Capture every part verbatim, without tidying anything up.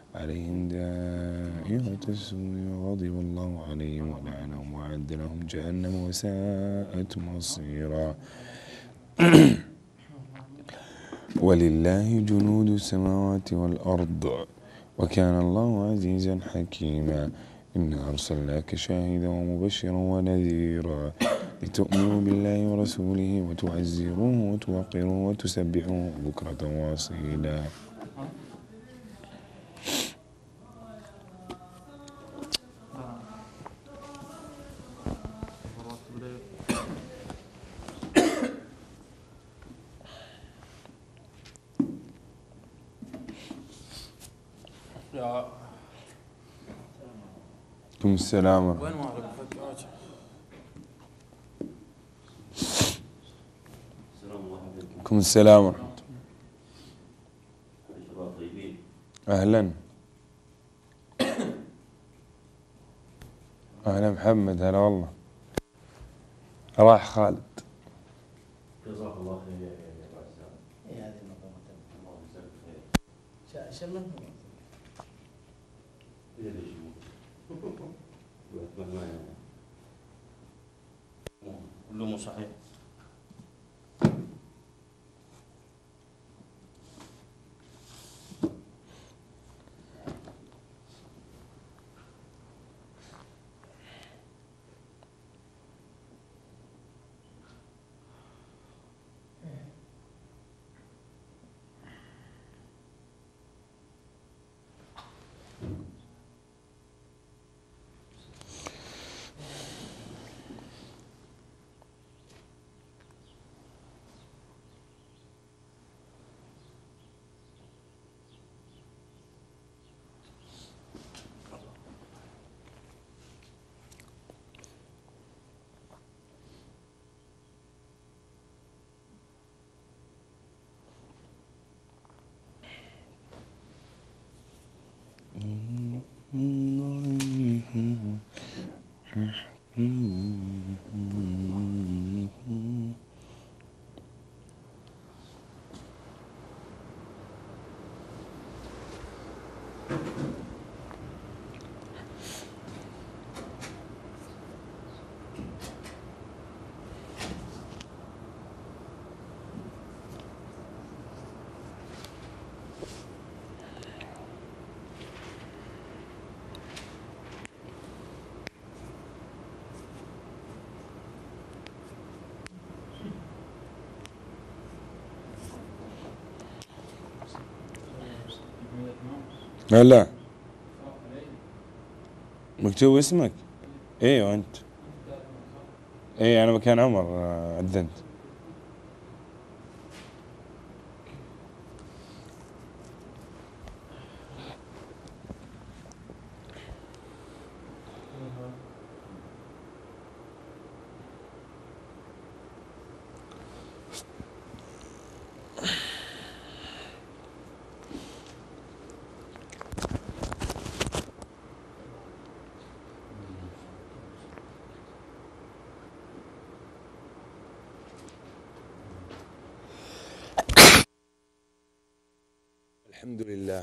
عليهم دائرة السوء وغضب الله عليهم ولعنهم وأعد لهم جهنم وساءت مصيرا. ولله جنود السماوات والأرض وكان الله عزيزا حكيما. إنا أرسلناك شاهدا ومبشرا ونذيرا لتؤمنوا بالله ورسوله وتعزروه وتوقروه وتسبحوه بكرة واصيلا. عليكم السلام ورحمة وين ما فكرت عليكم السلام ورحمة طيبين. أهلا أهلا محمد. هلا والله. راح خالد. جزاك الله خير يا ابو عزام. اي هذه المقامات الله يجزاك خير. شمل إذا ليش كله مو صحيح. هلا مكتوب اسمك؟ ايوه انت. ايه انا مكان عمر اذنت. الحمد لله.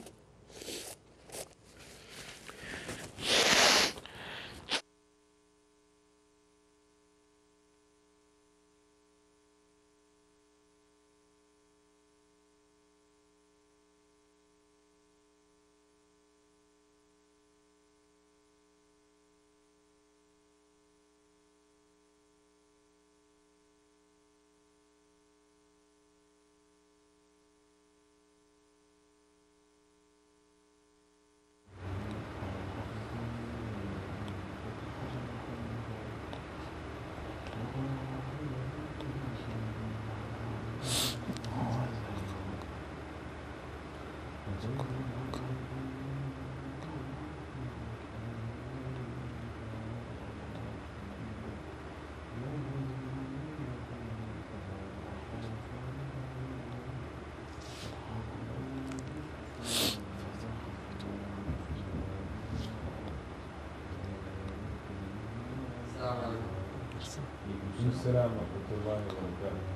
السلام ورحمة الله وبركاته.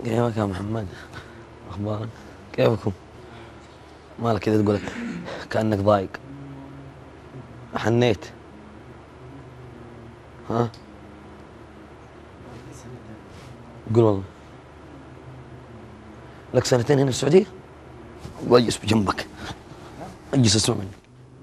كيفك يا محمد؟ أخبارك؟ كيفكم؟ مالك كذا تقول كأنك ضايق؟ حنيت؟ ها؟ قول والله. لك سنتين هنا في السعودية؟ واجلس بجنبك. اجلس اسمع مني.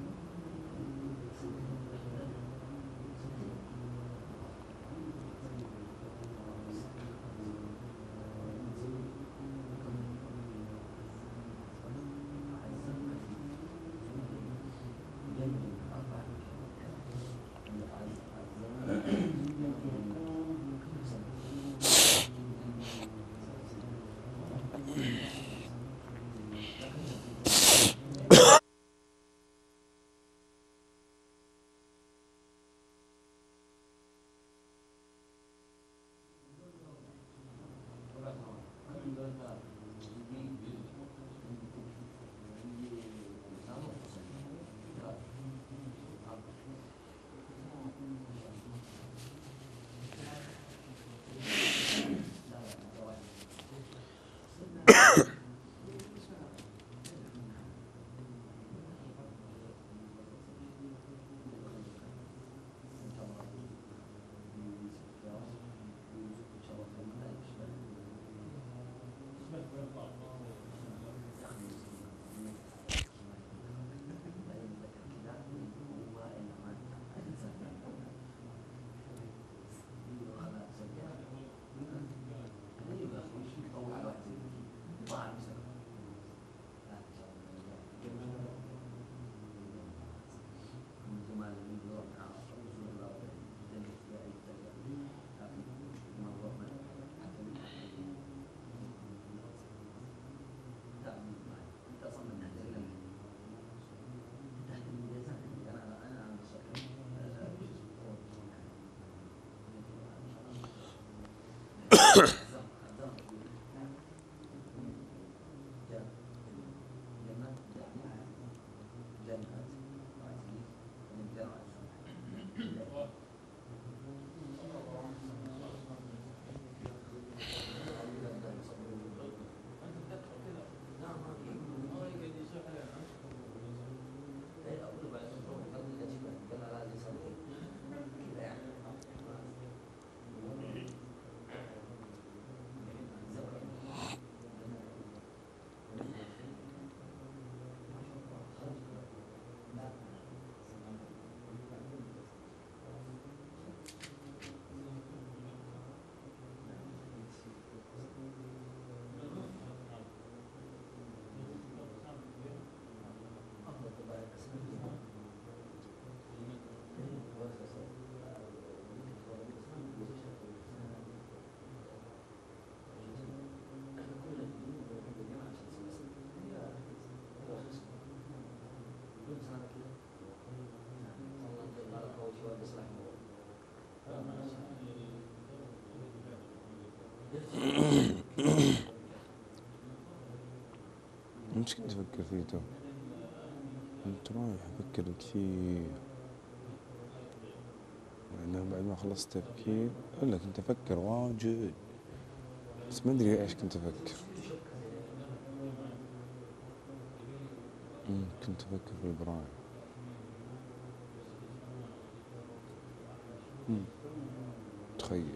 ايش كنت افكر فيه تو؟ كنت رايح افكر كثير، يعني بعد ما خلصت تفكير اقول كنت افكر واجد، بس ما ادري ايش كنت افكر. مم، كنت افكر في البرايم. مم، تخيل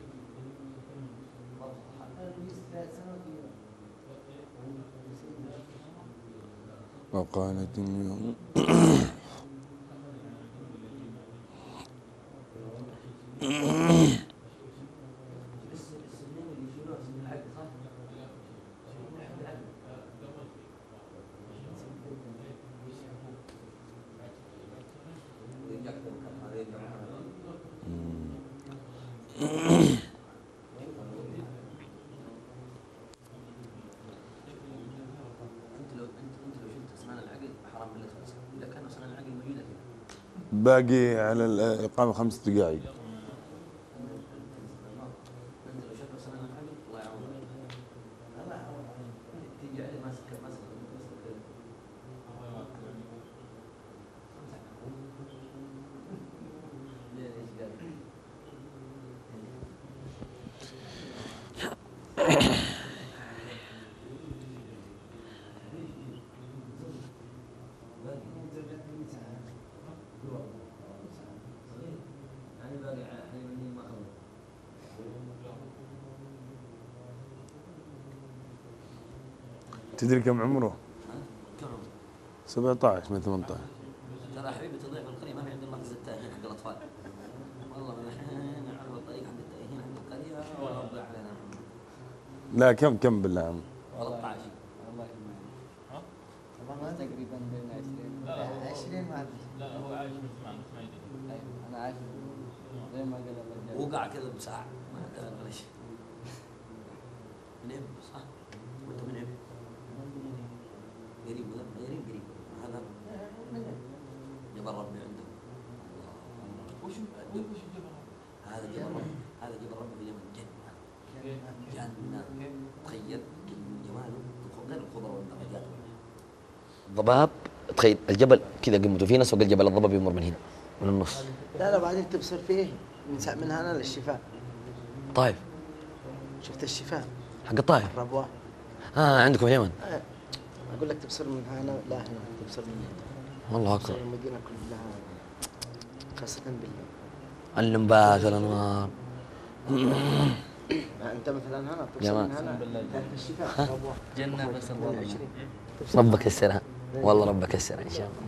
وقالت اليوم باقي على الإقامة خمس دقائق. تدري كم عمره؟ كم عمره؟ سبعة عشر من ثمانية عشر. ترى حبيبي تضيع في القريه ما في عندنا مركز التاهيل حق الاطفال. والله من الحين على الطريق حق التاهيل عند القريه والله ضيع علينا. لا كم كم بالله عم؟ ثلاثة عشر. والله ما والله تقريبا بين عشرين عشرين ما ادري. لا هو عايش من زمان بس ما يدري. ايوه انا عارف زي ما قال الرجال. وقع كذا بساعه ما كان ولا شيء. من اب صح؟ وانت من اب؟ قريب ولا قريب قريب هذا جبل ربي عنده. وش وش جبل هذا جبل ربي هذا جبل ربي في اليمن جنة جنة تخيل جماله غير الخضره والدرجات. ضباب تخيل الجبل كذا قمته في ناس فوق الجبل الضباب يمر من هنا من النص. لا لا بعدين تبصر فيه من سا- من هنا للشفاء. طايف شفت الشفاء حق الطايف. الربوة. اه عندكم في اليمن. آه. اقول لك تبصر من هنا لا هنا تبصر من هنا. والله تبصر اكبر. المدينه كلها خاصه بالليل. اللمبات والانوار. انت مثلا هنا تبصر جمال. من هنا تحت الشفاء الربوة. جنة بس اثنين الربوة. وعشرين. ربك يسرها والله ربك يسرها ان شاء الله.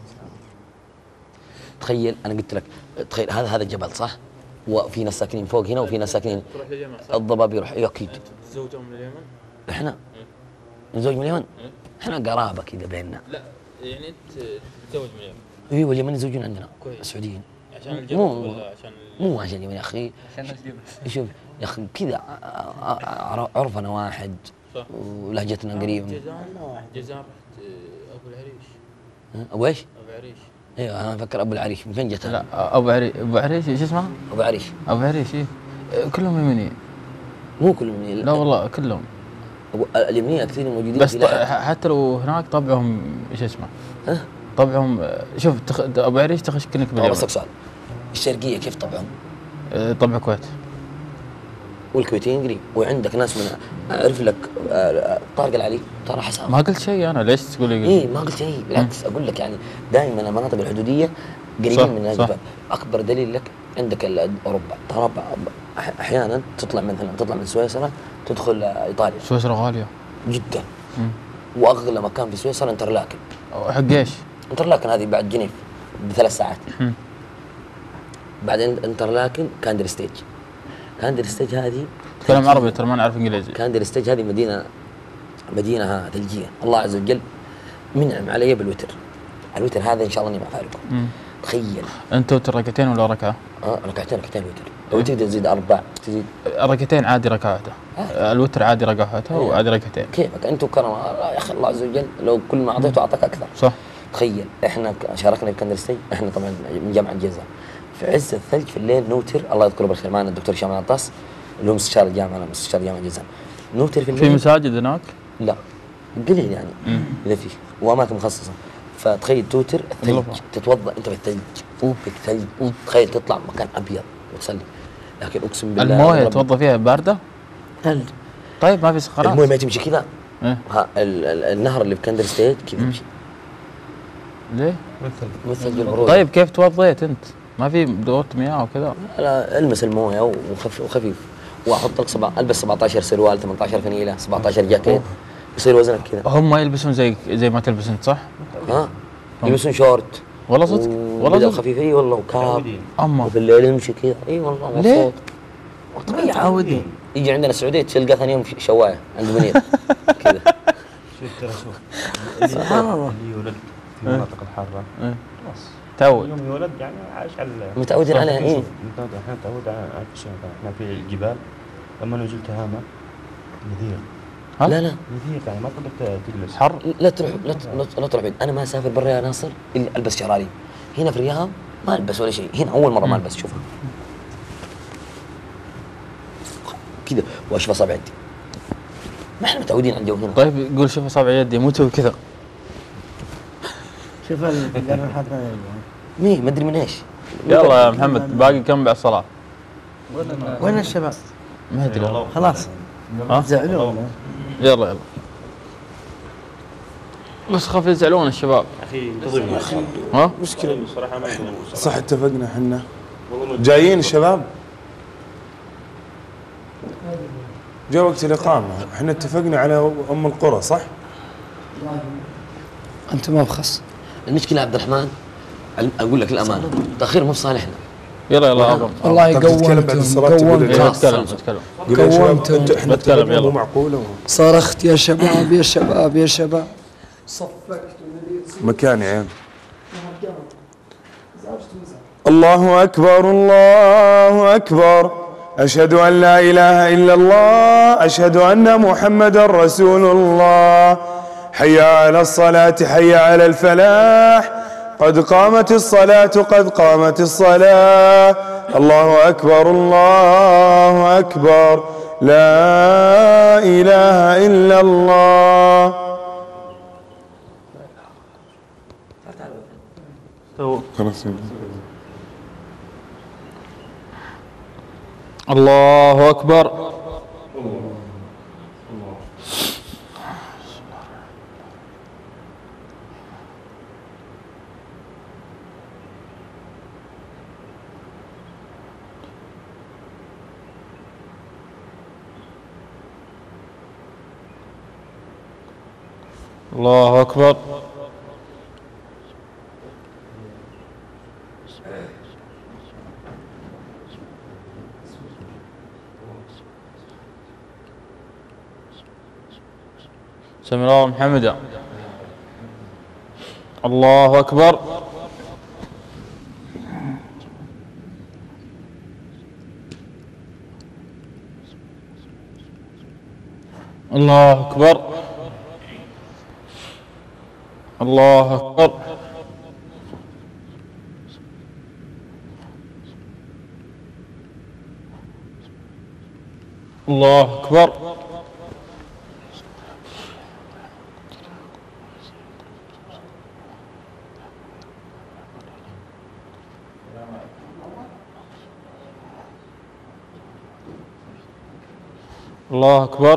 تخيل انا قلت لك تخيل هذا هذا الجبل صح؟ وفي ناس ساكنين فوق هنا وفي ناس ساكنين تروح لليمن صح؟ الضباب يروح ايوه اكيد. تتزوجوا من اليمن؟ احنا نزوج من اليمن؟ إيه. احنا قرابه كذا بيننا. لا يعني انت تتزوج من اليمن ايوه اليمن يزوجون عندنا كويس. السعوديين. عشان الجبل مو- ولا عشان ال- مو عشان اليمن يا اخي. عشان الجبل. شوف يا اخي كذا ع- ع- عرفنا واحد صح. ولهجتنا قريبه. جيزان جيزان رحت آه، ابو العريش ابو ايش؟ ابو العريش ايوه انا افكر ابو العريش من فين جت؟ لا ابو عريش ابو عريش ايش اسمه؟ ابو عريش ابو عريش ايه كلهم يمنيين. مو كل من لا والله كلهم. أبو اليمنيين كثير موجودين بس في ط- لحد. ح- حتى لو هناك طبعهم ايش اسمه؟ ها؟ طبعهم شوف تخ... ابو عريش تخش كأنك طب باليمن. بسألك سؤال الشرقيه كيف طبعهم؟ آه، طبع الكويت. والكويتيين قريب وعندك ناس من اعرف لك آه، طارق العلي ترى حسام. ما قلت شيء انا ليش تقول لي؟ اي ما قلت شيء بالعكس اقول لك يعني دائما المناطق الحدوديه قريبين صح، من صح. الجبال. اكبر دليل لك عندك ال- اوروبا ترى ب- أح- احيانا تطلع مثلا تطلع من سويسرا تدخل آه، ايطاليا سويسرا غاليه. جدا. مم. واغلى مكان في سويسرا انترلاكن. أو حق ايش؟ انترلاكن هذه بعد جنيف بثلاث ساعات. مم. بعدين انترلاكن كاندر ستيج. كاندر ستيج هذه تكلم عربي ترى ما نعرف انجليزي. كاندر ستيج هذه مدينه مدينه ثلجيه. الله عز وجل منعم علي بالوتر. الوتر هذا ان شاء الله اني ما فارقه. مم. تخيل انت وتر ركعتين ولا ركعه؟ اه ركعتين ركعتين وتر. لو تقدر تزيد اربع تزيد ركعتين عادي ركعه واحده. الوتر عادي ركعه واحده وعادي ركعتين. كيفك انت وكرم يا اخي الله عز وجل لو كل ما اعطيته اعطاك اكثر. صح. تخيل احنا ك- شاركنا في كاندر ستيج احنا طبعا من جامعه جيزان في عز الثلج في الليل نوتر. الله يذكره بالخير معنا الدكتور هشام العطاس اللي هو مستشار الجامعه انا مستشار جامعه جيزان. نوتر في الليل في مساجد هناك؟ لا قليل يعني مم. اذا فيه واماكن مخصصه. فتخيل توتر الثلج والله. تتوضا انت في الثلج أوف. في الثلج تخيل تطلع مكان ابيض وتصلي. لكن اقسم بالله المويه رب- توضى فيها بارده؟ ثلج. طيب ما في سخانات؟ المويه ما تمشي كذا. إيه؟ ها ال- ال- النهر اللي في كاندر ستيج كذا مم. يمشي ليه؟ مثل البرود. طيب كيف توضيت انت؟ ما في دورة مياه وكذا؟ لا المس المويه وخف وخفيف واحط لك سبع البس سبعة عشر سروال ثمانية عشر فنيله سبعة عشر جاكيت يصير وزنك كذا. هم يلبسون زي زي ما تلبس انت صح؟ ها يلبسون شورت والله صدق؟ والله والله صدق؟ خفيف اي والله وكاب اما وفي الليل يمشي كذا اي والله ليه؟ مبسوط. طبيعي متعودين. يجي عندنا السعوديه تلقى ثاني يوم شوايه عند منير كذا. شوف ترى شوف سبحان الله اللي يولد في المناطق الحاره إيه. خلاص تعود. يوم يولد يعني عايش على متعودين عليها اي متعود احنا نتعود على على الشيء هذا. احنا في الجبال لما نزل تهامه نذير ها؟ لا لا نذير يعني ما تقدر تجلس حر. لا تروح لا ت- لا ت- لا تروح بعيد. انا ما اسافر برا يا ناصر الا البس شراري. هنا في الرياض ما البس ولا شيء. هنا اول مره ما البس شوفها كذا واشوف اصابع يدي. ما احنا متعودين على الجو هنا. طيب قول شوف اصابع يدي مو تسوي كذا. شوف الجرح هذا مي ما ادري من ايش. يلا يا محمد باقي كم بعد الصلاة؟ وين الشباب؟ ما ادري والله. خلاص ها؟ زعلوا ولا؟ يلا يلا. بس خاف يزعلون الشباب. اخي انتظر يا اخي ها؟ مشكله صراحه ما يدوم صح اتفقنا احنا جايين الشباب جاء وقت الإقامة احنا اتفقنا على أم القرى صح؟ أنت ما بخص. المشكلة عبد الرحمن، اقول لك الامانه، تاخير مو في صالحنا. يلا يلا ابو والله قومتهم قومتهم بتكلم بتكلم قومتهم بتكلم يلا. معقوله. صرخت يا شباب يا شباب يا شباب، صفقت مكاني عين. الله أكبر الله أكبر، أشهد أن لا إله إلا الله، أشهد أن محمدا رسول الله. حي على الصلاة حي على الفلاح، قد قامت الصلاة قد قامت الصلاة. الله أكبر الله أكبر، لا إله إلا الله. خلاص. الله أكبر. الله أكبر. سمع الله لمن حمده. الله أكبر. الله أكبر. الله أكبر. الله أكبر. الله أكبر.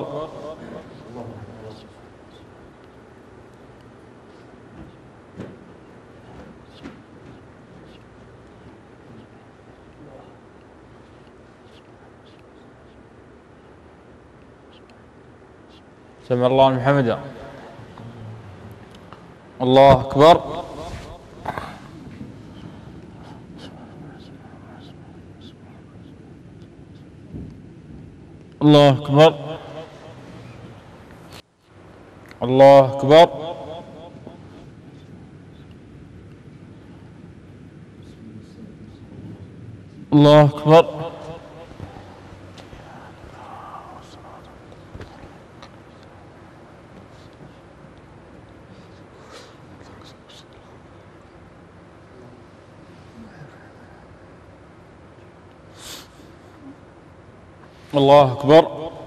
سمع الله لمن حمده. الله أكبر. الله أكبر. الله أكبر. الله أكبر. الله أكبر.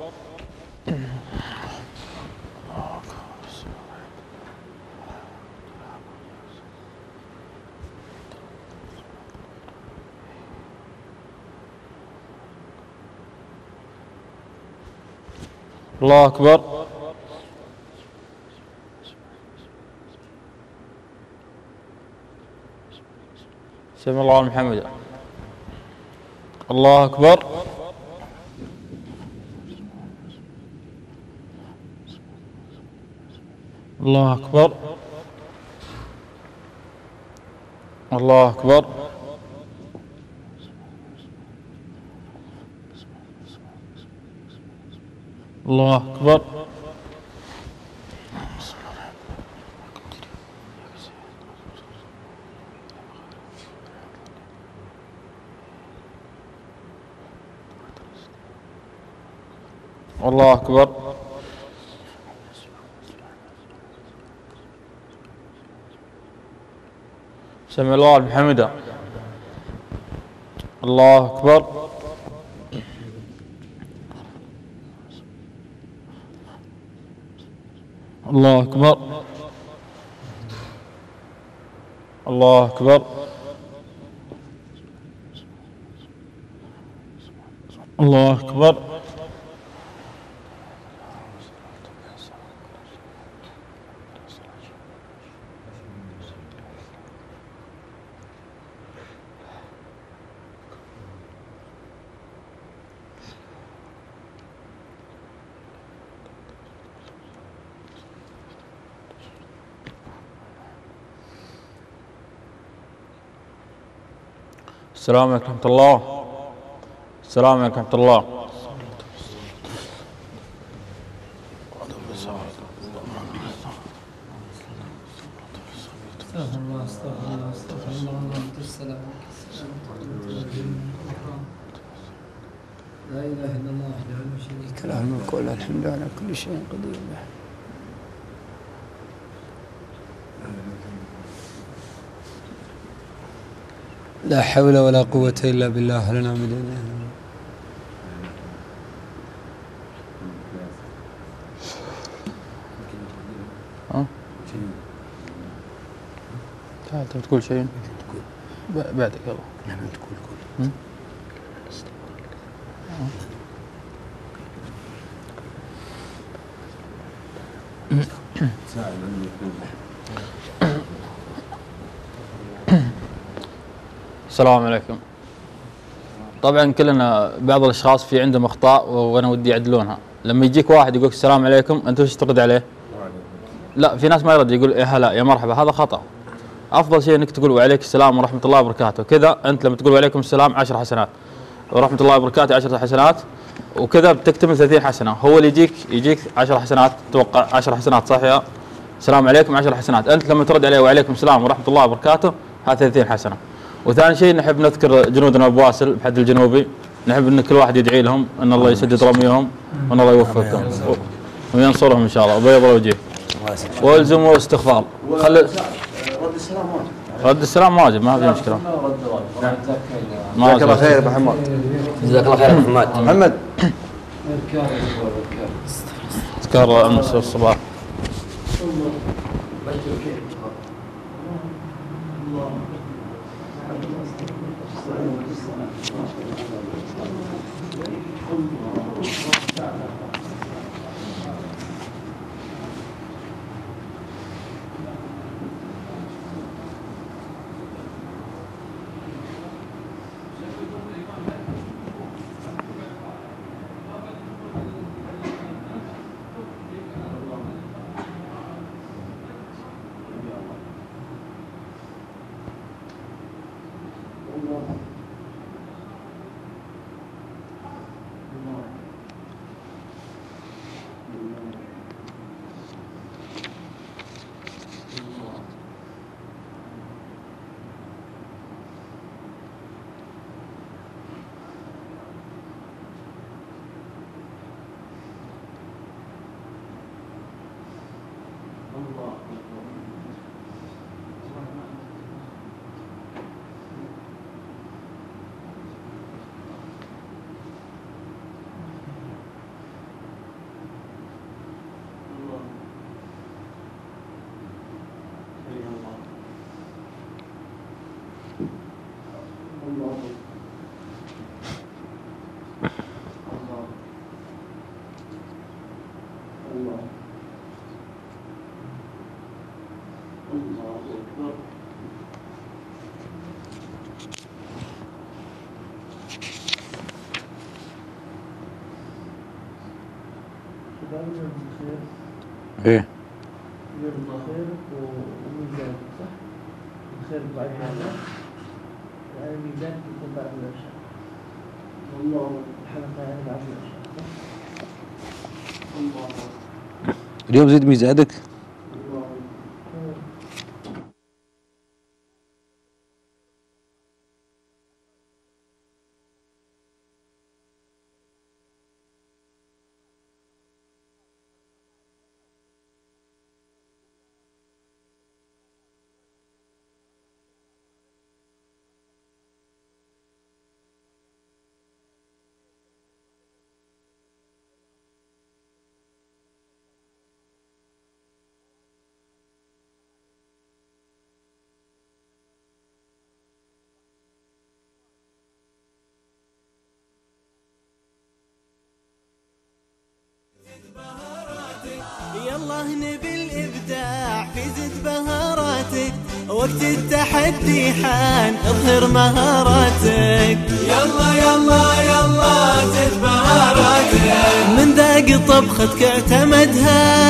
الله أكبر. سمع الله لمن حمده. الله أكبر. الله أكبر. الله أكبر. الله أكبر. الله أكبر. سمع الله لمن حمده. الله أكبر. الله أكبر. الله أكبر. الله أكبر. السلام عليكم ورحمة الله. السلام عليكم ورحمة الله. استغفر الله استغفر الله استغفر الله السلام لا اله الا الله وحده لا شريك له الملك وله الحمد على كل شيء قدير. لا حول ولا قوة إلا بالله لنا مدينة. ها؟ تعال انت بتقول شيء بعدك يلا. لا ما تقول قول. السلام عليكم. طبعا كلنا بعض الاشخاص في عندهم اخطاء وانا ودي يعدلونها. لما يجيك واحد يقول السلام عليكم انت وش ترد عليه؟ لا في ناس ما يرد يقول يا هلا يا مرحبا، هذا خطأ. افضل شيء انك تقول وعليك السلام ورحمة الله وبركاته. كذا انت لما تقول وعليكم السلام عشر حسنات ورحمة الله وبركاته عشر حسنات، وكذا بتكتمل ثلاثين حسنة. هو اللي يجيك يجيك عشر حسنات، توقع عشر حسنات صح يا السلام عليكم عشر حسنات. انت لما ترد عليه وعليكم السلام ورحمة الله وبركاته هذا ثلاثين حسنة. وثاني شيء نحب نذكر جنودنا بواسل بحد الجنوبي، نحب ان كل واحد يدعي لهم ان الله يسدد رميهم وان الله يوفقهم وينصرهم ان شاء الله وبيض الوجه. والزموا استغفار. خلي رد السلام واجب. رد السلام واجب ما في مشكلة. جزاك الله خير ابو حماد. جزاك الله خير ابو حماد. محمد اذكار امس والصباح. ايه الخير وميزان صح؟ الخير بعد هذا يعني الميزان يكون بعد العشاء والله الحلقة يعني بعد العشاء الله اليوم زيد ميزانك. يلا نبي الإبداع في زد بهاراتك، وقت التحدي حان اظهر مهاراتك. يلا يلا يلا زد بهاراتك، من ذاق طبختك اعتمدها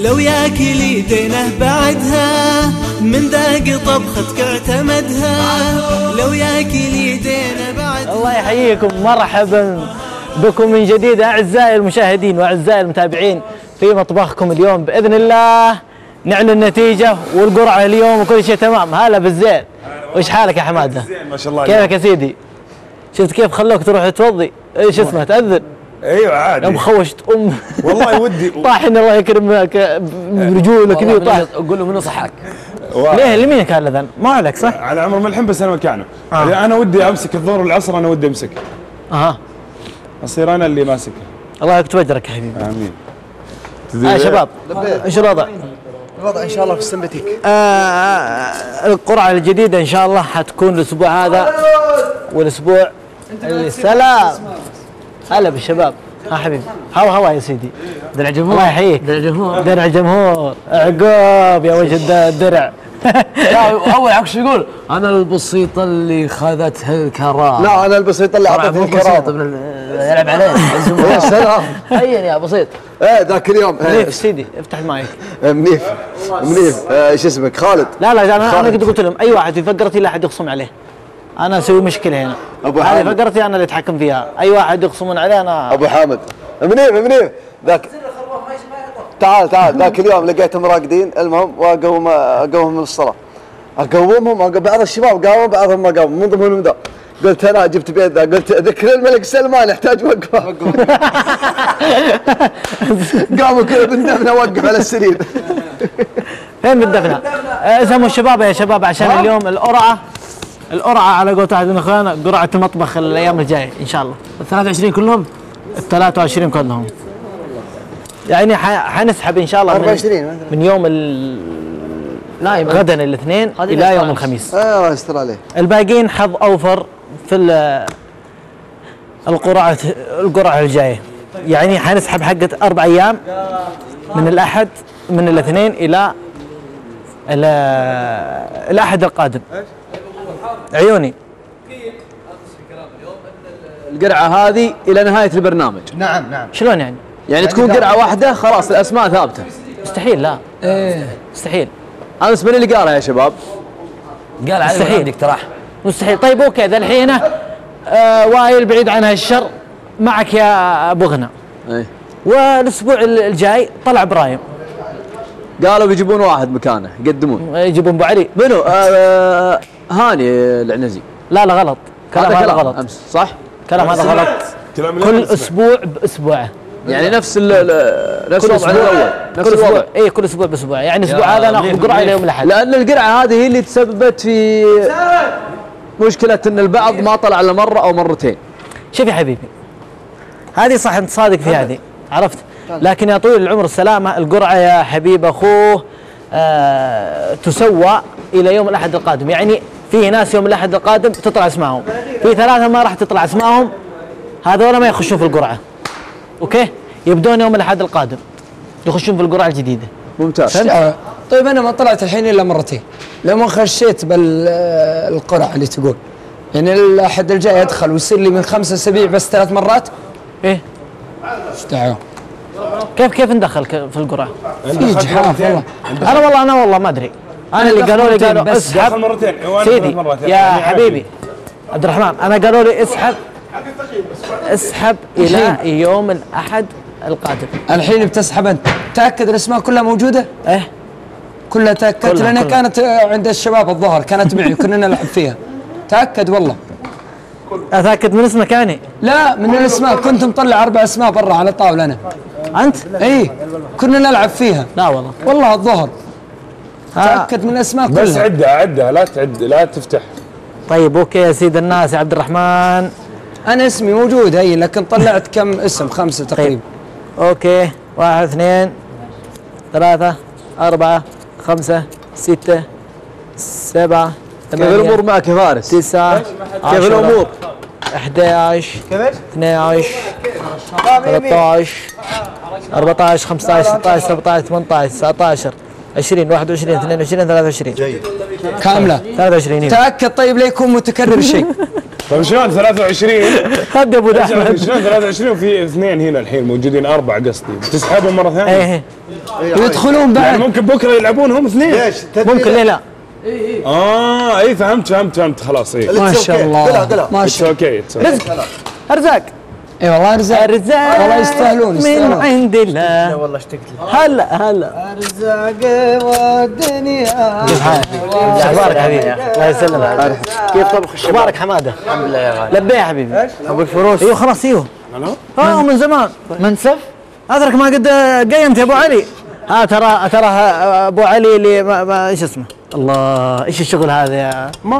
لو ياكل يدينه بعدها من ذاق طبختك اعتمدها لو ياكل يدينه بعدها. الله يحييكم، مرحبا بكم من جديد أعزائي المشاهدين وأعزائي المتابعين في مطبخكم. اليوم بإذن الله نعلن النتيجة والقرعة اليوم وكل شيء تمام. هلا بالزين، وش حالك يا حمادة؟ ما شاء الله. كيفك يا سيدي؟ شفت كيف خلوك تروح توضي؟ ايش اسمه تأذن؟ ايوه عادي. يوم خوشت ام والله ودي طاحن الله يكرمك برجولك ذي وطاح. قول له منو صحك؟ ليه لمين كان الاذان؟ ما عليك صح؟ على عمر ملحم بس انا مكانه. آه. انا ودي امسك الظهر والعصر، انا ودي امسك. اها اصير انا اللي ماسكه. الله يكتب اجرك يا حبيبي. امين. يا شباب ايش الوضع؟ الوضع ان شاء الله في السمبتيك. آه القرعه الجديده ان شاء الله حتكون الاسبوع هذا والاسبوع السلام. هلا بالشباب. ها حبيبي هوا هوا يا سيدي. درع جمهور. الله يحييك. درع جمهور. درع جمهور. عقاب يا وجه الدرع. اول عكس يقول انا البسيطه اللي خذتها الكرامه. لا انا البسيط اللي اعطيته الكرامه. يلعب عليه. يا سلام. هيا يا بسيط. ايه ذاك اليوم منيف سيدي افتح المايك. منيف منيف ايش اسمك خالد؟ لا لا انا انا قد قلت لهم اي واحد في فقرتي لا احد يخصم عليه. انا اسوي مشكله هنا. ابو هذه حامد فقرتي انا اللي اتحكم فيها، اي واحد يخصمون عليه انا. ابو حامد منيف منيف ذاك تعال تعال ذاك اليوم لقيتهم راقدين. المهم واقوم اقومهم من الصلاه، اقومهم بعض الشباب قاموا بعضهم ما قاموا من ضمنهم ذا. قلت انا جبت بيد ذا، قلت ذكر الملك سلمان يحتاج وقفه. قاموا كذا بالدفنه وقف على السرير. فين بالدفنه؟ اسموا الشباب يا شباب عشان اليوم القرعه القرعه على قولة واحد من اخواننا قرعه المطبخ الايام الجايه ان شاء الله. ال ثلاثة وعشرين كلهم؟ ال ثلاثة وعشرين كلهم. يعني حنسحب ان شاء الله أربعة وعشرين من, من يوم ال لا غدا الاثنين الى يوم الخميس. اه الله يستر عليه. الباقيين حظ اوفر في القرعه القرعه الجايه. يعني حنسحب حقه اربع ايام من الاحد من الاثنين الى الاحد القادم. عيوني القرعه هذه الى نهايه البرنامج. نعم نعم. شلون يعني؟ يعني تكون قرعه واحده خلاص الاسماء ثابته. مستحيل. لا ايه مستحيل. انا بالنسبه لي اللي قالها يا شباب قال مستحيل. عندك اقتراح؟ مستحيل. طيب اوكي ذا الحين آه وائل بعيد عن هالشر معك يا ابو غنى. ايه والاسبوع الجاي طلع ابراهيم. قالوا بيجيبون واحد مكانه يقدمون. يجيبون ابو علي. منو؟ آه هاني العنزي. لا لا غلط. كلام هذا غلط. امس صح؟ كلام هذا غلط. كل اسبوع باسبوعه. يعني نفس ال نفس الوضع الاول. نفس كل اسبوع. اي كل اسبوع باسبوع. يعني الاسبوع هذا ناخذ قرعه الى يوم الاحد. لان القرعه هذه هي اللي تسببت في مشكله ان البعض ما طلع الا مره او مرتين. شوف يا حبيبي هذه صح انت صادق في هذه عرفت، لكن يا طويل العمر السلامه القرعه يا حبيب اخوه آه تسوى الى يوم الاحد القادم. يعني في ناس يوم الاحد القادم تطلع اسمائهم، في ثلاثه ما راح تطلع اسمائهم، هذول ما يخشون في القرعه. اوكي؟ يبدون يوم الاحد القادم يخشون في القرعه الجديده. ممتاز. طيب انا ما طلعت الحين الا مرتين لما خشيت بالقرعه اللي تقول. يعني الاحد الجاي ادخل ويصير لي من خمسة اسابيع بس ثلاث مرات. ايه؟ ايش دعوه؟ كيف كيف ندخل في القرعه؟ في جحاف والله. انا والله انا والله ما ادري. انا اللي قالوا لي قالوا اسحب مرتين. سيدي يا حبيبي عبد الرحمن انا قالوا لي اسحب اسحب الى يوم الاحد القادم. الحين بتسحب انت تاكد الاسماء كلها موجوده؟ ايه كلها تاكدت لانها كانت عند الشباب الظهر كانت معي وكنا نلعب فيها. تاكد والله. اتاكد من اسمك يعني؟ لا من الاسماء كنت مطلع اربع اسماء برا على طاوله انا. انت؟ اي كنا نلعب فيها. لا والله والله الظهر. تاكد من الاسماء كلها. بس عدها عدها لا تعد لا تفتح. طيب اوكي يا سيد الناس يا عبد الرحمن. انا اسمي موجود هي لكن طلعت كم اسم؟ خمسه تقريبا. طيب. اوكي واحد اثنين ثلاثة أربعة خمسة ستة سبعة كيف الامور معك يا فارس؟ تسعة كيف الامور؟ أحد عشر اثني عشر ثلاثة عشر أربعة عشر خمسة عشر ستة عشر سبعة عشر ثمانية عشر تسعة عشر عشرين واحد وعشرين اثنين وعشرين ثلاثة وعشرين. كاملة ثلاثة وعشرين. تأكد طيب لا يكون متكرر شيء. طيب شلون ثلاثة وعشرين؟ هدي ابو احمد شلون ثلاثة وعشرين وفي اثنين هنا الحين موجودين اربعه قصدي تسحبهم مره ثانيه؟ ايه ويدخلون بعد يعني ممكن بكره يلعبون هم اثنين ليش؟ ممكن ليه لا اه اي فهمت فهمت فهمت خلاص اي ما شاء الله قلع قلع ما شاء الله اوكي رزق ارزاق اي والله ارزاق ارزاق والله يستاهلون من يستاهلون عند الله والله اشتقت هلا هلا ارزاق والدنيا كيف حالك؟ اخبارك حبيبي؟ الله يسلمك كيف طبخ الشباب؟ اخبارك حماده؟ الحمد لله يا غالي لبيه يا حبيبي ابو الفروس ايوه خلاص ايوه اه من زمان منسف ادرك ما قد قيمت يا ابو علي ها ترى ترى ابو علي اللي ما, ما ايش اسمه الله ايش الشغل هذا يا ما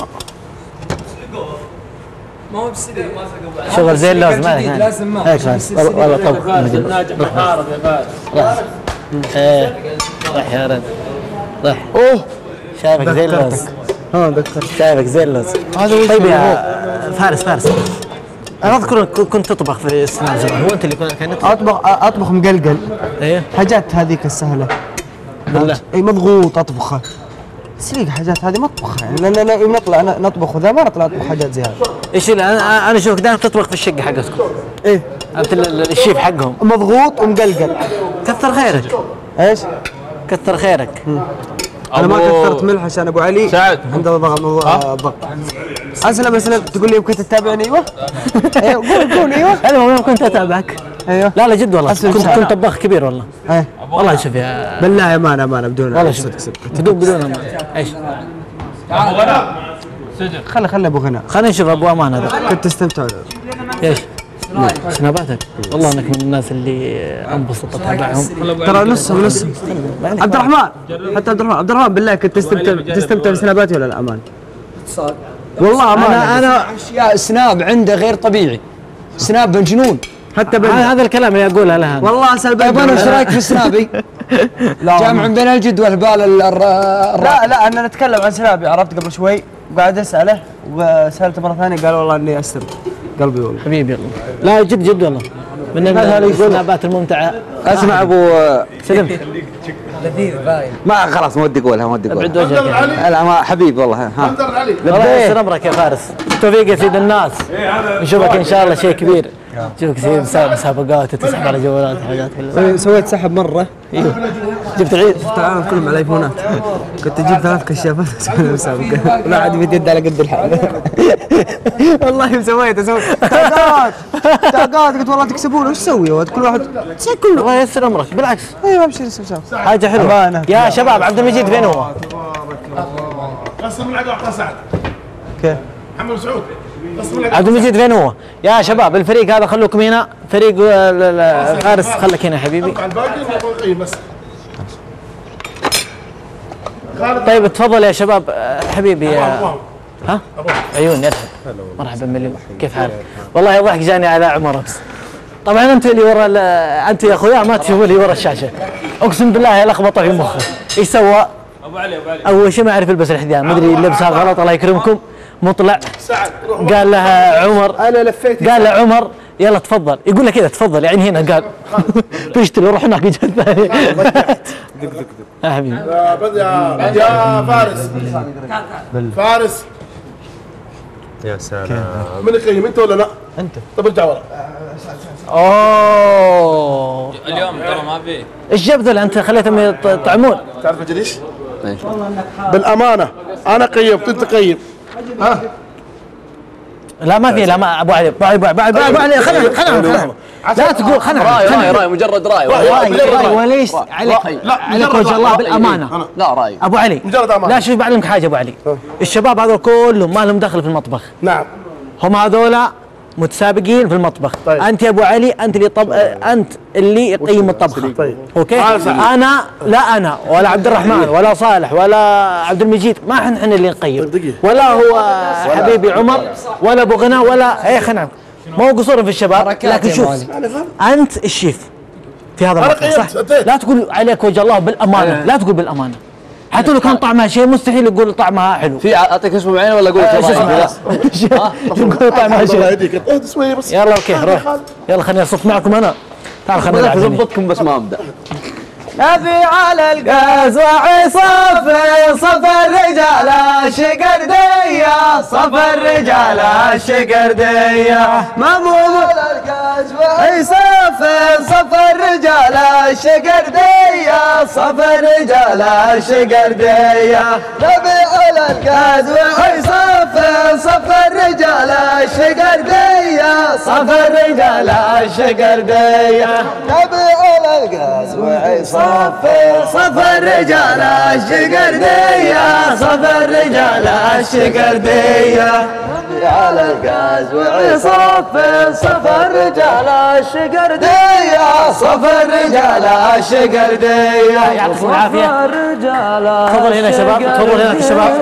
ما هو بسدي ما سقوا شغل زي اللوز ما عليك لازم ما هيك خلاص والله طبخ ناجح محارب يا فارس ايه صح يا رد صح اوه شايفك زي اللوز ها ذكرت شايفك زي اللوز هذا طيب يا فارس فارس انا اذكر كنت تطبخ في السناب زمان هو انت اللي كان اطبخ اطبخ مقلقل ايه حاجات هذيك السهله بالله اي مضغوط اطبخها سليق حاجات هذه ما اطبخها يعني لا لا لا يوم نطلع نطبخ وذا ما نطلع نطبخ حاجات زي هذه ايش اللي انا انا اشوفك دائما تطبخ في الشقه حقتكم ايه انت الشيف حقهم مضغوط ومقلقل كثر خيرك ايش؟ كثر خيرك انا ما كثرت ملح عشان ابو علي سعد. عنده ضغط ضغط اسلم اسلم تقول لي كنت تتابعني ايوه ايوه قول قول ايوه المهم كنت اتابعك ايوه لا لا جد والله أسلم كنت سعد. كنت طباخ كبير والله ايه والله شوف يا بالله امانه امانه بدون والله شوف بدون بدون أمان. ايش خلي خلي ابو غناء خلينا نشوف ابو امان هذا كنت تستمتع ايش سناباتك والله انك من الناس اللي انبسط اتابعهم ترى نصهم نصهم عبد الرحمن حتى عبد الرحمن عبد الرحمن بالله كنت تستمتع تستمتع بسناباتي ولا لا امان؟ والله امانه انا انا اشياء سناب عنده غير طبيعي سناب مجنون حتى بنت هذا الكلام اللي اقوله لها والله اسال بنت انا ايش رايك في سنابي؟ جامع بين الجد والهبال لا لا انا نتكلم عن سنابي عرفت قبل شوي وقاعد اساله وسالته مره ثانيه قال والله اني استر قلبي والله حبيبي والله لا جد جد والله من السنابات الممتعه اسمع ابو سلم لذيذ باين ما خلاص ما ودي اقولها ما ودي ابعد اقولها وجهك لا ما حبيب والله ها الله يسر امرك يا فارس توفيق يا سيد الناس نشوفك ان شاء الله شيء كبير نشوفك سيد مسابقات وتسحب على جوالات وحاجات سويت سحب مره جبت عيد العالم كلهم على الايفونات كنت اجيب ثلاث كشافات اسوي مسابقه ولا عاد بيد على قد الحال والله سويت اسوي تاقات تاقات قلت والله تكسبون وش تسوي يا ولد كل واحد شيء كله الله يسر امرك بالعكس ايوه ابشر اسوي حاجه حلوه يا شباب عبد المجيد فين هو؟ قسم العقد اعطاه سعد كيف؟ محمد سعود عبد المجيد فين هو؟ يا شباب الفريق هذا خلوكم هنا فريق الحارس خلك هنا يا حبيبي الباقي بس طيب تفضل يا شباب حبيبي يا ها؟ عيوني ادخل مرحبا مليون كيف حالك؟ والله الضحك جاني على عمر امس طبعا انتم اللي ورا انتم يا اخويا ما تشوفوا اللي ورا الشاشه اقسم بالله لخبطه في مخه ايش سوى؟ ابو علي ابو علي اول شيء ما يعرف يلبس الحذاء ما ادري لبسها غلط الله يكرمكم مطلع قال لها عمر انا لفيت قال له عمر يلا تفضل يقول له كذا تفضل يعني هنا قال بيشتري روح هناك الجهه الثانيه دق دق دق يا حبيبي يا بد يا يا فارس فارس يا سلام من يقيم انت ولا لا؟ انت طب ارجع ورا اوه اليوم ترى ما في ايش جاب ذول انت خليتهم يطعمون تعرف اجل ايش؟ بالامانه انا قيمت انت قيم ها لا ما في لا ما ابو علي ابو علي ابو علي ابو علي خلنا خلنا لا تقول خلنا راي راي راي مجرد راي راي وليش عليك عليك وجه الله بالامانه لا راي ابو علي مجرد امانه لا شوف بعلمك حاجه ابو علي الشباب هذول كلهم ما لهم دخل في المطبخ نعم هم هذولا متسابقين في المطبخ طيب. انت يا ابو علي انت اللي طب... انت اللي يقيم الطبخ طيب. اوكي آه انا لا انا ولا عبد الرحمن ولا صالح ولا عبد المجيد ما احنا احنا اللي نقيم ولا هو حبيبي عمر ولا ابو غنى ولا اي خنعم ما هو قصور في الشباب لكن شوف انت الشيف في هذا المطبخ صح لا تقول عليك وجه الله بالامانه لا تقول بالامانه حتى لو كان طعمها شيء مستحيل يقول طعمها حلو في اعطيك اسمه بعينه ولا اقول يقول طعمها شيء اهدى شوي بس يلا اوكي روح يلا خليني اصف معكم انا تعال خليني بدأت اضبطكم بس ما ابدا نبي على القاز وعصافي صف الرجال عشق الدية القردية صف الرجال الشقردية مامون الكاس وعيسى في صف الرجال الشقردية صف الرجال الشقردية نبي على الكاس وعيسى في صف الرجال الشقردية صف الرجال الشقردية نبي على الكاس وعيسى في صف الرجال الشقردية صف الرجال الشقردية نبي على الكاس وعيسى في صف الرجال الشقردية صف الرجال الشقردية يعطيكم العافية. تفضل هنا يا شباب، تفضل هنا يا شباب.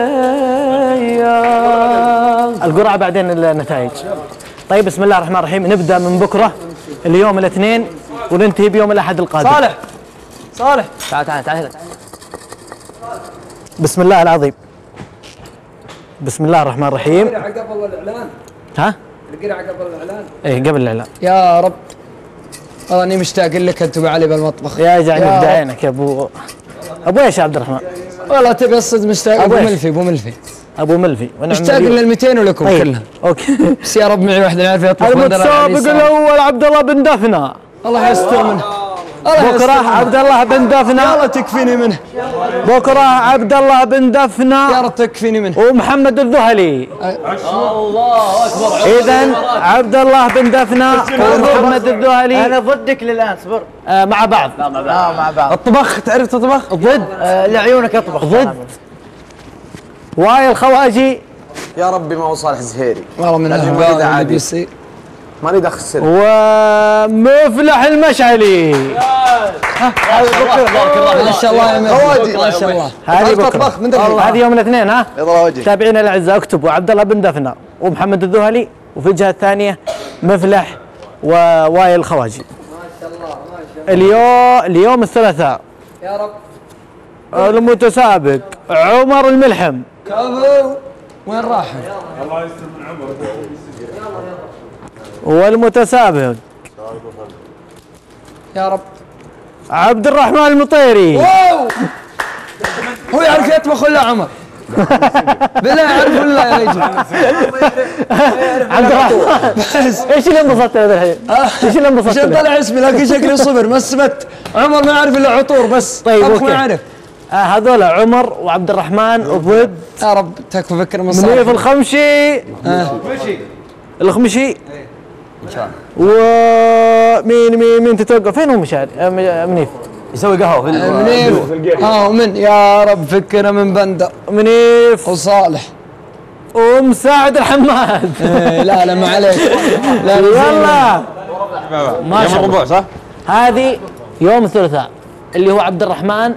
القرعة بعدين النتائج. طيب بسم الله الرحمن الرحيم، نبدأ من بكرة اليوم الاثنين وننتهي بيوم الأحد القادم. صالح صالح تعال تعال تعال. بسم الله العظيم. بسم الله الرحمن الرحيم. القرعة قبل الإعلان. ها؟ القرعة قبل الإعلان. ايه قبل الإعلان. يا رب والله اني مشتاق لك انت ابو علي بالمطبخ. يا جعلني في عينك يا ابو ابو ايش يا عبد الرحمن؟ والله تبي الصدق مشتاق. ابو ملفي ابو ملفي ابو ملفي مشتاق لل مئتين ولكم طيب. كلها. اوكي بس يا رب معي واحد يعرف يطبخ. المتسابق الاول عبد الله بن دفنه. الله يستر منه. بكره عبد الله بن دفنه. يلا تكفيني منه. بكره عبد الله بن دفنه. يا رب تكفيني منه. ومحمد الذهلي. الله اكبر. اذا عبد الله بن دفنه ومحمد الذهلي. انا ضدك للان اصبر. آه مع بعض. لا مع بعض. لا مع بعض. الطبخ تعرف تطبخ؟ ضد. آه لعيونك اطبخ. ضد. وائل خواجي. يا ربي ما هو صالح زهيري. والله من اهل عادي بيصير. ما اريد اخسر. ومفلح المشعلي. ما شاء الله يا مفلح ما شاء الله. هذه بكره هذه يوم الاثنين. ها يلا وجهي. تابعينا الاعزاء اكتبوا عبد الله بن دفنه ومحمد الذهلي، وفي الجهه الثانيه مفلح ووائل الخواجي. ما شاء الله ما شاء الله. اليوم اليوم الثلاثاء يا رب المتسابق عمر الملحم. كفو وين راح؟ الله يستر من عمره. والمتسابق يا رب عبد الرحمن المطيري. واو هو يعرف يطبخ ولا عمر؟ بالله يعرف ولا يا رجل؟ عبد الرحمن بس ايش اللي انبسطت له الحين؟ ايش اللي انبسطت له؟ عشان طلع اسمي لكن شكلي صفر ما سمت. عمر ما يعرف الا عطور بس. طيب اوكي ما اوكي يعرف. آه هذول عمر وعبد الرحمن ضد يا رب تكفى فكر من صالح. منيف الخمشي. آه. الخمشي ان شاء الله. ومين مين مين تتوقع فين هو مشاري آه منيف يسوي قهوه في منيف. اه ومن يا رب فكنا من بندر. منيف وصالح ومساعد الحماد. إيه لا لا ما عليك. لا يلا ما شاء الله. صح؟ هذه يوم الثلاثاء اللي هو عبد الرحمن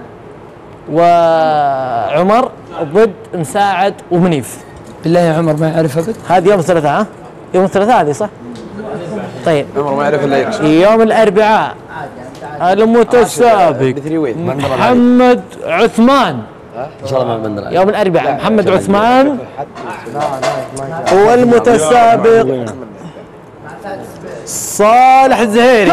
وعمر ضد مساعد ومنيف. بالله يا عمر ما يعرف ابد. هذه يوم الثلاثاء. ها يوم الثلاثاء هذه صح؟ طيب عمر ما يعرف الا يكشف. يوم الاربعاء المتسابق محمد عثمان. ان شاء الله ما بندر. يوم الاربعاء محمد عثمان. والمتسابق صالح الزهيري.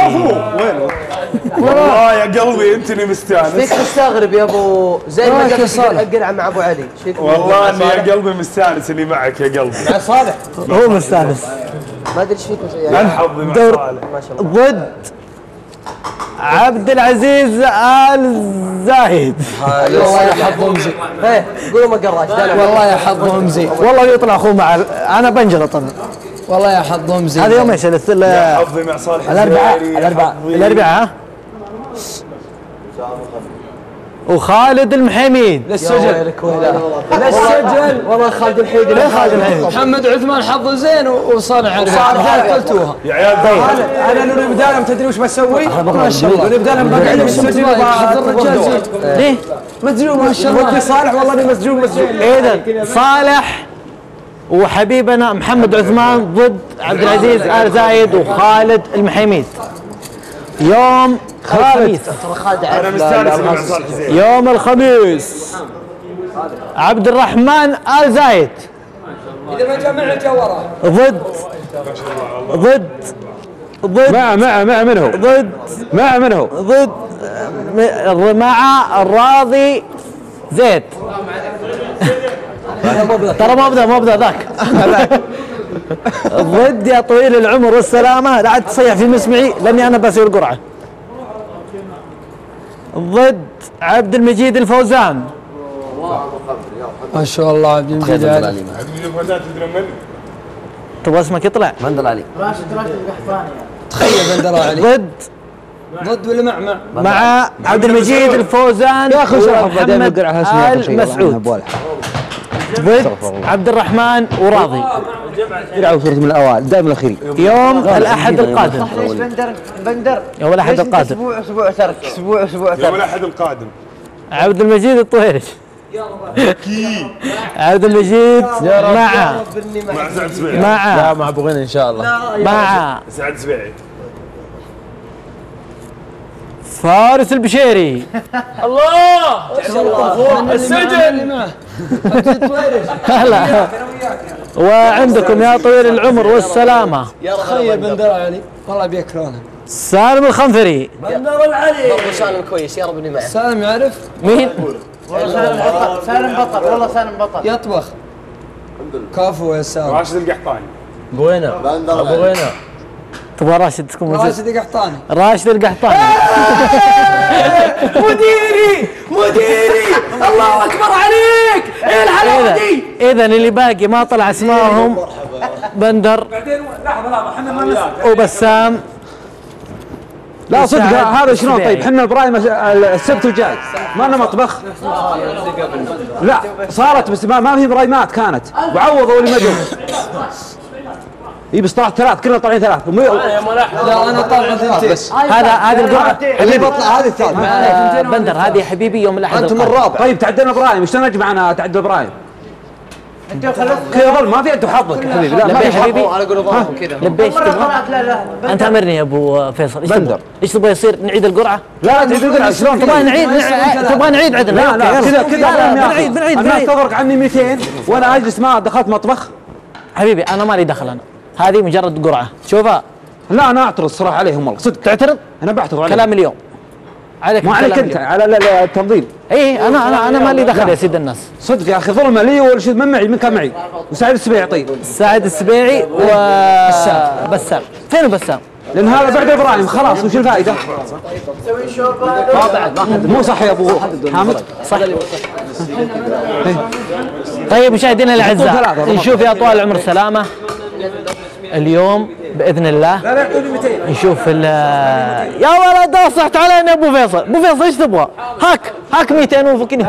والله يا قلبي انت اللي مستانس. فيك مستغرب يا ابو زي ما قلت القرعه مع ابو علي. والله اني يا قلبي مستانس اللي معك يا قلبي. مع صالح هو مستانس. ما ادري ايش فيك من حظي مع دور صالح. ما شاء الله. ضد عبد العزيز آل زايد. والله يا حظهم زين. ايه قولوا ما قراش. والله يا حظهم زين. والله يطلع اخوه مع انا بنجلط انا. والله يا حظهم زين. هذا يوم ايش؟ يا حظي مع صالح الاربعاء. الزهيري. الاربعاء الاربعاء ها. وخالد المحميد للسجن. للسجن. والله خالد الحيدي. ليه خالد المحميد؟ محمد عثمان حظه زين وصالح عرف. وصالح قلتوها. يا عيال انا انا نوري بدالهم تدري وش بسوي؟ ما شاء الله. نوري بدالهم بقعد بالسجن حظ الرجال زين. ليه؟ مسجون ما شاء الله. ودي صالح والله اني مسجون مسجون. اذا صالح وحبيبنا محمد عثمان ضد عبد العزيز آل زايد وخالد المحميد. يوم الخميس. انا مستانس مع صالح زين. يوم الخميس عبد الرحمن آل زايد اذا ما جمعنا جوره ضد ضد ضد مع مع مع من هو؟ ضد مع من هو؟ ضد م- مع الراضي زيد. ترى ما ابدا ما ابدا ذاك. ضد يا طويل العمر والسلامه، لا عاد تصيح في مسمعي لاني انا بسوي القرعه. ضد عبد المجيد الفوزان. ما شاء الله عبد المجيد. عبد المجيد الفوزان تدري من؟ تبغى اسمك يطلع؟ بندر علي. راشد راشد القحطاني. تخيل بندر علي. ضد ضد ولا مع مع؟ مع عبد المجيد الفوزان يا اخي ومحمد آل مسعود. ضد عبد الرحمن وراضي. يلعبوا صورة من الاوائل دائما الاخيرين. يوم الاحد القادم. ليش بندر بندر؟ يوم الاحد القادم. اسبوع اسبوع ترك اسبوع اسبوع ترك. يوم الاحد القادم. عبد المجيد الطويرش. عبد المجيد مع مع سعد سبيعي. مع لا مع ابو غني ان شاء الله. مع سعد سبيعي. فارس البشيري. الله السجن. هلا. وعندكم يا طويل العمر والسلامه تخيل بندر علي والله بيكرهنا. سالم الخنفري. بندر العلي. برضو سالم كويس يا رب اني معه. سالم يعرف؟ مين؟ والله سالم بطل سالم بطل والله سالم بطل. يطبخ. كفو يا سالم. راشد القحطاني. بوينه ابو غينه. تبغى راشد تكون راشد القحطاني. راشد القحطاني. مديري مديري الله اكبر عليك. ايه الحلاوه دي؟ اذا اللي باقي ما طلع اسمائهم بندر بعدين لحظه لحظه احنا ما نسال. وبسام. لا صدق هذا شلون طيب؟ احنا ابراهيم السبت الجاي ما لنا مطبخ. لا صارت بس ما, ما في ابراهيمات كانت وعوضوا اللي ما جو. اي بس طلعت ثلاث كلنا طالعين ثلاث. لا انا طالع ثنتين بس. هذا هذه القرعه اللي بطلع هذه الثالثه. بندر هذه حبيبي يوم الاحد انتم القادم. الرابع. طيب تعدلنا ابراهيم ايش نجمع انا تعدل ابراهيم؟ انت خلصت كذا يظل ما في انت حظك يا حبيبي. لا ما في حبيبي. حظ. على قولهم كذا. لبيش تبغى؟ لا لا انت امرني يا ابو فيصل. ايش بندر. تبغى؟ ايش تبغى يصير؟ نعيد القرعه؟ لا تعيد القرعه شلون تبغى نعيد تبغى نعيد عدنا؟ لا لا كذا كذا بنعيد بنعيد الناس بنعيد. تفرق عني مئتين وانا اجلس ما دخلت مطبخ. حبيبي انا مالي دخل، انا هذه مجرد قرعه شوفها. لا انا اعترض صراحه عليهم والله صدق. تعترض؟ انا بعترض عليهم. كلام اليوم عليك. ما عليك انت على التنظيم. اي انا انا انا مالي دخل يا سيد الناس. صدق يا اخي ظلم لي ولا شيء. من معي من كان معي؟ وسعيد السبيعي. طيب سعد السبيعي و بسام. فين بسام؟ لان هذا بعد ابراهيم خلاص وش الفائده؟ مو صح يا ابو حامد. صح. طيب مشاهدينا الاعزاء نشوف يا طوال العمر سلامه اليوم باذن الله. لا لا يعطوني مئتين. نشوف ال يا ولد اصحت علينا ابو فيصل. ابو فيصل ايش تبغى؟ هاك هاك مئتين وفكني.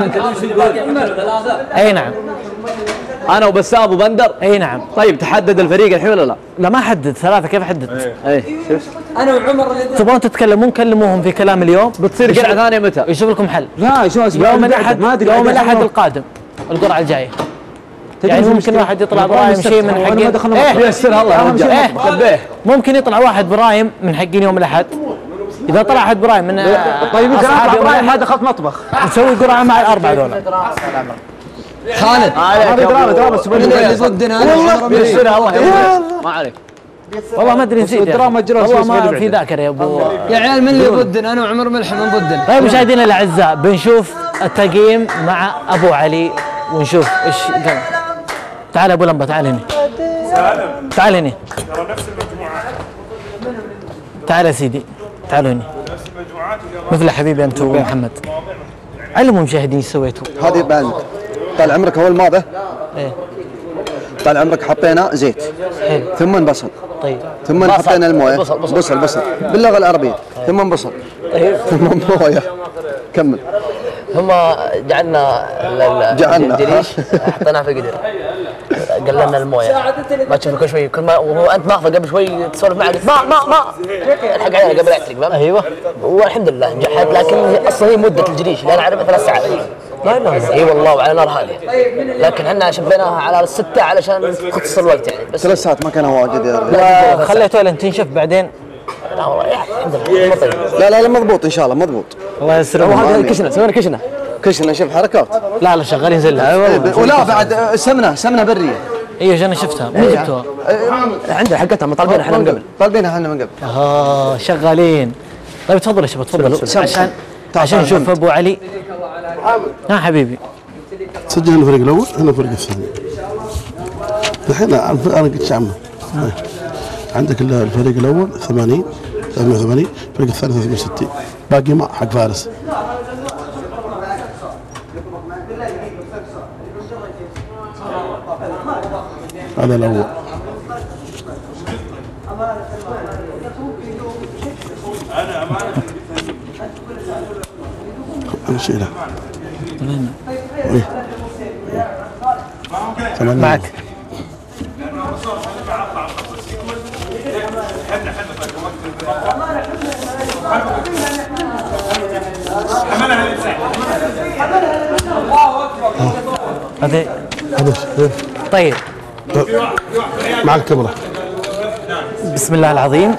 اي نعم. انا وبسام وبندر. اي نعم. طيب تحدد الفريق الحين ولا لا؟ لا ما حدد ثلاثه. كيف احدد؟ اي انا وعمر اللي تبغون تتكلمون كلموهم في كلام اليوم. بتصير قرعه ثانيه متى؟ يشوف لكم حل. لا شو اسمه يوم الاحد. ما ادري يوم الاحد القادم القرعه الجايه. يعني ممكن واحد يطلع برايم شيء من حقين. ايه يسرها الله يا رجال. ايه ممكن يطلع واحد برايم من حقين يوم الاحد. اذا طلع احد برايم من طيب يمكن اصحاب يوم برايم ما الاحد دخلت مطبخ. نسوي قرعه مع الاربعه ذولا. خالد هذا دراما دراما من اللي ضدنا والله بيصير الله ما عليك. والله ما ادري نسيت. الدراما جرى والله ما في ذاكره يا ابو. يا عيال من اللي ضدنا؟ انا وعمر ملحم من ضدنا. طيب مشاهدينا الاعزاء بنشوف التقييم مع ابو علي ونشوف ايش قال. تعال ابو لمبه تعال هنا. تعال هنا. ترى نفس المجموعات. تعال يا سيدي تعالوا هنا. نفس المجموعات. مثل حبيبي انت ومحمد. علموا المشاهدين ايش سويتوا. هذه بعلمك. طال عمرك اول ماذا؟ ايه طال عمرك حطينا زيت. حلو. ثم بصل. طيب. ثم حطينا المويه. بصل بصل, بصل, بصل. باللغه العربيه. ثم بصل. طيب. ثم مويه. كمل. ثم جعلنا جعلنا. الجريش حطيناه في قدر. قللنا المويه. ما تشوف كل شوي كل ما وهو انت ماخذه قبل شوي تسولف معه قلت ما ما ما الحق علينا قبل احترق فاهم؟ ايوه. والحمد لله نجحت لكن اصلا هي مده الجريش اللي انا اعرفها ثلاث ساعات. لا لا اي والله وعلى نار هاديه. لكن احنا شبيناها على الستة علشان تختص الوقت يعني بس. ثلاث ساعات ما كان واجد يا رجال. خليته لين تنشف بعدين. لا والله الحمد لله طيب. لا لا لا مضبوط ان شاء الله مضبوط. الله يسر. هذا كشنه سوينا كشنه. كشنا شوف حركات. لا لا شغالين زلة. ولا بعد سمنه سمنه بريه. ايوه انا شفتها. من جبتوها؟ عندنا حقتها ما طالبينها احنا من قبل. طالبينها احنا من قبل. اه شغالين. طيب تفضل يا شباب تفضلوا عشان عشان نشوف ابو علي. ها حبيبي سجل هنا الفريق الاول هنا الفريق الثاني. الحين انا قلت شعمه. عندك الفريق الاول ثمانين ثلاثمائة وثمانين، الفريق الثاني ثلاثمائة وستين، باقي ما حق فارس. هذا الاول. انا شيله. معك. هذه طيب مع الكاميرا. بسم الله العظيم.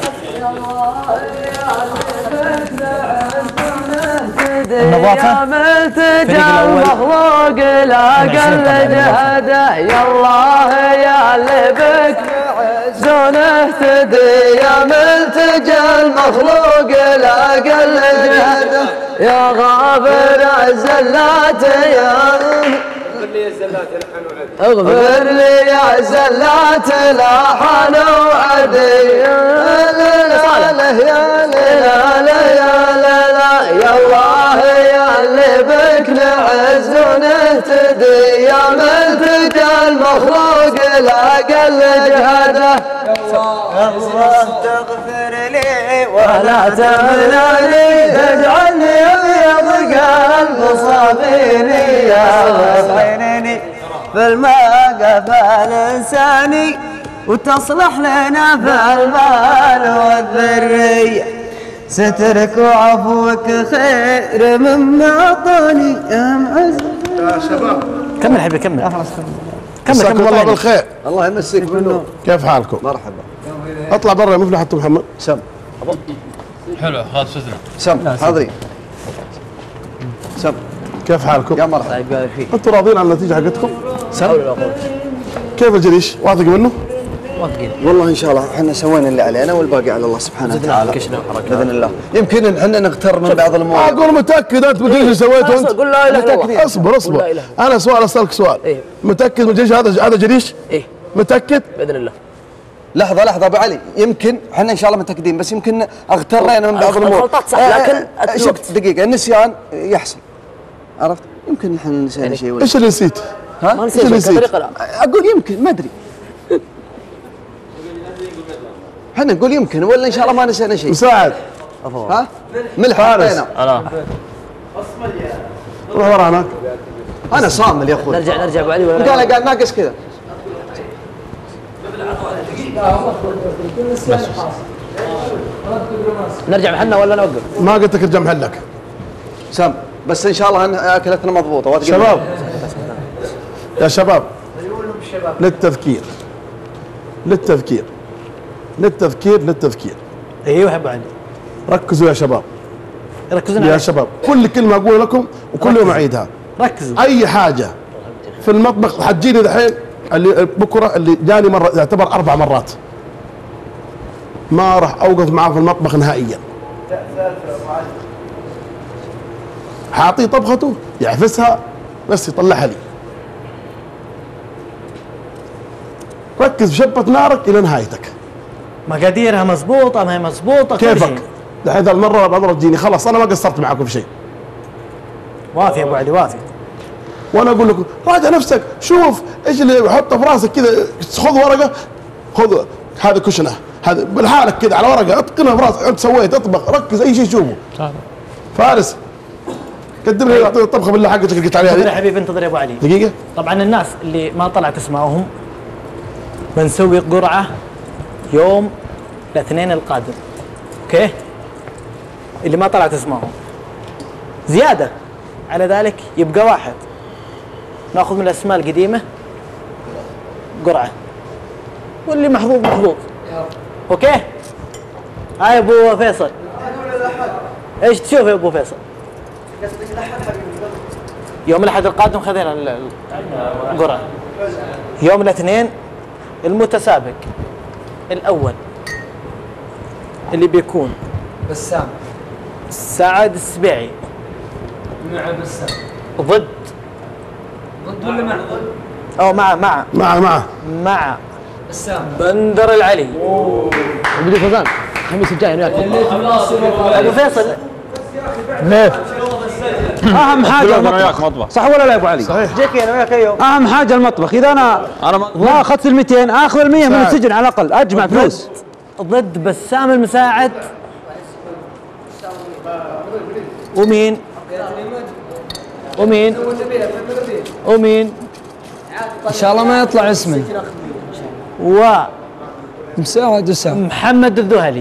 النظافة الفريق الأول مخلوق لا قل جهده يا الله يا اللي بك عزون اهتدي يا ملتجى المخلوق لا قل جهده يا غافر الزلات يا اغفر لي يا زلات لحن وعدي يا لا يا لا يا يا الله يا اللي بك نعز ونهتدي يا ملتقى المخلوق لا قل جهده الله تغفر لي ولا تمنعني تجعلني ابيض قلب صافيني يا عينيني في الموقف الانساني وتصلح لنا في المال والذريه سترك وعفوك خير مما اعطاني يا معز. يا شباب كمل حبيبي كمل. كمل كمل الله بالخير. الله يمسك بالنور. كيف حالكم؟ مرحبا. اطلع برا يا مفلح حتى محمد. سم. حلو خلاص فزنا. سم حاضرين. سم. كيف حالكم؟ يا مرحبا. انتم راضيين عن النتيجه حقتكم؟ سم. كيف الجريش؟ واثق منه؟ واثقين. والله ان شاء الله احنا سوينا اللي علينا والباقي على الله سبحانه وتعالى. باذن الله. يمكن احنا نغتر من بعض الامور. اقول متاكد انت من الجيش سويته انت؟ قول لا اله الا الله. اصبر اصبر. انا سؤال اسالك سؤال. إيه؟ متاكد من الجيش هذا هذا جريش؟ ايه متاكد؟ باذن الله. لحظه لحظه ابو علي، يمكن احنا ان شاء الله متاكدين بس يمكن اغترينا من بعض الامور. الخلطات صح لكن آه شفت دقيقه النسيان يحصل. عرفت؟ يمكن احنا نسينا شيء ولا ايش اللي نسيت؟ ها؟ ما نسيت بطريقه لا. اقول يمكن ما ادري. احنا نقول يمكن ولا ان شاء الله ما نسينا شيء. مساعد. ها؟ ملح حطينا. انا روح ورا هناك. انا صامل يا اخوي. نرجع نرجع ابو علي ولا قال قال ناقص كذا. نرجع محلنا ولا نوقف؟ ما قلت لك ارجع محلك. سم بس ان شاء الله اكلتنا مضبوطه. شباب يا شباب للتذكير للتذكير للتذكير للتذكير ايوه يا ابو علي. ركزوا يا شباب. ركزوا يا شباب كل كلمه اقول لكم وكل يوم اعيدها. ركزوا. اي حاجه في المطبخ حتجيني دحين اللي بكره اللي جاني مره يعتبر اربع مرات ما راح اوقف معاه في المطبخ نهائيا. حاعطيه طبخته يعفسها بس يطلعها لي. ركز بشبة نارك الى نهايتك. مقاديرها مضبوطه ما هي مضبوطه كيفك دحين المره ولا بعد مره تجيني خلاص انا ما قصرت معاكم في شيء. وافي يا ابو علي وافي. وانا اقول لكم راجع نفسك شوف ايش اللي حطه في راسك كذا خذ ورقه خذ هذا كشنه هذا بالحالك كذا على ورقه اتقنها في راسك انت سويت اطبخ ركز اي شيء تشوفه. فارس قدم لي الطبخه بالله حقتك اللي قلت عليها انتظر يا حبيبي انتظر يا ابو علي دقيقه. طبعا الناس اللي ما طلعت اسمائهم بنسوي قرعه يوم الاثنين القادم. اوكي اللي ما طلعت اسمائهم زياده على ذلك يبقى واحد ناخذ من الاسماء القديمه قرعه واللي محظوظ محظوظ. اوكي هاي ابو فيصل ايش تشوف يا ابو فيصل؟ يوم الاحد القادم خذينا القرعه. يوم الاثنين المتسابق الاول اللي بيكون بسام سعد السبيعي مع بسام ضد ضد ولا مع؟ او مع مع مع مع مع بندر العلي بدي فوزان الخميس الجاي انا وياك ابو فيصل ليه؟ اهم حاجه انا وياك المطبخ مطبخ صح ولا لا يا ابو علي؟ صحيح جيكي انا وياك ايوه اهم حاجه المطبخ، اذا انا انا ما اخذت ال مئتين اخذ ال مئة من السجن على الاقل، اجمع فلوس. ضد بسام المساعد ومين؟ ومين؟ ومين؟ ان شاء الله ما يطلع اسمه و مساعد وسام محمد الذهلي.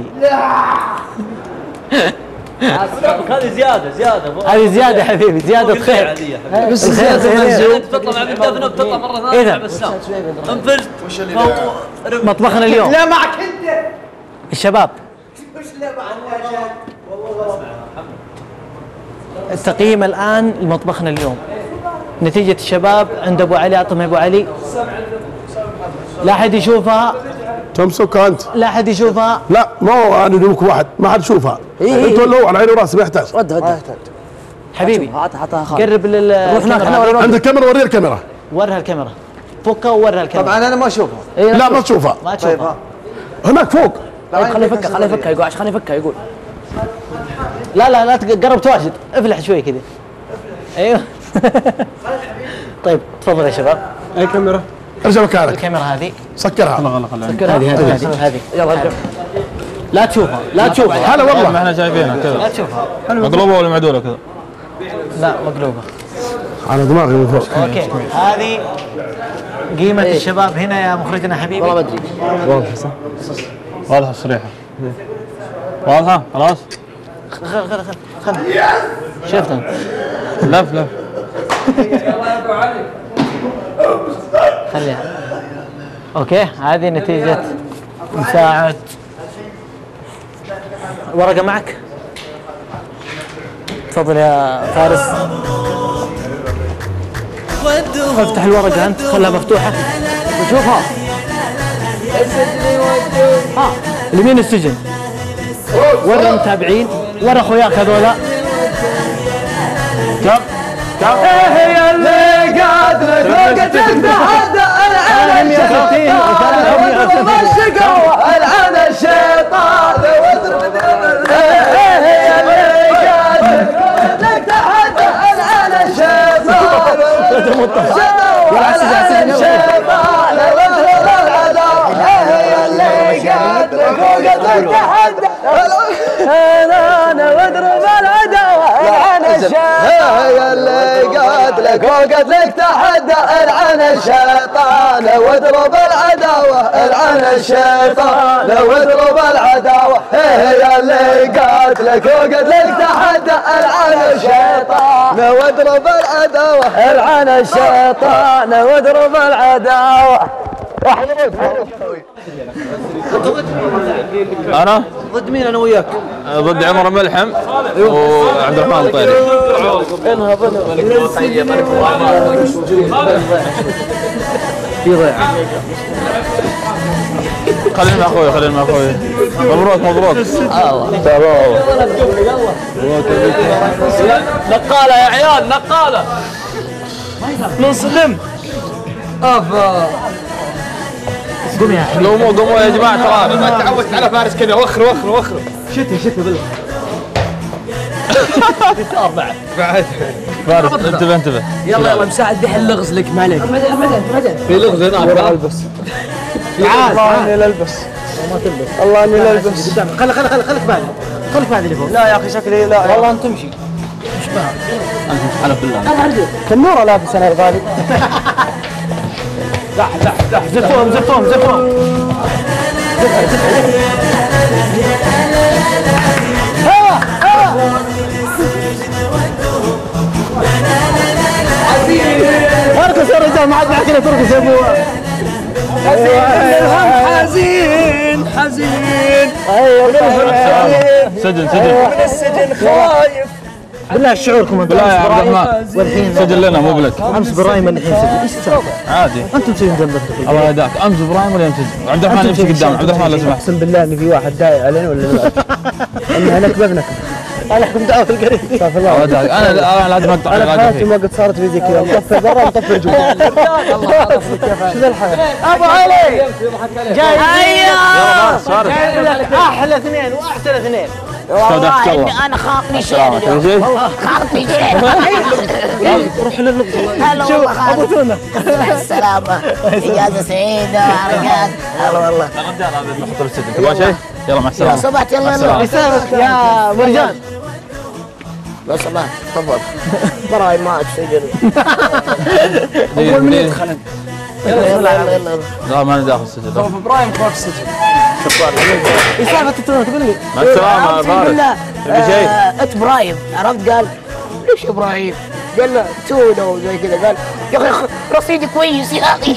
هذه زياده زياده هذه زياده حبيبي، زياده خير. بس زياده مرزوق تطلع مع بالدفن بتطلع مره ثانيه مع بسام انفرد مطبخنا اليوم لا معك انت الشباب. وش لا معك التقييم الان لمطبخنا اليوم، نتيجه الشباب عند ابو علي. اعطهم ابو علي، لا احد يشوفها. كم سكر انت؟ لا احد يشوفها. لا ما هو انا دوك واحد ما حد يشوفها. إيه انت ولا هو على عيني وراسي ما يحتاج. ودها ودها حبيبي حطها حطها خالد. قرب لل عند الكاميرا وري الكاميرا. ورها الكاميرا، فكها وورها الكاميرا. طبعا انا ما اشوفها. إيه لا ما تشوفها. ما تشوفها. هناك فوق. طيب خليه يفكها خليه يفكها يقول عشان خليه يفكها يقول. لا لا لا تقرب تواجد، افلح شوي كذا. ايوه. طيب تفضل يا شباب. اي كاميرا؟ ارجع مكانك. الكاميرا هذه سكرها. سكرها هذه هذه هذه يلا لا تشوفها لا تشوفها. هلا والله ما احنا شايفينها لا كذا تشوفها. مقلوبه ولا معدوله كذا؟ لا مقلوبه. على دماغي من فوق. اوكي هذه قيمة الشباب هنا يا مخرجنا حبيبي. والله ما ادري واضحه صح؟ واضحه صريحه واضحه خلاص. خل خل خل خل شفت لف لف خليها. اوكي هذه نتيجة مساعد. ورقة معك؟ تفضل يا فارس. افتح الورقة انت، خلها مفتوحة وشوفها. ها اليمين السجن، ورا المتابعين، ورا اخوياك هذولا. كم كم ايه يا اللي قادرك وقتك تحدى العالم يا ستين واضرب الشقوة العن الشيطان واضرب ايه يا اللي قادرك وقتك تحدى العن الشيطان العن الشيطان واضرب العداوة ايه يا اللي قادرك وقتك تحدى انا واضرب العداوة العن الشيطان يا اللي قاتلك وقتلك تحدى العن الشيطان واضرب العداوة العن الشيطان واضرب العداوة يا اللي قاتلك وقتلك تحدى العن الشيطان واضرب العداوة العن الشيطان واضرب العداوة. انا ضد مين انا وياك؟ ضد عمر ملحم وعبد الرحمن الطيري. انهض في ضيع. خلينا مع اخوي خلينا مع اخوي. مبروك مبروك. الله نقالة يا عيال نقالة. نصدم. افا قوم يا حبيبي. قوموا قوموا يا جماعه ترى ما تعودت على فارس كذا وخر وخر وخر. شتي شتي بالله. صار بعد بعد فارس انتبه انتبه. يلا يلا مساعد بيحل لغز لك ما عليك. بعدين بعدين بعدين في لغز هناك. البس تعال الله اني لا البس ما تلبس. الله اني لا البس. قدامك خلي خلي خلي خليك بعد خليك بعد اللي فوق. لا يا اخي شكلي لا والله انت تمشي. انت حلف بالله. كنوره لابس انا الغالي. زح زح زح زفوهم زفوهم زفوهم. ارقص يا رجال ما عاد معك الا ترقص يا ابو. حزين حزين ايوه سجن سجن من السجن خايف. بالله شعوركم انتم. بالله يا عبد الرحمن والحين سجل لنا مو بلك. امس برايم الحين سجل. ايش تسوي؟ عادي انتم تسوين جنبك. الله يهداك. امس ابراهيم ولا يوم سجن؟ عبد الرحمن يمشي قدام. عبد الرحمن لو سمحت. اقسم بالله ان في واحد داعي علينا ولا لا؟ ان انا كببنك. انا لكم دعوه في القريب استغفر الله انا انا لازم اقطع انا في حياتي ما قد صارت في زي كذا مطفي برا مطفي جوا شو ذا الحياه ابو علي جاي يلا صار احلى اثنين واحسن اثنين والله إني انا خاطني شيء اليوم والله خاطني شيء روح للنقطه هلا والله خالد مع السلامه اجازه سعيده وحركات هلا والله الرجال هذا نحطه بالسجن تبغى شيء؟ يلا مع السلامه لو سمحت يلا يلا يسامحك يا مرجان لو سمحت تفضل براي معك سجن اول من يدخل يلا يلا يلا لا ما انا داخل السجن خوف ابراهيم خوف السجن ايش سالفه التليفون تقول لي مع السلامه فارس تبي شيء؟ انت ابراهيم عرفت قال ليش ابراهيم؟ قال له تونه وزي كذا قال يا اخي رصيدي كويس يا اخي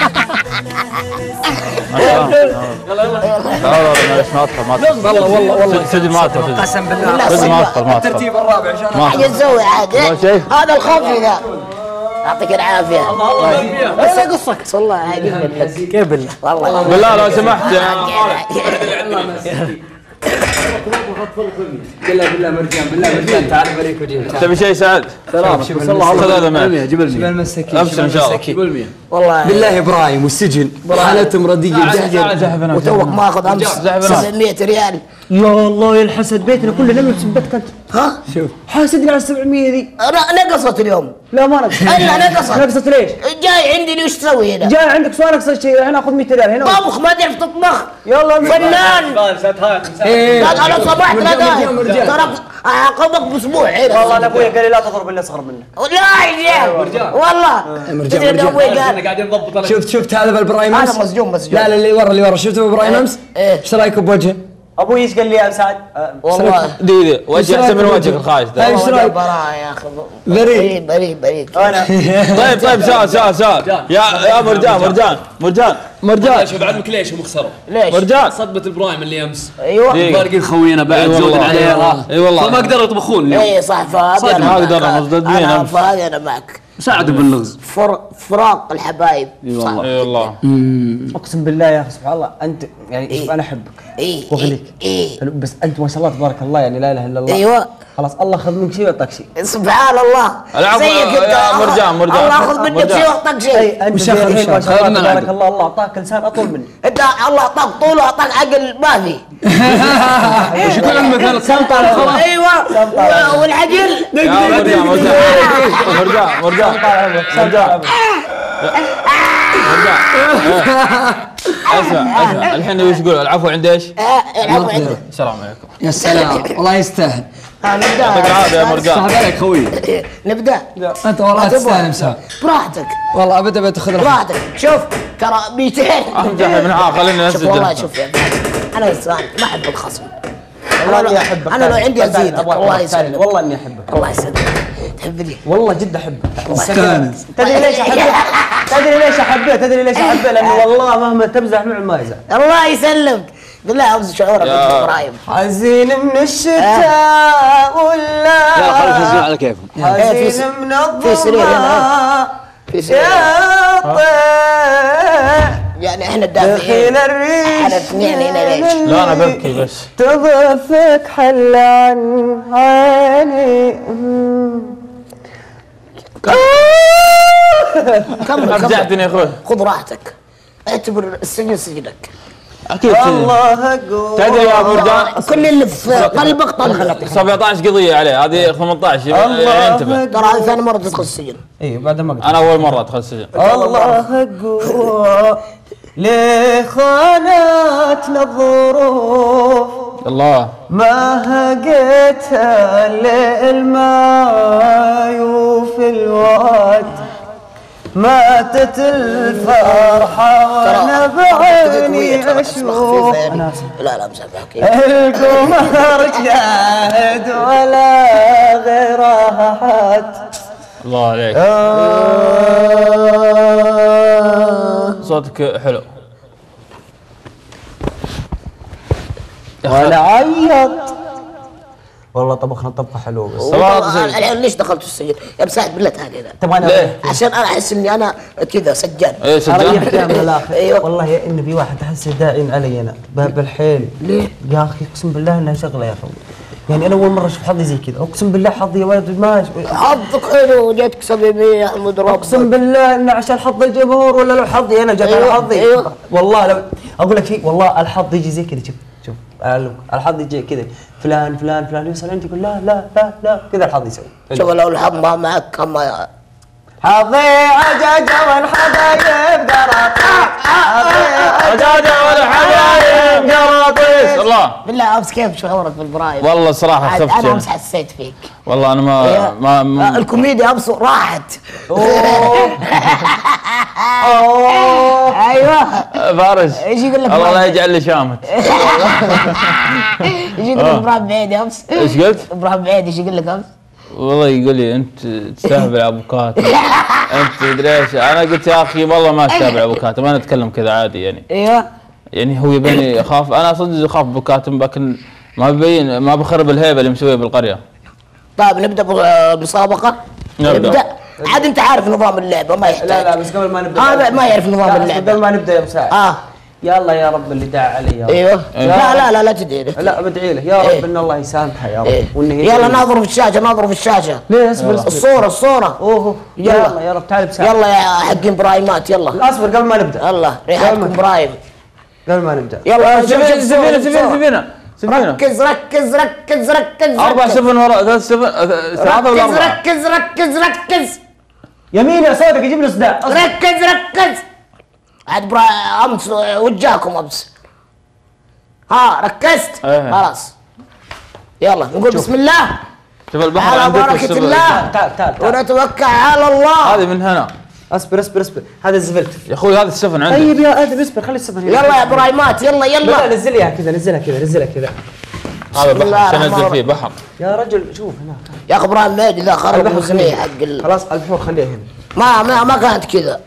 يلا يلا معلش ما ادخل ما ادخل والله والله والله سجن ما ادخل قسم بالله سجن ما ادخل ما ادخل الترتيب الرابع عشان حاجه تسوي عاد هذا الخوف ذا يعطيك العافيه بس قصك والله عادي كيف بالله والله بالله لو سمحت بالله بالله مرجان بالله مرجان تعال بريك وجيب تبي شيء سعد؟ سلام خذ هذا معك جبل جبل مساكين ابشر ان شاء الله والله بالله ابراهيم والسجن حالتهم رديه جهجر وتوك ماخذ امس سبعمية ريال يا الله يا الحسد بيتنا كله لم يثبتك انت ها؟ شوف حاسدني على السبعمية ذي انا نقصت اليوم لا ما نقصت الا نقصت نقصت ليش؟ جاي عندي ليش تسوي هنا؟ جاي عندك سؤال نقصت شيء هنا اخذ مئة ريال هنا طبخ ما تعرف تطبخ يلا فنان لا لو سمحت لا ترى اعاقبك باسبوع هنا والله انا ابوي قال لي لا تضرب الا اصغر منك لا يا والله مرجان مرجان قاعدين نضبط شفت شفت هذا بالابراهيم انا امس مسجون مسجون لا لا اللي ورا اللي ورا شفته بالابراهيم امس ايش رايكم بوجهه؟ ابوي ايش قال لي يا سعد؟ والله دقيقة وجه احسن من وجهك الخايس ده ايش رايك؟ براءة يا اخي بريء بريء بريء انا طيب طيب سؤال سؤال سؤال يا يا مرجان مرجان مرجان مرجان شوف بعلمك ليش هم خسروا ليش؟ مرجان صدمة البرايم اللي امس ايوه فارقين خوينا بعد زودنا عليها اي والله فما قدروا يطبخون اليوم اي صح فهذا ما قدرنا مصددين انا فهذا انا معك ساعدوا باللغز فراق الحبايب اي والله اي والله اقسم بالله يا اخي سبحان الله انت يعني شوف انا احبك اي واغليك اي بس انت ما شاء الله تبارك الله يعني لا اله الا الله ايوه خلاص الله خذ منك شيء ويعطيك شيء سبحان الله العفو يا مرجان مرجان الله ياخذ منك شيء ويعطيك شيء انت الحين ما شاء الله تبارك الله الله اعطاك لسان اطول مني انت الله اعطاك طول واعطاك عقل ما في وش يكون عندك سمطه ايوه والعقل يا مرجان مرجان مرجان مرجان مرجان اسمع اسمع الحين وش يقول العفو عند ايش؟ العفو عندي السلام عليكم يا سلام والله يستاهل نبدا يعطيك العافيه يا مرجان صعب عليك خوي نبدا انت والله تستاهل مساء براحتك والله ابدا بتاخذ راحتك براحتك شوف ترى مئتين امزح ابن عاق خليني شوف والله اسجل شوف يا انا انسان ما احب الخصم والله اني احبك انا لو عندي ازيدك الله يسلمك والله اني احبك الله يسلمك تحبني والله جد احبك استانس تدري ليش احبه؟ تدري ليش احبه؟ تدري ليش احبه؟ لانه والله مهما تمزح معه ما يزعل الله يسلمك بالله امس شعورك يا ابراهيم حزين من الشتاء ولا لا خلينا ننزل على كيفهم حزين من في سرير هنا الظلمة في سرير يا طير يعني احنا الدافعين دخيل الريش احنا الاثنين هنا ليش؟ لا انا ببكي بس تضفك حل عن عيني كمل ارجعتني يا اخوي خذ راحتك اعتبر السجن سجنك اكيد الله اقول تدري يا مرجان كل اللي في قلبك طلع سبعطعش قضيه عليه هذه ثمانية عشر انتبه ترى هذه ثاني مرة تدخل السجن اي بعد ما انا اول مره ادخل السجن الله اقول ليه خانتنا الظروف الله ما هقيتها الليل ما يوفي الوقت ماتت الفرحة وانا بعيني اشوف لا لا مسامحك القمر جاهد ولا غيرها حد الله عليك صوتك حلو ولا عيط والله طبخنا طبخه حلوه بس الحين ليش دخلت السجن؟ يا مساعد بالله تعال هنا تبغاني ليه؟ عشان انا احس اني انا كذا سجان ايه سجان من الاخر ايوه والله يا ان في واحد احسه داعين علي انا باب الحيل ليه؟ يا اخي اقسم بالله انها شغله يا اخي يعني انا اول مره اشوف حظي زي كذا، اقسم بالله حظي يا ولد ماشي. حظك حلو جاتك سبعمية احمد ربك. اقسم بالله انه عشان حظ الجمهور ولا لو حظي انا جات أيوة على حظي. أيوة. والله لو اقول لك شيء، والله الحظ يجي زي كذا. شوف شوف الحظ يجي كذا، فلان فلان فلان يوصل عندي يقول لا لا لا لا كذا الحظ يسوي. شوف لو الحظ ما معك كما حظي عجاجة والحبايب قراطيس، عجاجة والحبايب قراطيس. الله بالله امس كيف شعورك بالبرايم؟ والله صراحة خفت. انا امس حسيت فيك. والله انا ما ما, ما الكوميديا امس راحت. اوه ايوه فارس ايش يقول لك؟ الله لا يجعل لي شامت. ايش يقول لك ابراهيم بعيدي امس؟ ايش قلت؟ ابراهيم بعيدي ايش يقول لك امس؟ والله يقول لي انت تستهبل ابو كاتب، انت تدري ايش؟ انا قلت يا اخي والله ما استهبل ابو كاتب، انا اتكلم كذا عادي يعني. ايوه يعني هو يبيني اخاف، انا صدق اخاف ابو كاتب، لكن ما ببين ما بخرب الهيبه اللي مسويها بالقريه. طيب نبدا بمسابقه؟ نبدا. عاد انت عارف نظام اللعبه ما يحتاج. لا لا بس قبل ما نبدا هذا ما يعرف نظام اللعبه. قبل ما نبدا يا مساعد. اه يلا يا رب اللي دعا علي يا رب. ايوه لا لا لا لا تدعي له. لا بدعي له يا رب إيه؟ ان الله يسامحه يا رب. إيه؟ وانه يلا ناظروا في الشاشه ناظروا في الشاشه. ليه اصبر اصبر. الصوره الصوره. اوه يلا يلا يا رب تعال بساعة. يلا يا حقين برايمات يلا. اصبر قبل ما نبدا. يلا ريحتكم برايم. قبل ما نبدا. يلا سفينة سفينة سفينة سفينة سفينة. ركز ركز ركز ركز. أربع سفن وراء ثلاث سفن ثلاثة ولا أربعة؟ ركز ركز ركز. يمين يا صادق يجيب لي صداع. ركز ركز. عاد برا امس وجاكم امس. ها ركزت؟ ايه. خلاص. يلا نقول بسم الله. شوف البحر على عندك بركة والسفن. الله. تعال تعال تعال. ونتوكل على الله. هذه من هنا. اصبر اصبر اصبر هذا الزفلت. يا اخوي هذا السفن عندك. طيب يا ادم اصبر خلي السفن هنا. يلا يا برايمات يلا لا يلا. نزل اياها كذا نزلها كذا نزلها كذا. هذا بسم الله بحر عشان الرحمن انزل فيه بحر. يا رجل شوف هنا. يا اخي ابراهيم مهدي ذا خرب البحر الميزانيه خليه. حق ال... خلاص البحور خليها هنا. ما ما ما كانت كذا.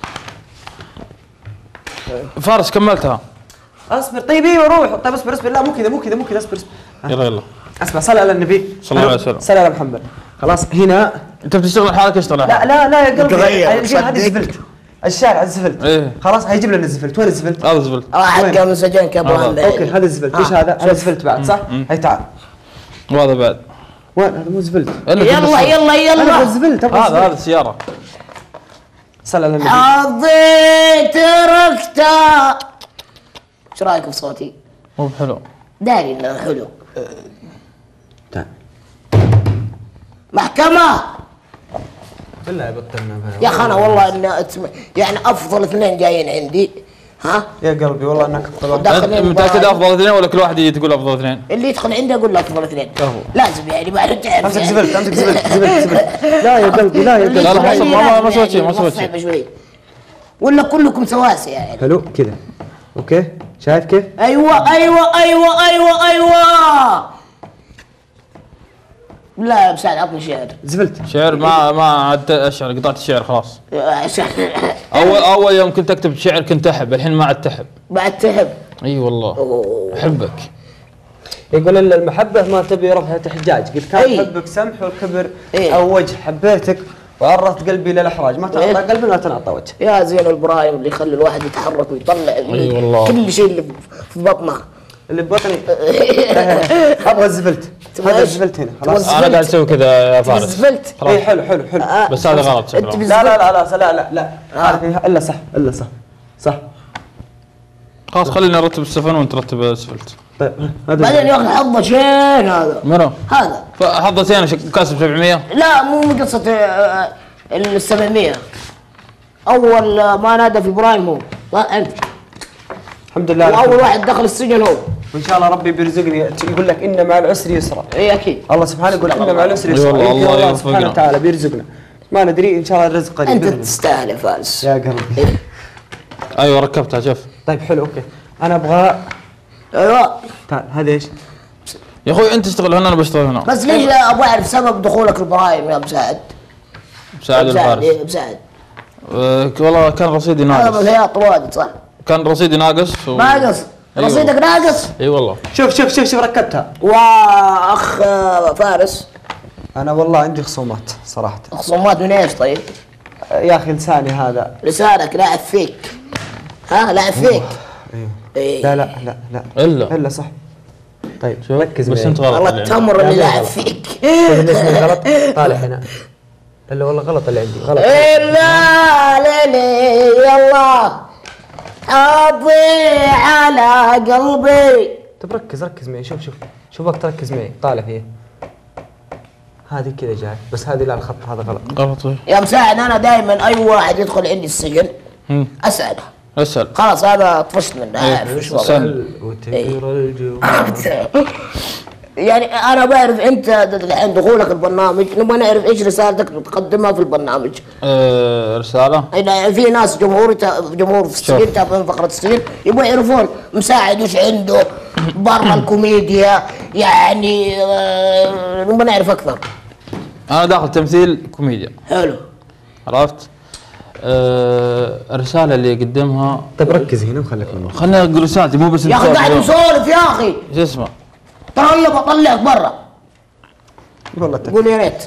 فارس كملتها. اصبر طيب ايوه روح. طيب اصبر اصبر لا مو كذا مو كذا مو كذا اصبر اصبر. يلا يلا. اسمع صل على النبي صلى الله عليه وسلم. صل على محمد. خلاص هنا. انت بتشتغل حالك اشتغل لا حالك. لا لا يا قلبي تغير، هذه الزفلت. الشارع الزفلت. ايه. خلاص هيجيب لنا الزفلت. وين الزفلت؟ هذا زبل. اه حق مسجنك يا ابراهيم اوكي مهدي. هذا الزفلت. ايش هذا؟ هذا الزفلت بعد صح؟ هي تعال. وهذا بعد. وين هذا مو زفلت. يلا يلا هذا يلا. الزفلت. هذا هذا السيارة. صل على النبي. حظي تركته. ايش رايك في صوتي؟ مو بحلو. داري انه حلو. تعال. محكمة. بالله يبطلنا يا اخي انا والله ان يعني افضل اثنين جايين عندي. ها؟ يا قلبي والله انك افضل واحد. دخل انت متأكد افضل اثنين ولا كل واحد يجي تقول افضل اثنين؟ اللي يدخل عندي اقول له افضل اثنين. كفو. لازم يعني ما تعرف. امسك يعني. زفلت امسك زفلت زفلت زفلت. لا يا قلبي لا يا قلبي. لا لا ما اللي ما ما لازم سويت شيء ما يعني سويت شيء. صعبة شوي. ولا كلكم سواسية يعني. حلو كذا. اوكي شايف كيف؟ ايوه ايوه ايوه ايوه ايوه. لا يا مساعد عطني شعر. زفلت. شعر ما ما عاد اشعر قطعت الشعر خلاص. شعر. اول اول يوم كنت اكتب شعر كنت احب، الحين ما عاد تحب. بعد تحب. اي والله. احبك. يقول ان المحبه ما تبي رفعه حجاج، قد كان أي. حبك سمح والكبر إيه. او وجه، حبيتك وعرضت قلبي للاحراج، ما تنعطى إيه. قلبي ولا تنعطى وجه. يا زين البرايم اللي يخلي الواحد يتحرك ويطلع اي والله. كل شيء اللي في بطنه. اللي ببطني ابغى الزفلت. هذا الزفلت هنا خلاص. انا قاعد اسوي كذا يا فارس. زفلت. اي حلو حلو حلو. آه. بس هذا غلط انت شكله. لا لا لا لا لا لا لا آه. الا صح الا صح صح. خلاص خلينا نرتب السفن وانت ترتب الاسفلت. طيب هذا بعدين يا اخي حظه شين هذا. منو؟ هذا. فحظتين كاسب سبعمية. لا مو من قصة آه، ال سبعمية. أول آه، ما نادى في إبراهيم هو. لا أنت. الحمد لله. وأول واحد دخل السجن هو. وان شاء الله ربي بيرزقني. يقول لك ان مع العسر يسرا. إي أكيد. الله سبحانه يقول ان مع العسر يسرا. والله الله الله يوفقنا. سبحانه وتعالى بيرزقنا. ما ندري ان شاء الله الرزق قريب. أنت بإذن الله. تستاهل يا فارس. يا قلبي. ايوه ركبتها شوف. طيب حلو اوكي. انا ابغى. أيوه. تعال هذا ايش؟ يا اخوي انت تشتغل هنا انا بشتغل هنا. بس ليش أبغى أعرف سبب دخولك إبراهيم يا مساعد؟ مساعد الفارس. إيه مساعد. أه والله كان رصيدي هذا ناقص. بالهياط واجد صح؟ كان رصيدي ناقص و... ناقص. أيوة. رصيدك ناقص. اي والله. شوف شوف شوف شوف ركبتها. وأخ آه، فارس. انا والله عندي خصومات صراحه. خصومات من إيش طيب؟ يا اخي لساني هذا. لسانك لاعب فيك. ها لاعب فيك. ايوه. إيه. لا لا لا لا الا الا صح. طيب ركز بس معي. انت غلط. والله اللي عندك. التمر اللي لاعب فيك. شوف الاسم غلط طالع هنا. الا والله غلط اللي عندي غلط. إلا ليلي يلا حظي على قلبي. طيب ركز ركز معي. شوف شوف شوف وقت ركز معي. طالع فيه هذه كذا جاي، بس هذه لا الخط هذا غلط. غلط. يا مساعد انا دائما اي واحد يدخل عندي السجن اساله. اسال. خلاص هذا طفشت منه عارف ايش والله. سل. وتكبر الجمعة. يعني انا بعرف انت الحين دخولك البرنامج نبغى نعرف ايش رسالتك تقدمها في البرنامج. أه رساله. يعني في ناس جمهور جمهور في السجن يتابعون فقره السجن يبغوا يعرفون مساعد وش عنده برا الكوميديا يعني آه نبغى نعرف اكثر. انا داخل تمثيل كوميديا. حلو. عرفت؟ أه الرساله اللي يقدمها. طيب ركز هنا وخليك منه. خليني اقول رسالتي مو بس يا اخي قاعد نسولف يا اخي. شو اسمه؟ ترى الا بطلعك برا. والله قول يا ريت.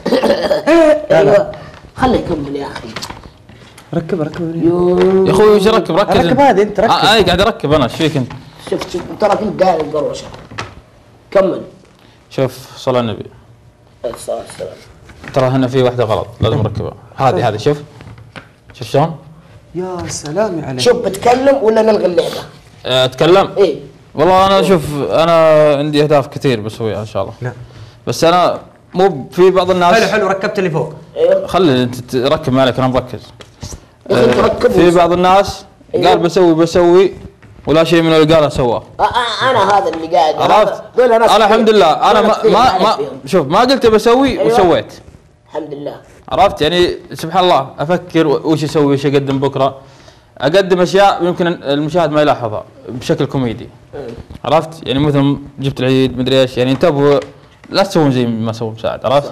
ايوه خليه يكمل يا اخي. ركب ركب يا اخوي وش ركب ركز. ركب هذه انت ركب. اي قاعد اركب انا ايش فيك انت؟ شوف شوف ترى كنت داير القروشه. كمل. شوف صلى على النبي. الصلاة والسلام. ترى هنا في واحده غلط لازم اركبها. هذه هذه شوف شوف شلون؟ يا سلام عليك. شوف بتكلم ولا نلغي اللعبه؟ اتكلم؟ ايه والله انا شوف انا عندي اهداف كثير بسويها ان شاء الله. لا بس انا مو في بعض الناس. حلو حلو ركبت اللي فوق. ايوه خلي انت تركب ما عليك انا مركز. يا اخي تركب. في بعض الناس أيوه. قال بسوي بسوي ولا شيء من اللي قاله سواه. انا هذا اللي قاعد عرفت؟ دول ناس انا الحمد لله انا دول ما كثير ما, عارف ما فيهم. شوف ما قلت بسوي أيوه. وسويت. الحمد لله. عرفت يعني سبحان الله افكر وش اسوي وش اقدم بكره. اقدم اشياء يمكن المشاهد ما يلاحظها بشكل كوميدي. عرفت؟ يعني مثلا جبت العيد مدري ايش يعني انتبهوا لا تسوون زي ما سووا مساعد. عرفت؟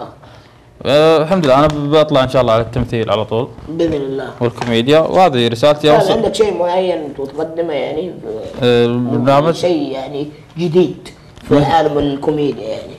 أه الحمد لله انا بطلع ان شاء الله على التمثيل على طول باذن الله والكوميديا وهذه رسالتي. كان اوصل عندك شيء معين تقدمه يعني البرنامج شيء يعني جديد في عالم الكوميديا يعني.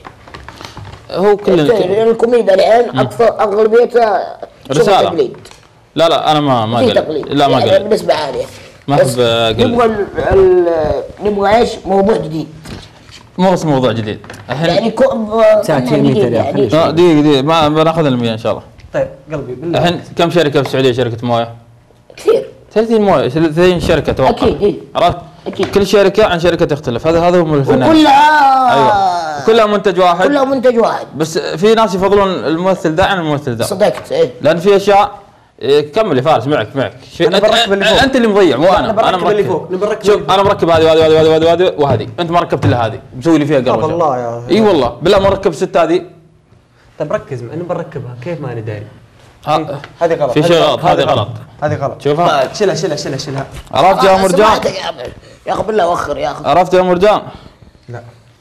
هو كل الكوميديا الحين اكثر اغلبيتها رسالة. تقليد. لا لا انا ما ما في قلت تقليد لا ما يعني قلت بنسبة عالية. ما احب اقلد. نبغى ال- ال- نبغى ايش؟ موضوع جديد. مو بس موضوع جديد الحين يعني كو ساعتين جديد مية ريال. يعني. اه دقيقة دقيقة ما بناخذ المية ان شاء الله. طيب قلبي بالله. الحين كم شركة في السعودية شركة مويه؟ كثير. ثلاثين مويه ثلاثين شركة اتوقع. اكيد ايه عرفت؟ اكيد. كل شركة عن شركة تختلف هذا هذا هو من الفنان. وكلها ايوه كلها منتج واحد. كلها منتج واحد. بس في ناس يفضلون الممثل ذا عن الممثل ذا. صدقت ايه. لان في اشياء إيه، كمل يا فارس معك معك شو أنا انت, بركب اللي فوق. انت اللي مضيع مو انا. أنا انا بركب اللي مركب فوق. أنا بركب شوف اللي فوق. انا مركب هذه وهذه وهذه وهذه وهذه وهذه انت ما ركبت الا هذه مسوي لي فيها قروشه. والله يا اي والله بالله ما ركب ست هذه. طيب ركز انا بركبها كيف ماني داري. ها- هذه غلط. في شيء غلط هذه غلط. هذه غلط. شوفها شيلها شيلها شيلها شيلها. عرفت يا مرجان؟ سمعتك يا عمي. يا اخي بالله وخر يا اخي. عرفت يا مرجان؟ لا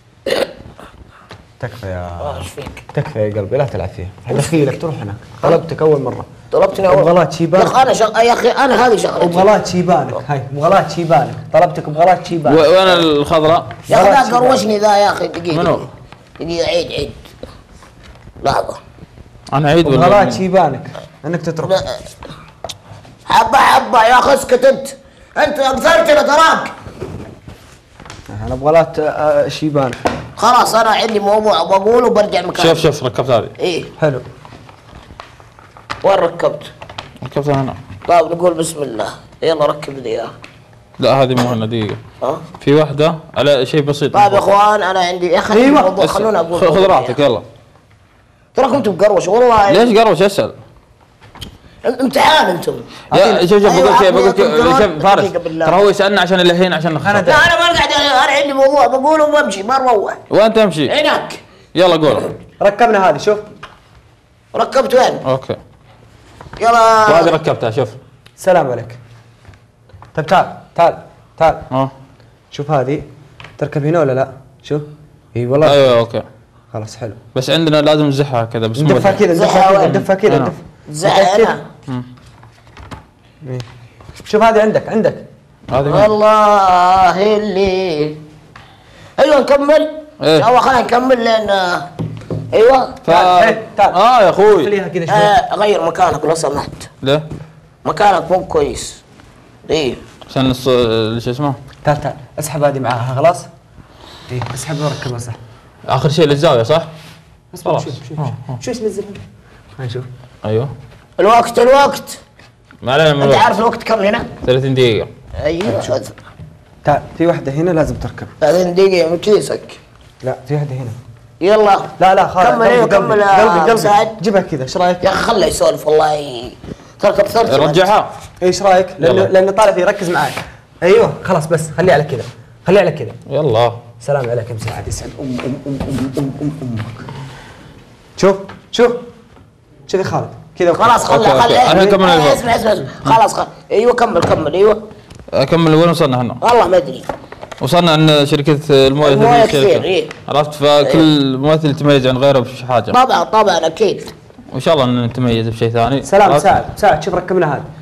تكفى يا ايش فيك؟ تكفى يا قلبي لا تلعب فيها. دخيلك تروح هناك. طلبتك اول مره. طلبتني اول بغلات شيبان. يا اخي انا شغ... يا اخي انا هذه شغلتي. بغلات شيبانك هاي بغلات شيبانك طلبتك بغلات شيبانك. وين الخضراء؟ يا اخي ذا قروشني ذا يا اخي دقيقة منو؟ دقيقة عيد عيد لحظة. انا عيد ولا بغلات مين؟ شيبانك انك تترك. حبة حبة يا اخي اسكت انت. انت اكثرتنا تراك. انا بغلات آه، شيبانك. خلاص انا عندي موضوع بقوله وبرجع مكاني. شوف شوف ركبت هذه. ايه حلو. وين ركبت؟ ركبتها هنا. طيب نقول بسم الله يلا ركب لي اياه. لا هذه مو هنا دقيقة. ها؟ في واحدة على شيء بسيط. طيب يا اخوان انا عندي يا اخي أيوة. الموضوع خلونا اقول خذ موضوع راحتك يا أخي. يلا. تراكم انتم بقروش والله. ليش قروش اسال؟ امتحان انتم. يا شوف شوف أيوة، بقول شيء عطني بقول كنترول. شوف فارس دقيقة بالله. ترى هو يسالنا عشان الحين عشان نخسر. لا انا ما قاعد انا عندي موضوع بقوله وبمشي ما اروح. وين تمشي؟ هناك. يلا قول. ركبنا هذه شوف. ركبت وين؟ اوكي. يلا. وهذه ركبتها شوف. سلام عليك. طيب تعال تعال تعال. اه شوف هذه تركب هنا ولا لا؟ شوف. اي والله. ايوه اوكي. خلاص حلو. بس عندنا لازم نزحها كذا بس مو ندفها الحين. كذا ندفها كذا ندفها كذا أنا. ندف. زعل انا. مم. إيه. شوف هذه عندك عندك. هذه مين؟ والله اللي ايوه نكمل. إيه. اول خلينا نكمل لان ايوه. ف... اه يا اخوي. خليها كذا شوي. آه غير مكانك لو سمحت. ليه؟ مكانك مو كويس. ايه عشان الص... شو اسمه؟ تعال تعال اسحب هذه معاها خلاص. ايه اسحب وركبها صح. اخر شيء للزاويه صح؟ اصبر شوف شوف شو ايش نزل هنا؟ خلينا نشوف. ايوه الوقت الوقت ما علينا من انت الوقت. عارف الوقت كم هنا؟ ثلاثين دقيقة. ايوه تعال في واحدة هنا لازم تركب. ثلاثين دقيقة من كيسك. لا في واحدة هنا. يلا لا لا خلاص كمل ايوه كمل يا قلبي مساعد. قلبي جيبها كذا ايش رايك؟ يا اخي خله يسولف والله تركب ثلث. رجعها. ايش رايك؟ لانه يلا. لانه طالع فيه ركز معي. ايوه خلاص بس خليه على كذا خليه على كذا. يلا سلام عليك يا مساعد يسعد ام ام ام ام ام ام امك. شوف شوف شوف يا خالد كذا خلاص خله خله اسمع اسمع اسمع خلاص خلاص ايوه كمل كمل ايوه اكمل وين وصلنا احنا؟ والله ما ادري. وصلنا ان شركة المويه المويه كثير كثير إيه؟ عرفت فكل ممثل يتميز عن غيره بشي حاجة. طبعا طبعا اكيد. وان شاء الله ان نتميز بشيء ثاني. سلام سعد سعد شوف ركبنا هذا.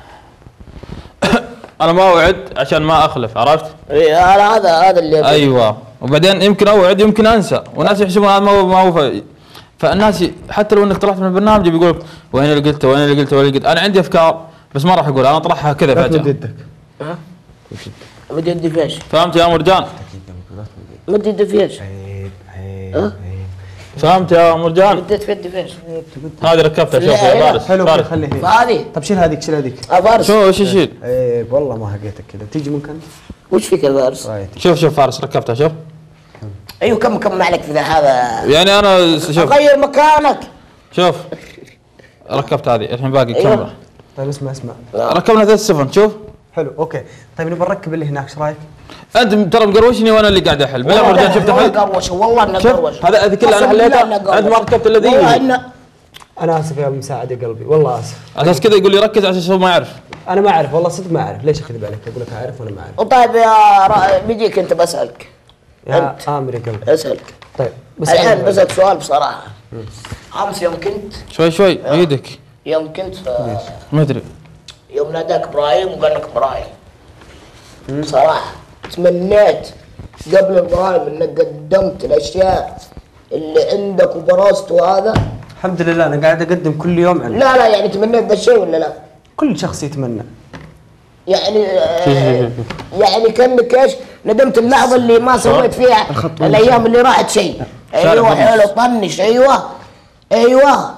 انا ما اوعد عشان ما اخلف عرفت؟ اي هذا هذا اللي ايوه وبعدين يمكن اوعد يمكن انسى والناس يحسبون هذا ما هو ما هو فالناس حتى لو انك طلعت من البرنامج بيقول لك وين اللي قلته وين اللي قلته وين اللي قلت. انا عندي افكار بس ما راح اقول انا اطرحها كذا فجأة. مد يدك. ها؟ مد يدي فيش؟ فهمت يا مرجان؟ مد يدي فيش؟ عيب عيب فهمت يا مرجان؟ مديت في يدي فيش؟ هذه ركبتها شوف يا فارس. حلو فارس. خليه هنا. هذه طب شيل هذيك شيل هذيك. فارس شو وش يشيل؟ عيب والله ما هقيتك كذا تيجي ممكن. وش فيك يا فارس؟ شوف شوف فارس ركبتها شوف. ايوه كم كم عليك في ذا هذا. يعني انا شوف غير مكانك. شوف ركبت هذه الحين باقي أيوة. كم. طيب اسمع اسمع. ركبنا ثلاث سفن شوف. حلو اوكي طيب نبغى نركب اللي هناك ايش رايك؟ انت ترى مقروشني وانا اللي قاعد احل بالله مرجان شفت والله احل. قروش والله انه شوف قروش. هذا هذه كلها انا حليتها انت ما ركبت الا ذي. والله انه انا اسف يا مساعد يا قلبي والله اسف. اساس كذا يقول لي ركز عشان هو ما يعرف. انا ما اعرف والله صدق ما اعرف ليش اكذب عليك اقول لك اعرف وانا ما اعرف. طيب يا را... بيجيك انت بسالك. يا امر يا قلبي. اسالك. طيب بس الحين بسالك سؤال بصراحه. امس يوم كنت شوي شوي ايدك. يوم كنت ما ادري. يوم ناداك ابراهيم وقال لك ابراهيم بصراحه تمنيت قبل ابراهيم انك قدمت الاشياء اللي عندك وبرزت وهذا. الحمد لله انا قاعد اقدم كل يوم عنه. لا لا يعني تمنيت ذا الشيء ولا لا؟ كل شخص يتمنى. يعني آه يعني كانك ايش ندمت اللحظه اللي ما سويت فيها الايام اللي راحت شيء. ايوه حلو طنش ايوه ايوه.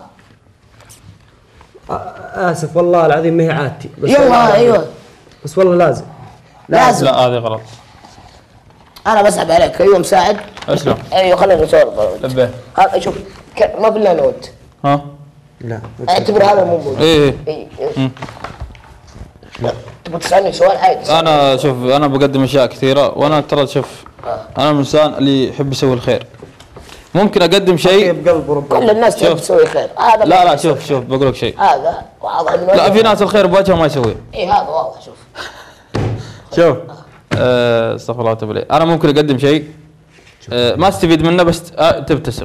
اسف والله العظيم ما هي عادتي. بس يلا ايوه بس والله لازم. لازم. لا هذه غلط. انا بسحب عليك ايوه مساعد. اسلم. ايوه خلينا نسولف. لبيه. هذا شوف ما في الا انا وانت. ها؟ لا اعتبر هذا مو موجود. ايه ايه لا تبغى تسالني سؤال عادي. انا شوف انا بقدم اشياء كثيره وانا ترى شوف انا من الانسان اللي يحب يسوي الخير. ممكن اقدم شيء بقلب ربنا. كل الناس تحب تسوي خير. هذا لا لا شوف شوف بقول لك شيء. هذا واضح من وجهه. لا في ناس الخير بوجهه ما يسويه. اي هذا واضح شوف. شوف آه، استغفر الله واتوب اليه. انا ممكن اقدم شيء آه ما استفيد منه بس آه تبتسم.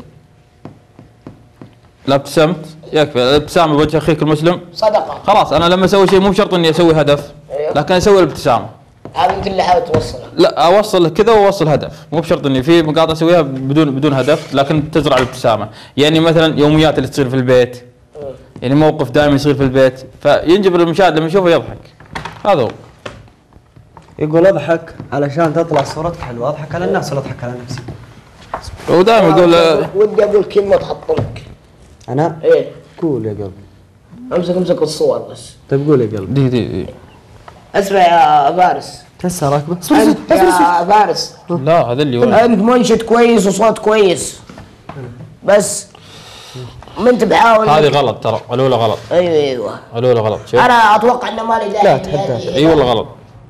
لا ابتسمت يكفي الابتسامه بوجه اخيك المسلم صدقه. خلاص انا لما اسوي شيء مو شرط اني اسوي هدف لكن اسوي الابتسامه. هذا انت اللي حاول توصله. لا اوصل كذا واوصل هدف مو بشرط اني في مقاطع اسويها بدون بدون هدف لكن تزرع الابتسامه. يعني مثلا يوميات اللي تصير في البيت يعني موقف دائما يصير في البيت فينجبر المشاهد لما يشوفه يضحك. هذا هو. يقول اضحك علشان تطلع صورتك حلوه. اضحك على الناس ولا اضحك على نفسي؟ هو دائما يقول ودي اقول كلمه تحطمك. انا؟ ايه قول يا قلبي. امسك امسك الصور بس. طيب قول يا قلبي. دي دي دي اسمع يا فارس. هسه راكبه. انت يا فارس. لا هذا اللي هو انت منشد كويس وصوت كويس بس ما انت بحاول. هذه غلط ترى الاولى غلط. ايوه ايوه الاولى غلط. شوف انا اتوقع انه مالي داعي. لا تحدى. اي والله غلط.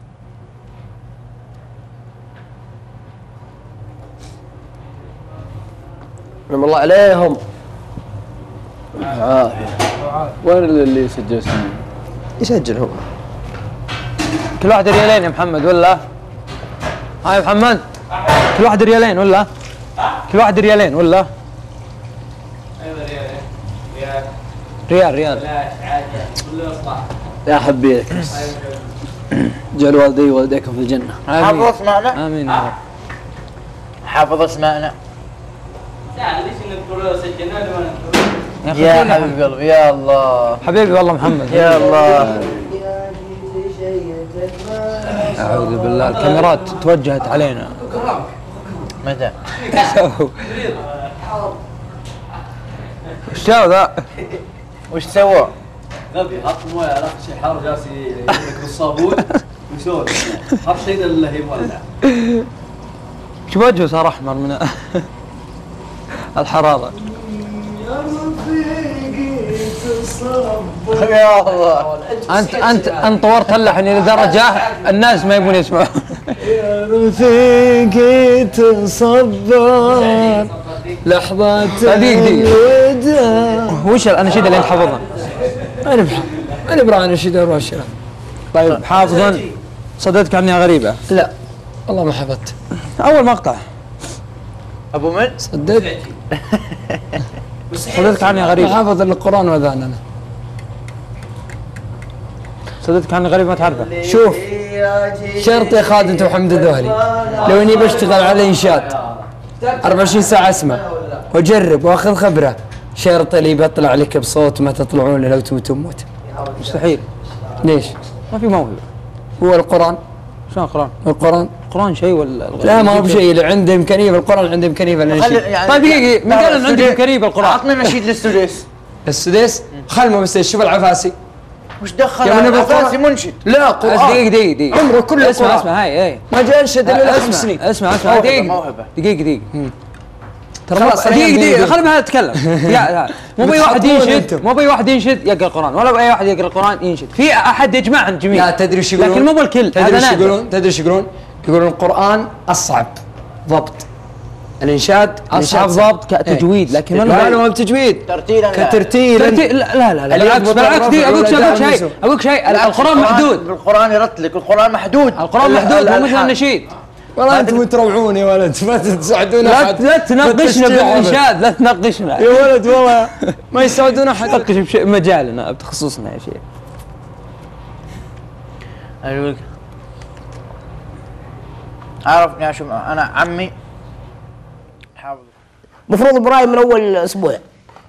نعم الله عليهم. عافية. وين اللي يسجل سنين؟ يسجل هو. كل واحد ريالين يا محمد ولا؟ ها يا محمد كل واحد ريالين ولا؟ كل واحد ريالين ولا؟ ريال ريال. يا حبيبك جعل والدي ووالديكم في الجنة. حافظ اسمعنا. امين يا رب. حافظ اسمعنا. لا ليش نذكر سجلنا لما نذكر؟ يا حبيب قلبي يا الله. حبيبي والله محمد. يا الله. اعوذ بالله الكاميرات توجهت علينا. متى؟ وش سوى ذا؟ وش سوى؟ غبي حط مويه على شيء حار جالس يملك بالصابون ويسولف حط شيء الا هي مولع. شوف وجهه صار احمر من الحراره. يا الله انت انت انت طورت اللحن لدرجه الناس ما يبون يسمعون. يا رفيقي تصبر لحظة الوداع. وش الاناشيد اللي انت حافظها؟ انا بح... انا براعي اناشيد الراشرة. طيب حافظا صدقتك عني غريبة؟ لا والله ما حفظت. اول مقطع ابو من؟ صدقت صدقتك عني غريبة. حافظ القرآن واذان انا. صدقتك عني غريبة ما تعرفه. شوف شرطي خالد انت وحمد الذهلي لو اني بشتغل على انشاد أربعة وعشرين ساعة اسمع واجرب واخذ خبرة، شرطي اللي بيطلع لك بصوت ما تطلعون لو تموت تموت. مستحيل. ليش؟ ما في موهبة. هو القرآن. شلون القرآن؟ القرآن القرآن شيء ولا لا ما هو بشيء، اللي عنده امكانية بالقرآن عنده امكانية بالنشيد. يعني طيب دقيقة، من قال ان عندك امكانية بالقرآن؟ عطني نشيد للسديس. السديس خلمه بس شوف العفاسي. وش دخل العفاسي منشد؟ لا قرآن. دقيقة دقيقة دقيقة عمره كله اسمع قرآن. اسمع هاي هاي ما جاء انشد الا خمس اسمع سنين. اسمع اسمع دقيقة دقيقة دقيقة ترى خلاص دقيقة دقيقة خلي بهذا يتكلم. يا مو باي واحد ينشد مو باي واحد ينشد يقرا القرآن ولا باي واحد يقرا القرآن ينشد، في احد يجمعهم جميع. لا تدري ايش يقولون؟ لكن مو بالكل. تدري ايش يقولون؟ تدري ايش يقولون؟ يقولون القرآن اصعب ضبط. الانشاد اصعب ضبط كتجويد لكن ما له بتجويد ترتيلا كترتيل. لا لا لا بالعكس بالعكس دي اقول شيء اقول شيء اقول شيء القرآن محدود. القرآن يرتلك القرآن محدود. القرآن محدود مو مثل النشيد. والله انتم تروعون يا ولد ما تساعدون احد. لا تناقشنا بالانشاد لا تناقشنا يا ولد والله ما يساعدون احد. ناقش بشيء مجالنا بتخصصنا يا شيخ. اقول لك عرفني يا شو انا عمي حافظ. المفروض ابراهيم من اول اسبوع.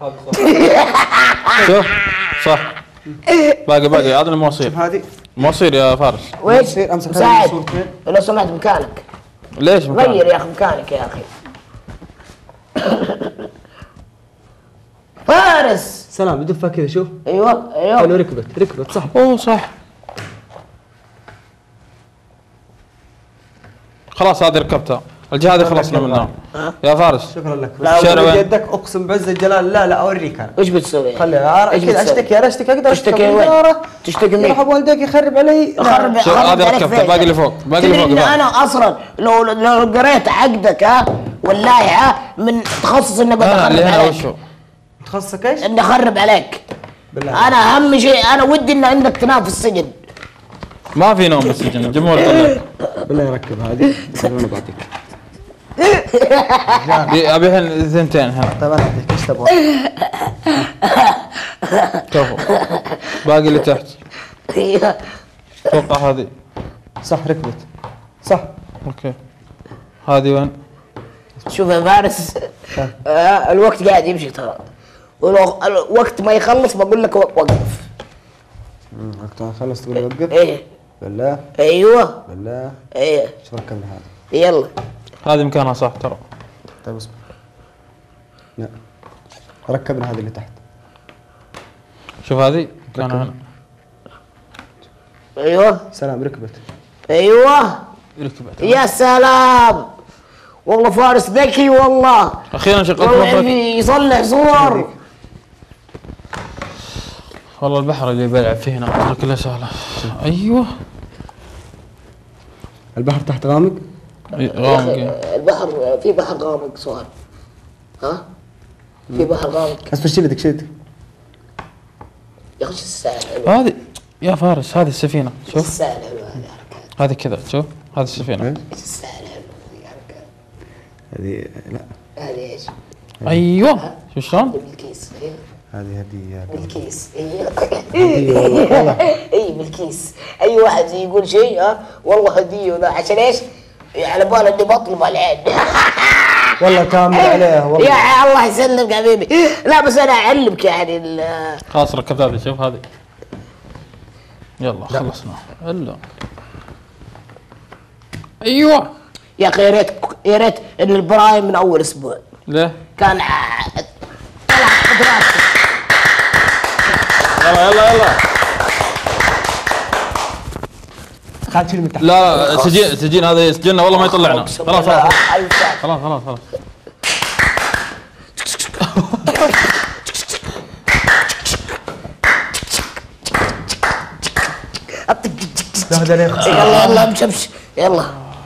شوف صح باقي باقي عطني مواصيل. هذه مواصيل يا فارس. وين؟ امسك مساعد لو سمحت مكانك. ليش مكانك؟ غير يا اخي مكانك يا اخي. فارس سلام بدفها كذا شوف. ايوه ايوه حلو ركبت ركبت صح. اوه صح خلاص هذه ركبتها. الجهه هذه خلصنا منها يا فارس. شكرا لك. لا لا يدك اقسم بعز الجلال لا لا اوريك انا. ايش بتسوي؟ خلي كذا اشتكي انا اشتكي اقدر تشتكي وين؟ تشتكي مين؟ يروح والديك يخرب علي. خرب شوف هذه ركبتها باقي اللي فوق باقي اللي فوق. انا اصلا لو لو قريت عقدك ها واللائحه من تخصص اني بخرب عليك. تخصصك ايش؟ اني اخرب عليك. بالله. انا اهم شيء انا ودي ان عندك تنام في السجن. ما في نوم بالسجن الجمهور طلع. بالله يركب هذه انا بعطيك. ابي الحين ثنتين ها. طيب انا اعطيك ايش تبغى؟ كفو باقي اللي تحت. اتوقع هذه صح ركبت صح. اوكي هذه وين؟ شوف يا فارس آه الوقت قاعد يمشي ترى ولو الوقت ما يخلص بقول لك وقف. وقت ما خلص تقول وقف؟ ايه بالله ايوه بالله ايه ايش ركبنا هذا؟ يلا هذه مكانها صح ترى. طيب اصبر. لا ركبنا هذه اللي تحت. شوف هذه مكانها هنا. ايوه سلام ركبت. ايوه ركبت. يا سلام والله فارس ذكي والله. اخيرا شغلت والله مخك. يصلح صور. والله البحر اللي بلعب فيه هنا ترى كلها سهله. ايوه البحر تحت غامق؟ غامق البحر في بحر غامق سؤال. ها؟ في بحر غامق. اصبر شيل يدك شيل. يا اخي الساعة حلوة. هذه يا فارس هذه السفينه شوف. الساعة حلوة هذه حركات. هذه كذا شوف هذه السفينه. الساعة حلوة هذه حركات. هذه لا هذه ايش؟ ايوه شوف شلون؟ بالكيس هذه هدية بالكيس ايوه اي بالكيس. اي واحد يقول شيء ها والله هديه وذا عشان ايش؟ على بال اني بطلب العين. والله كامل عليها والله. يا الله يسلمك حبيبي. لا بس انا اعلمك يعني خلاص ركبت هذه شوف هذه. يلا خلصنا. الا ايوه يا اخي يا ريت يا ريت ان البرايم من اول اسبوع. ليه؟ كان ع- طلع قدراته. يلا يلا يلا. خالد شيل من تحت. لا لا سجين سجين هذا يسجلنا والله ما يطلعنا. خلاص خلاص خلاص خلاص خلاص. يلا يلا امشي امشي يلا.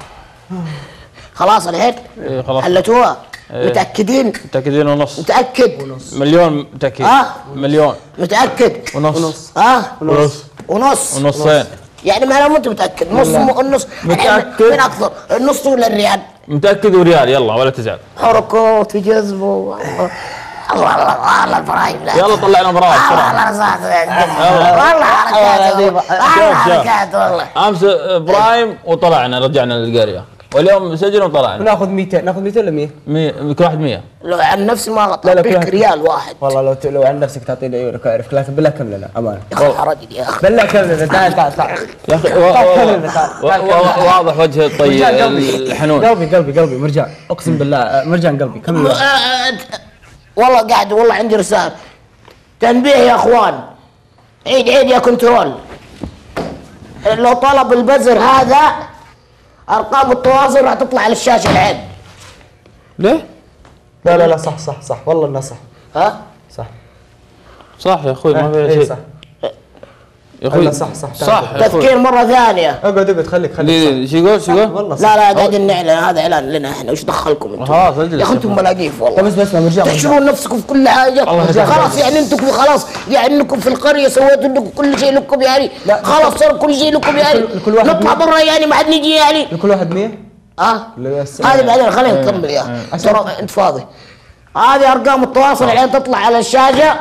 خلاص الحين إيه خلاص. حلتوها. إيه. متأكدين؟ متأكدين ونص. متأكد؟ مليون متأكد. اه مليون. متأكد؟ ونص. اه ونص. ونص. ونصين. يعني ما انا مو متأكد نص م- النص متأكد. من اكثر النص ولا الريال؟ متأكد وريال يلا ولا تزعل. حركات وجذب والله الله الله الله البرايم لا يلا طلعنا براء الله بسرعة. الله رزاق والله حركات والله حركات والله. امس برايم وطلعنا رجعنا للقرية واليوم سجن وطلعنا. ناخذ مئتين ناخذ مئتين ولا مية؟ مية كل واحد مية. لو عن نفسي ما لا لا كل اعطيك واحد- ريال واحد. والله لو ت- لو عن نفسك تعطيني عيونك اعرف لكن بالله كم لنا امانه. يا اخي حرج يا اخي. بالله كم لنا تعال تعال تعال يا اخي واضح وجه الطيب الحنون. قلبي قلبي قلبي مرجان اقسم بالله آه، مرجان قلبي كم آه، آه، والله قاعد والله عندي رسالة تنبيه يا اخوان. عيد عيد يا كنترول. لو طلب البزر هذا ارقام التواصل راح تطلع على الشاشة العين. ليه؟ لا لا لا صح صح صح والله انه صح. ها؟ صح صح يا اخوي ما في إيه شيء. صح يا اخوي لا صح صح صح يا أخوي. تفكير مرة ثانية. اقعد اقعد خليك خليك ليه شو يقول شو يقول؟ والله صح. لا لا قاعدين نعلن هذا اعلان لنا احنا وش دخلكم انتم؟ خلاص اجلس يا اخي انتم ملاقيف طب والله. بس بس مرجان تحشرون نفسكم في كل حاجة. خلاص يعني انتم خلاص يعني انكم في القرية سويتوا انكم كل شيء لكم يعني. خلاص صار كل شيء لكم يعني. كل واحد نطلع برا يعني ما حد نجي يعني. لكل واحد مية؟ اه لا بس هذه بعدين خلينا نكمل يا ترى انت فاضي. هذه ارقام التواصل الحين تطلع على الشاشة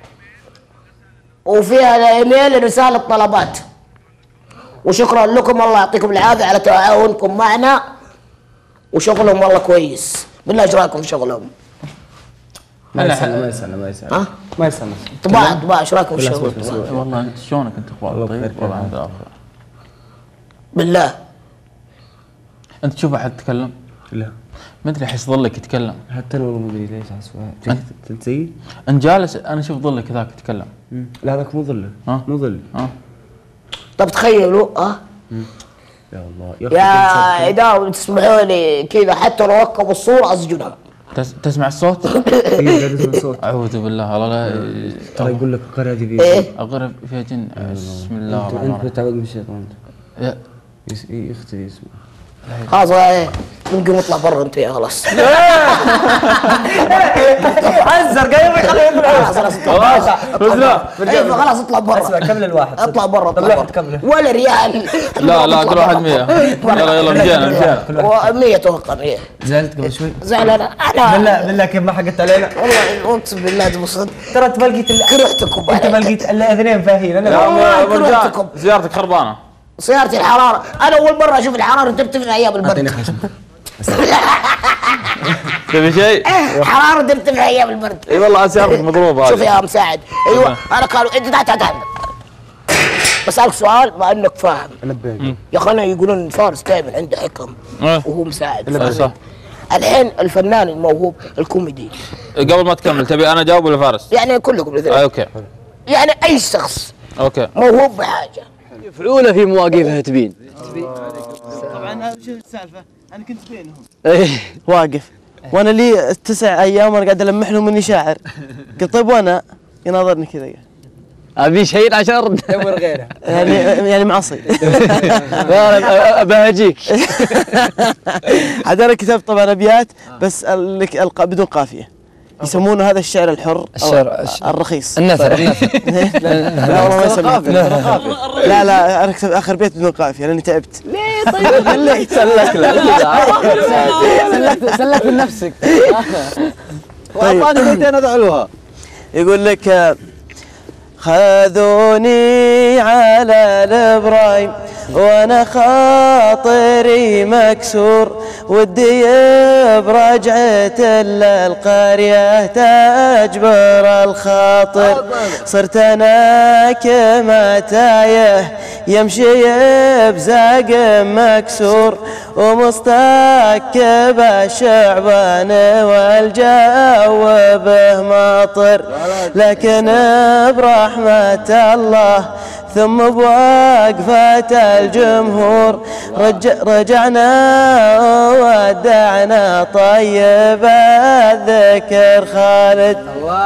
وفيها الايميل رسالة طلبات. وشكرا لكم الله يعطيكم العافية على تعاونكم معنا وشغلهم والله كويس. بالله ايش رايكم في شغلهم؟ ما يسألنا ما يسألنا ما يسألنا ها؟ ما يسألنا طباع طباع ايش رايكم في شغلهم؟ والله انت شلونك انت اخوان طيب والله انت اخر. بالله انت تشوف احد يتكلم؟ لا ما ادري احس ظلك يتكلم. حتى لو ما ادري ليش عسوها انت زيي؟ انت جالس انا اشوف ظلك ذاك يتكلم. لا هذاك مو ظله ها؟ مو ظل ها؟ طب تخيلوا اه يا الله يا اذا تسمحوا لي كذا حتى لو وقفوا الصورة اسجنهم. تس... تسمع الصوت؟ اي قاعد اسمع صوت. اعوذ بالله والله لا ترى يقول لك القرية هذه فيها ايه اغرب فيها جن. بسم الله انت الرحمن انت الرحيم. بتعوذ من الشيطان يا- يس- إيه، يختفي اسمه خلاص ايه نقوم نطلع برا انت يا خلاص. عزر قايم يخليه يقول خلاص خلاص اطلع برا. لا ايه خلاص اطلع برا. اسمع كمل الواحد اطلع برا اطلع طلعت برا كمله ولا ريال. لا لا كل واحد مية. يلا يلا مجانا مجانا. مية اتوقع مية. زعلت قبل شوي زعلان انا بالله بالله كيف ما حقت علينا والله اقسم بالله تبصد ترى انت ما لقيت الا كرهتكم انت ما لقيت الا اثنين فاهين انا يا والله مرجان كرهتكم. سيارتك خربانة. سيارتي الحرارة انا اول مرة اشوف الحرارة ترتفع ايام اعطيني البرد. خشم تبي شيء؟ حرارة ترتفع ايام البرد. اي والله سيارتك مضروبة. شوف يا مساعد ايوه انا كانوا انت تعال تعال تعال بسألك سؤال مع انك فاهم. انبهني يا اخوانا يقولون فارس دائما عنده حكم إيه. وهو مساعد. إيه، صح. الحين الفنان الموهوب الكوميدي قبل ما تكمل تبي انا اجاوب ولا فارس؟ يعني كلكم آه، الاثنين اوكي يعني اي شخص اوكي. موهوب بحاجة يفعونه في مواقفها تبين. طبعا شوف السالفه انا كنت بينهم. ايه واقف وانا لي تسع ايام وانا قاعد المح له مني شاعر. قلت طيب وانا يناظرني كذا ابي شيء عشان ارد دور غيره يعني يعني معصي. بهجيك. عاد انا كتبت طبعا ابيات بس لك القى بدون قافيه. يسمونه هذا الشعر الحر الشعر الرخيص النثر النثر لا والله ما يسمونه لا لا انا كتبت اخر بيت بدون قافيه لاني تعبت. ليه طيب خليك سلك سلكت سلكت من نفسك. واعطاني بيتين ادعوها. يقول لك خذوني على الابراهيم وانا خاطري مكسور ودي برجعة القرية تجبر الخاطر صرت انا كما تايه يمشي بزاق مكسور ومستكب الشعبان والجو به مطر لكن برحمة الله ثم بوقفة الجمهور رج رجعنا ودعنا طيب الذكر خالد.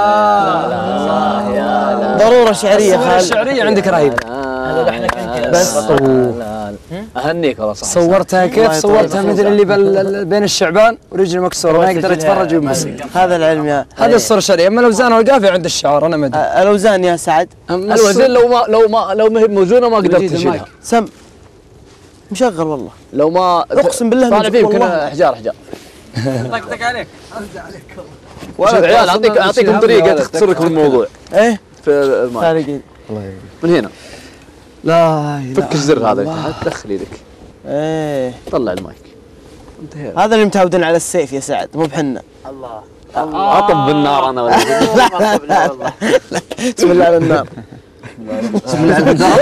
ضرورة شعرية خالد. الشعرية عندك رهيب. بس اهنيك والله صح. صورتها كيف؟ صورتها مثل اللي بين الشعبان ورجل مكسوره ما يقدر يتفرج ويمسك. هذا العلم يا هذه الصورة الشعرية. اما الاوزان والقافية عند الشعر انا ما ادري. الاوزان يا سعد. الوزن لو ما لو ما لو ما هي موزونه ما قدرت تشيلها. سم مشغل والله. لو ما اقسم بالله طالع فيه يمكن احجار احجار. طقطق عليك. والله العيال اعطيك اعطيكم طريقه تختصر لكم الموضوع. ايه في المايك. من هنا. لا فك الزر هذا تحت دخل يدك. ايه طلع المايك. انتهى. هذا اللي متعودين على السيف يا سعد مو بحنا. الله اطب بالنار انا ولا لا لا لا لا بسم الله على النار. بسم الله على النار.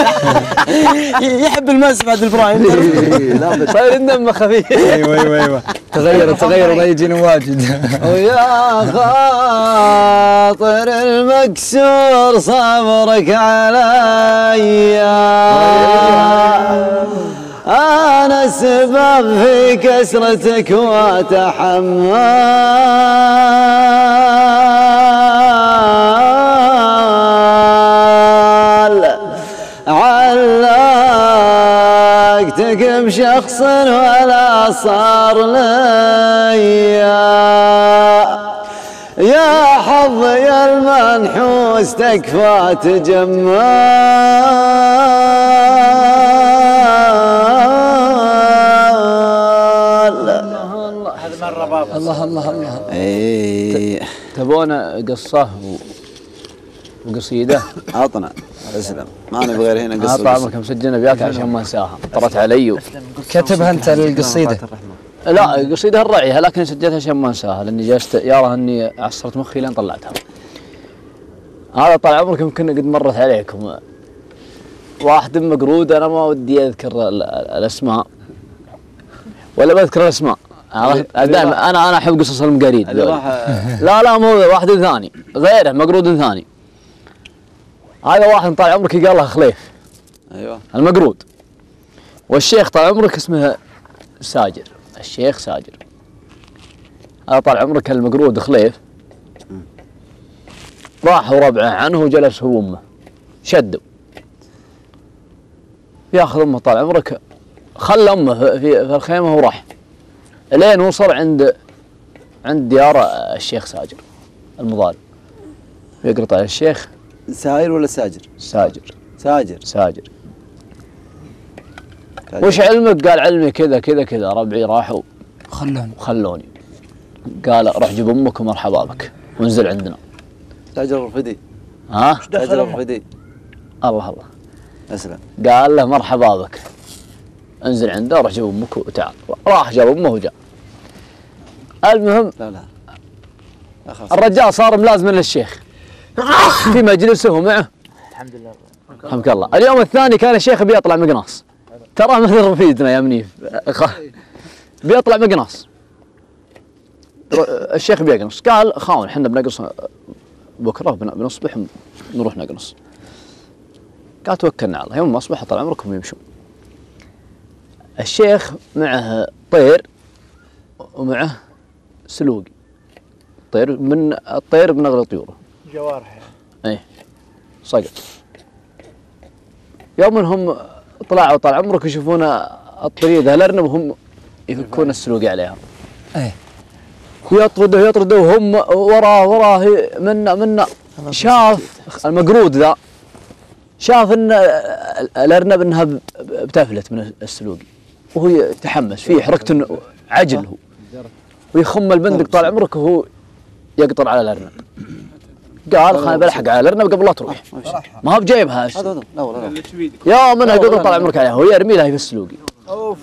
يحب الماس بعد البرايم. لا صاير دمه خفيف. ايوه ايوه ايوه تغير تغير ما يجينا واجد. ويا خاطر المكسور صبرك علي أنا السبب في كسرتك وأتحمل علقتك بشخص ولا صار لي يا حظي المنحوس تكفى تجمل الله الله الله. ايه تبون قصه وقصيده؟ عطنا اسلم ما نبغى غير هنا قصه. طال عمرك مسجلنا ابيات عشان ما انساها طرت علي. كتبها انت القصيده؟ لا قصيده الرعيه لكن سجلتها عشان ما انساها لاني جلست يرى اني عصرت مخي لين طلعتها. هذا طال عمرك يمكن قد مرت عليكم واحد مقرود انا ما ودي اذكر الاسماء ولا بذكر الاسماء. دائما انا انا احب قصص المقاريد. لا لا مو واحد ثاني غيره مقرود ثاني. هذا واحد طال عمرك قال له خليف. ايوه المقرود. والشيخ طال عمرك اسمه ساجر. الشيخ ساجر. هذا طال عمرك المقرود خليف راح وربعه عنه وجلس هو امه شدوا ياخذ امه طال عمرك خلى امه في, في الخيمه وراح لين وصل عند عند ديار الشيخ ساجر المظالم يقرط على الشيخ. ساير ولا ساجر؟ ساجر ساجر ساجر. وش علمك؟ قال علمي كذا كذا كذا. ربعي راحوا خلوني خلوني قال روح جيب امك ومرحبا بك وانزل عندنا. تاجر الرفدي. ها؟ تاجر الرفدي. الله الله. اسلم. قال له مرحبا بك انزل عنده روح جيب امك وتعال. راح جاب امه وجاء. المهم لا لا الرجال صار ملازم للشيخ في مجلسه ومعه. الحمد لله. رحمك الله. اليوم الثاني كان الشيخ بيطلع مقناص. ترى مثل رفيدنا يا منيف بيطلع مقناص. الشيخ بيقنص قال خاون احنا بنقص بكره بنصبح نروح نقنص. قال توكلنا على الله. يوم ما اصبح طال عمركم يمشون. الشيخ معه طير ومعه سلوقي. طير من الطير بنغري طيوره. جوارح. ايه صقر. يوم انهم طلعوا طال عمرك يشوفون الطريق ذا الارنب وهم يفكون السلوقي عليها. ايه ويطردوا يطردوا وهم وراه وراه منا منا. شاف المقرود ذا شاف ان الارنب انها بتفلت من السلوقي وهو يتحمس فيه حركة عجل هو ويخم البندق طال عمرك وهو يقطر على الارنب. قال خليني بلحق على الارنب قبل لا تروح. ما هو بجيبها. هذا هذا لا والله لا. يا منها قبل طال عمرك عليها وهي يرمي لها في السلوقي. اوف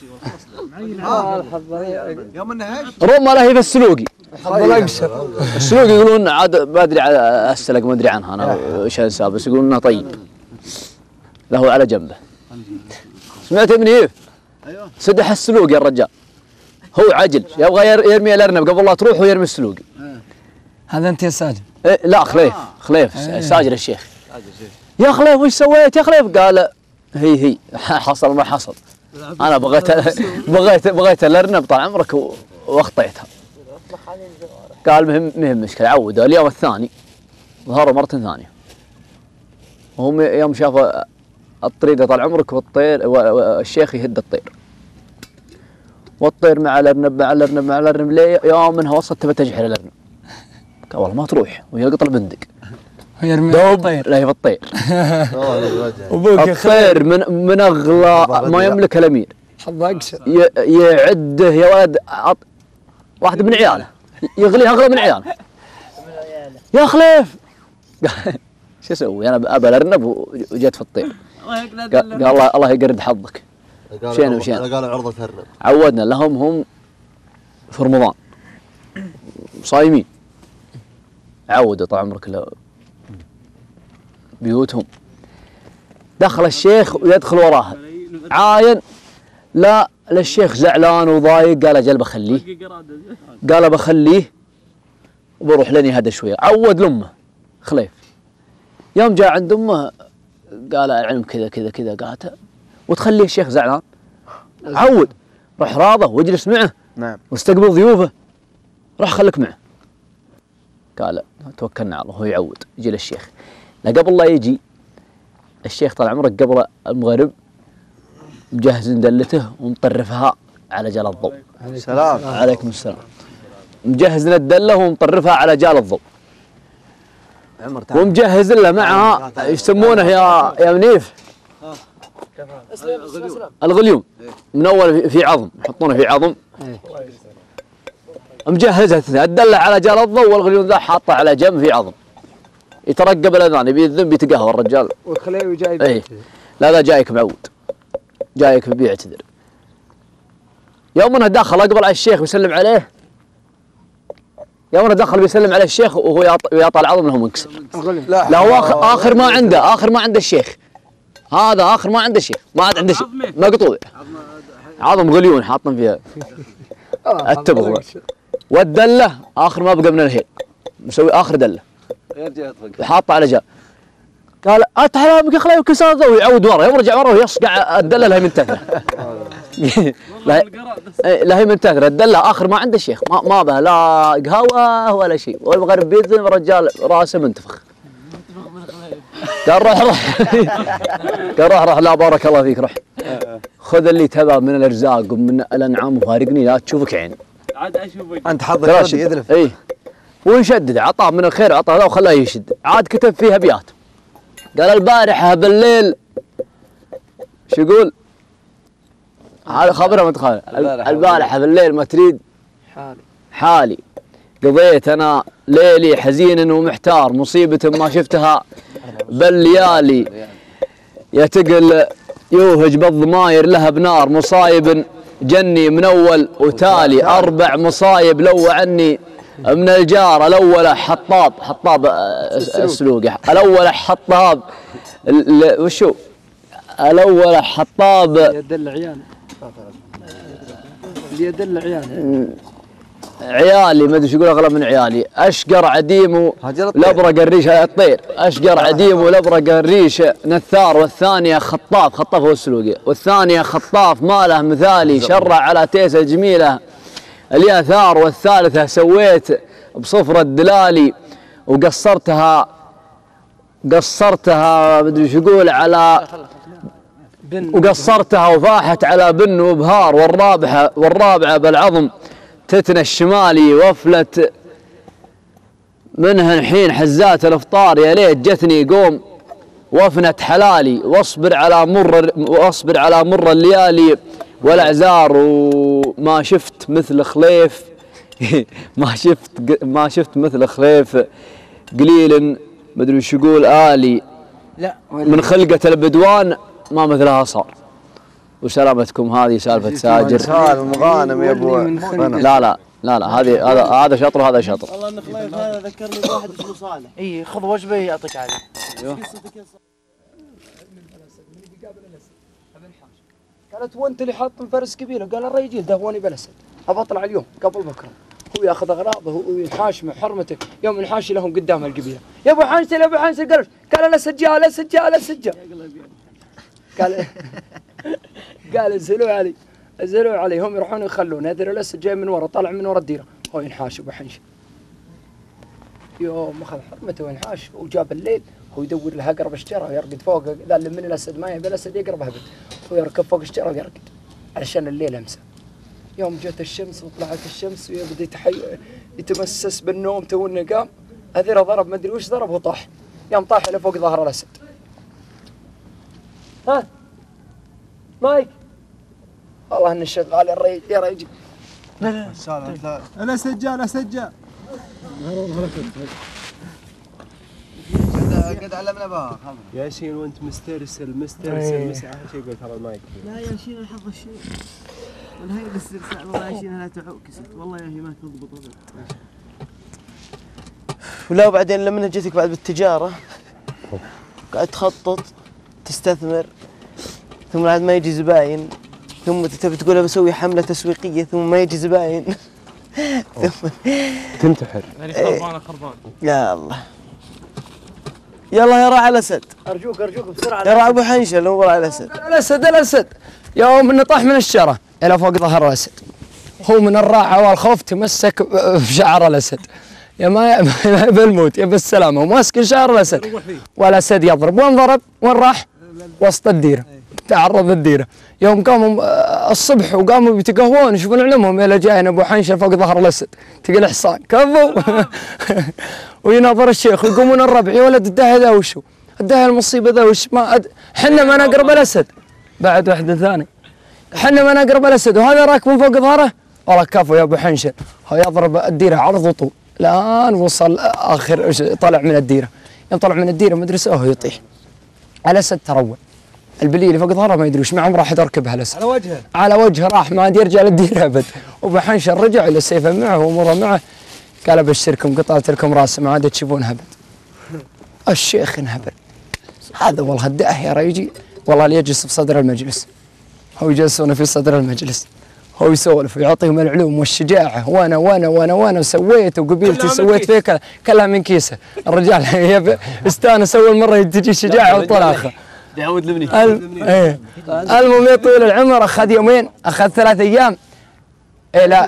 يوم انها ايش؟ رمى لها في السلوقي. حظ الاقصر. السلوقي يقولون عاد ما ادري على السلق ما ادري عنها انا ايش السالفه بس يقولون انه طيب. له على جنبه. سمعت يا منيف؟ ايوه سدح السلوقي الرجال. هو عجل يبغى يرمي الارنب قبل لا تروح ويرمي السلوقي. هذا انت يا ساجد؟ إيه لا خليف خليف آه. ساجد الشيخ. يا خليف وش سويت يا خليف؟ قال هي هي حصل ما حصل. انا بغيت بغيت بغيت الارنب طال عمرك واخطيتها. قال مهم مهم مشكله عودوا اليوم الثاني ظهروا مره ثانيه. وهم يوم شافوا الطريده طال عمرك والطير والشيخ يهد الطير. والطير مع الارنب مع الارنب مع الارنب ليه يوم منها وصلت تبى تجحر الارنب. قال والله ما تروح وهي قطر البندق. يرمي الطير لا هي بالطير. الطير من من اغلى ما يملكه الامير. حظ اقصر. يعده يا ولد واحد من عياله يغليها اغلى من عياله. يا خليف شو اسوي انا ابى الارنب وجيت في الطير. قال الله الله يقرد حظك. شين وشين قالوا عرضة الرب عودنا لهم هم في رمضان صايمين عودوا طال عمرك له بيوتهم. دخل الشيخ ويدخل وراها عاين لا للشيخ زعلان وضايق قال اجل بخليه قال بخليه وبروح لني هذا شويه. عود لامه خليف يوم جاء عند امه قال العلم كذا كذا كذا قالت وتخليه الشيخ زعلان. عود روح راضه واجلس معه نعم واستقبل ضيوفه روح خليك معه. قال توكلنا على الله هو يعود يجي للشيخ. لا قبل لا يجي الشيخ طال عمرك قبل المغرب مجهز دلته ومطرفها على جال الضوء. سلام عليكم السلام. مجهز لنا الدله ومطرفها على جال الضوء. ومجهز له معها يسمونه يا يا منيف الغليوم من اول في عظم يحطونه في عظم. مجهزها الدله على جال الضوء والغليون ذا حاطه على جنب في عظم. يترقب الاذان يبي الذنب بيتقهوى الرجال. والخليوي جاي اي لا لا جايك معود جايك بيعتذر. يوم انه دخل اقبل على الشيخ ويسلم عليه. يوم انه دخل بيسلم على الشيخ وهو يعطى العظم له منكسر. لا, لا هو آخر, اخر ما عنده اخر ما عنده الشيخ. هذا اخر ما عنده الشيخ ما عاد عنده شيء مقطوع. عظم غليون حاطن فيها التبغ والدله اخر ما بقى من الهيل مسوي اخر دله حاطه على جال. قال اتحلامك يا خليل وكسر ذا ويعود ورا يوم رجع ورا ويصقع الدله لها منتثره. لا هي منتثره الدله اخر ما عنده الشيخ ما ما به لا قهوه ولا شيء والمغرب بيذن رجال راسه منتفخ. قال روح روح قال روح روح لا بارك الله فيك روح خذ اللي تبى من الارزاق ومن الانعام وفارقني لا تشوفك عين. عاد اشوفك انت حظك يدلف. اي ويشدد عطاه من الخير عطاه ذا وخلاه يشد. عاد كتب فيها ابيات قال البارحه بالليل شو يقول؟ هذا خبره متخيل. البارحه بالليل ما تريد حالي حالي قضيت انا ليلي حزين ومحتار مصيبه ما شفتها بالليالي يتقل يوهج بالضماير لها بنار مصايب جني من اول وتالي اربع مصايب لو عني من الجار الاول حطاب حطاب السلوقي الاول حطاب وشو الاول حطاب يدل عيال اللي يدل عيال عيالي ما ادري ايش يقول اغلب من عيالي اشقر عديم لبرق الريش الطير اشقر عديم ولبرق الريش نثار والثانيه خطاف خطاف هو السلوقي والثانيه خطاف ما له مثالي شرع على تيسه جميله الياثار والثالثه سويت بصفر الدلالي وقصرتها قصرتها ما ادري ايش يقول على وقصرتها وفاحت على بن وبهار والرابعه والرابعه بالعظم تتنى الشمالي وفلت منها الحين حزات الافطار يا ليت جتني قوم وفنت حلالي واصبر على مر واصبر على مر الليالي والاعذار وما شفت مثل خليف ما شفت ما شفت مثل خليف قليل مدري وش يقول آلي لا من خلقة البدوان ما مثلها صار. وسلامتكم هذه سالفة ساجر. سالم مغانم يا ابو. لا لا لا لا هذه هذا هذا شطر وهذا شطر. والله ان خليف هذا ذكرني بواحد اسمه صالح. اي خذ وجبه يعطيك عليه. ايوه. قالت وانت اللي حاط فرس كبيره، قال الرجال دهوني بالاسد ابى اطلع اليوم قبل بكره. هو ياخذ اغراضه وينحاش مع حرمته، يوم ينحاشي لهم قدام القبيله. يا ابو حنسل يا ابو حنسل، قال قال الاسد جاء الاسد جاء الاسد جاء. قال قال انزلوا علي انزلوا علي، هم يروحون يخلون هذا الاسد جاي من ورا، طلع من ورا الديره، هو ينحاش ابو حنشل. يوم اخذ حرمته وينحاش وجاب الليل، هو يدور له اقرب الشجره ويرقد فوق، ذا اللي من الاسد ما يبي الاسد يقرب هبل، هو يركب فوق الشجره ويرقد علشان الليل امسى. يوم جت الشمس وطلعت الشمس ويبدا يتحي يتمسس بالنوم، تونا قام هذيره ضرب ما ادري وش ضرب وطاح، يوم طاح الى فوق ظهر الاسد. ها مايك والله انه شغال الريج يا ريج. لا لا لا الاسد جاء الاسد جاء. قد علمنا بها ياسين وانت مسترسل مسترسل مسعى شيء قلت ترى المايك. لا يا شين الحظ الشيء والهي الاسترسال والله يا شين لا تعوكست والله يا هي ما تضبط ابد. ولا وبعدين لما جيتك بعد بالتجاره قاعد تخطط تستثمر، ثم بعد ما يجي زباين، ثم تبي تقول بسوي حمله تسويقيه ثم ما يجي زباين ثم تنتحر. يعني خربانه خربانه. يا الله يلا يا راعي الاسد، ارجوك ارجوك بسرعه يا راعي ابو حنشل هو راعي الاسد. الاسد الاسد يوم انه طاح من الشجره الى فوق ظهر الاسد، هو من الراحه والخوف تمسك في شعر الاسد، يا ما ما بالموت يا بالسلامه، وماسك شعر الاسد والاسد يضرب. وين ضرب؟ وين راح؟ وسط الديره، تعرض الديره. يوم قاموا الصبح وقاموا بيتقهوون يشوفون علمهم يلا جاينا ابو حنشل فوق ظهر الاسد، تلقى الحصان كفو ويناظر الشيخ ويقومون الربع يا ولد الداهيه ذا وشو؟ الداهيه المصيبه ذا وش؟ ما أد... حنا ما نقرب الاسد. بعد واحد ثاني حنا ما نقرب الاسد وهذا راكب فوق ظهره، والله كفو يا ابو حنشل، هو يضرب الديره عرض وطول، الان وصل اخر طلع من الديره، يوم طلع من الديره ما ادري سوى يطيح. الاسد تروع، البليه اللي فوق ظهره ما يدري وش، ما عمره راح يركبها الاسد. على وجهه على وجهه راح ما عاد يرجع للديره ابد. وابو حنشل رجع الى سيفه معه واموره معه، قال ابشركم قطعت لكم راسه ما عاد تشوفون هبل. الشيخ انهبل هذا والله الداهيه يا ريجي، والله اللي يجلس في صدر المجلس، هو يجلسون في صدر المجلس، هو يسولف ويعطيهم العلوم والشجاعه، وانا وانا وانا وانا سويت وقبيلتي سويت فيه كذا، كلها من كيسه. الرجال استانس اول مره تجي شجاعه وطلاخه. داود لبني. ايه المهم يا طويل العمر اخذ يومين اخذ ثلاث ايام. ايه لا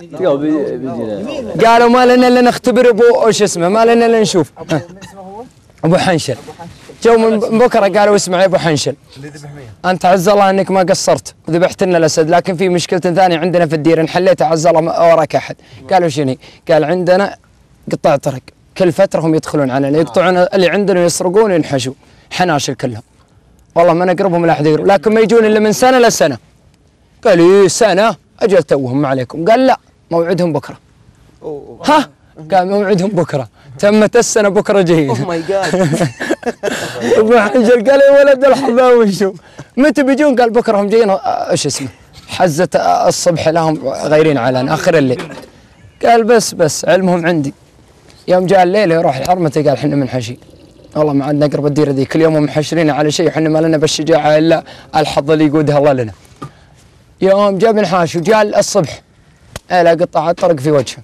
قالوا ما لنا الا نختبر ابو وش اسمه، ما لنا الا نشوف ابو حنشل. جو من بكره قالوا اسمع يا ابو حنشل انت عز الله انك ما قصرت وذبحت لنا الاسد، لكن في مشكله ثانيه عندنا في الديره انحليتها عز الله ما وراك احد. قالوا شنو؟ قال عندنا قطاع طرق كل فتره هم يدخلون علينا يقطعون اللي عندنا ويسرقون وينحشوا حناشل كلهم، والله ما نقربهم ولا احد يقرب، لكن ما يجون الا من سنه لسنه. قال ايه سنه اجل توهم ما عليكم. قال لا موعدهم بكره. ها قال موعدهم بكره، تمت السنه بكره جايين. اوه ماي جاد. ابو حنشل قال يا ولد الحظاوي وشو متى بيجون؟ قال بكره هم جايين ايش اسمه حزه الصبح لهم غيرين على اخر الليل. قال بس بس علمهم عندي. يوم جاء الليل يروح لحرمته قال احنا منحشين والله ما عاد نقرب الديره ذي، كل يوم محشرين على شيء وحنا ما لنا بالشجاعه الا الحظ اللي يقودها الله لنا. يوم جاء بنحاش وجاء الصبح الى قطع الطرق في وجهه.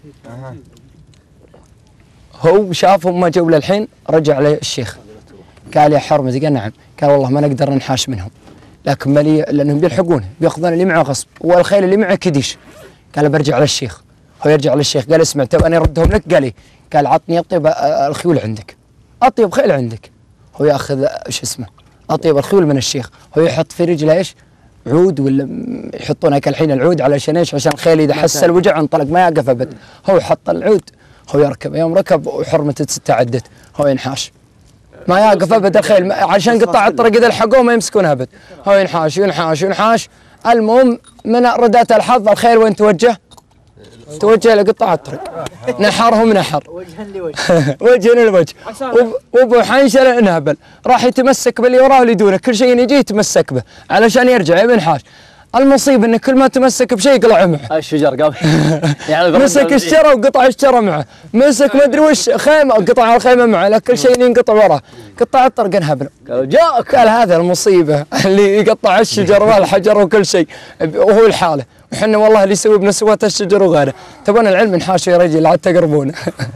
هو شافهم ما جو للحين رجع عليه الشيخ قال يا حرمتي، قال نعم. قال والله ما نقدر ننحاش منهم، لكن مالي لانهم بيلحقونه بياخذون اللي معه غصب والخيل اللي معه كديش. قال برجع للشيخ، هو يرجع للشيخ قال اسمع تو انا اردهم لك. قال ايه؟ قال عطني اطيب الخيول عندك، اطيب خيل عندك. هو ياخذ ايش اسمه اطيب الخيول من الشيخ، هو يحط في رجله ايش؟ عود، ولا يحطون هيك الحين العود علشان ايش؟ عشان الخيل اذا حس الوجع انطلق ما يقف ابد. هو يحط العود هو يركب، يوم ركب وحرمته استعدت هو ينحاش ما يقف ابد الخيل عشان قطاع الطريق اذا لحقوه ما يمسكونه ابد. هو ينحاش ينحاش ينحاش. المهم من ردات الحظ الخيل وين توجه؟ توجه لقطاع الطريق نحرهم نحر وجها لوجه وجها لوجه وابو حنشله انهبل راح يتمسك باللي وراه واللي دونه كل شيء يجي يتمسك به علشان يرجع يا ابن حاج. المصيبه انه كل ما تمسك بشيء يقلع معه. الشجر قام يعني مسك الشجره وقطع الشجره معه، مسك ما ادري وش خيمه وقطع الخيمه معه، لا كل شيء ينقطع وراه، قطع الطرق انهبل. قالوا جاءك قال هذا المصيبه اللي يقطع الشجر والحجر وكل شيء وهو لحاله، وحنا والله اللي يسوي بنسوات الشجر وغيره، تبون العلم انحاشوا يا رجل لا تقربونه.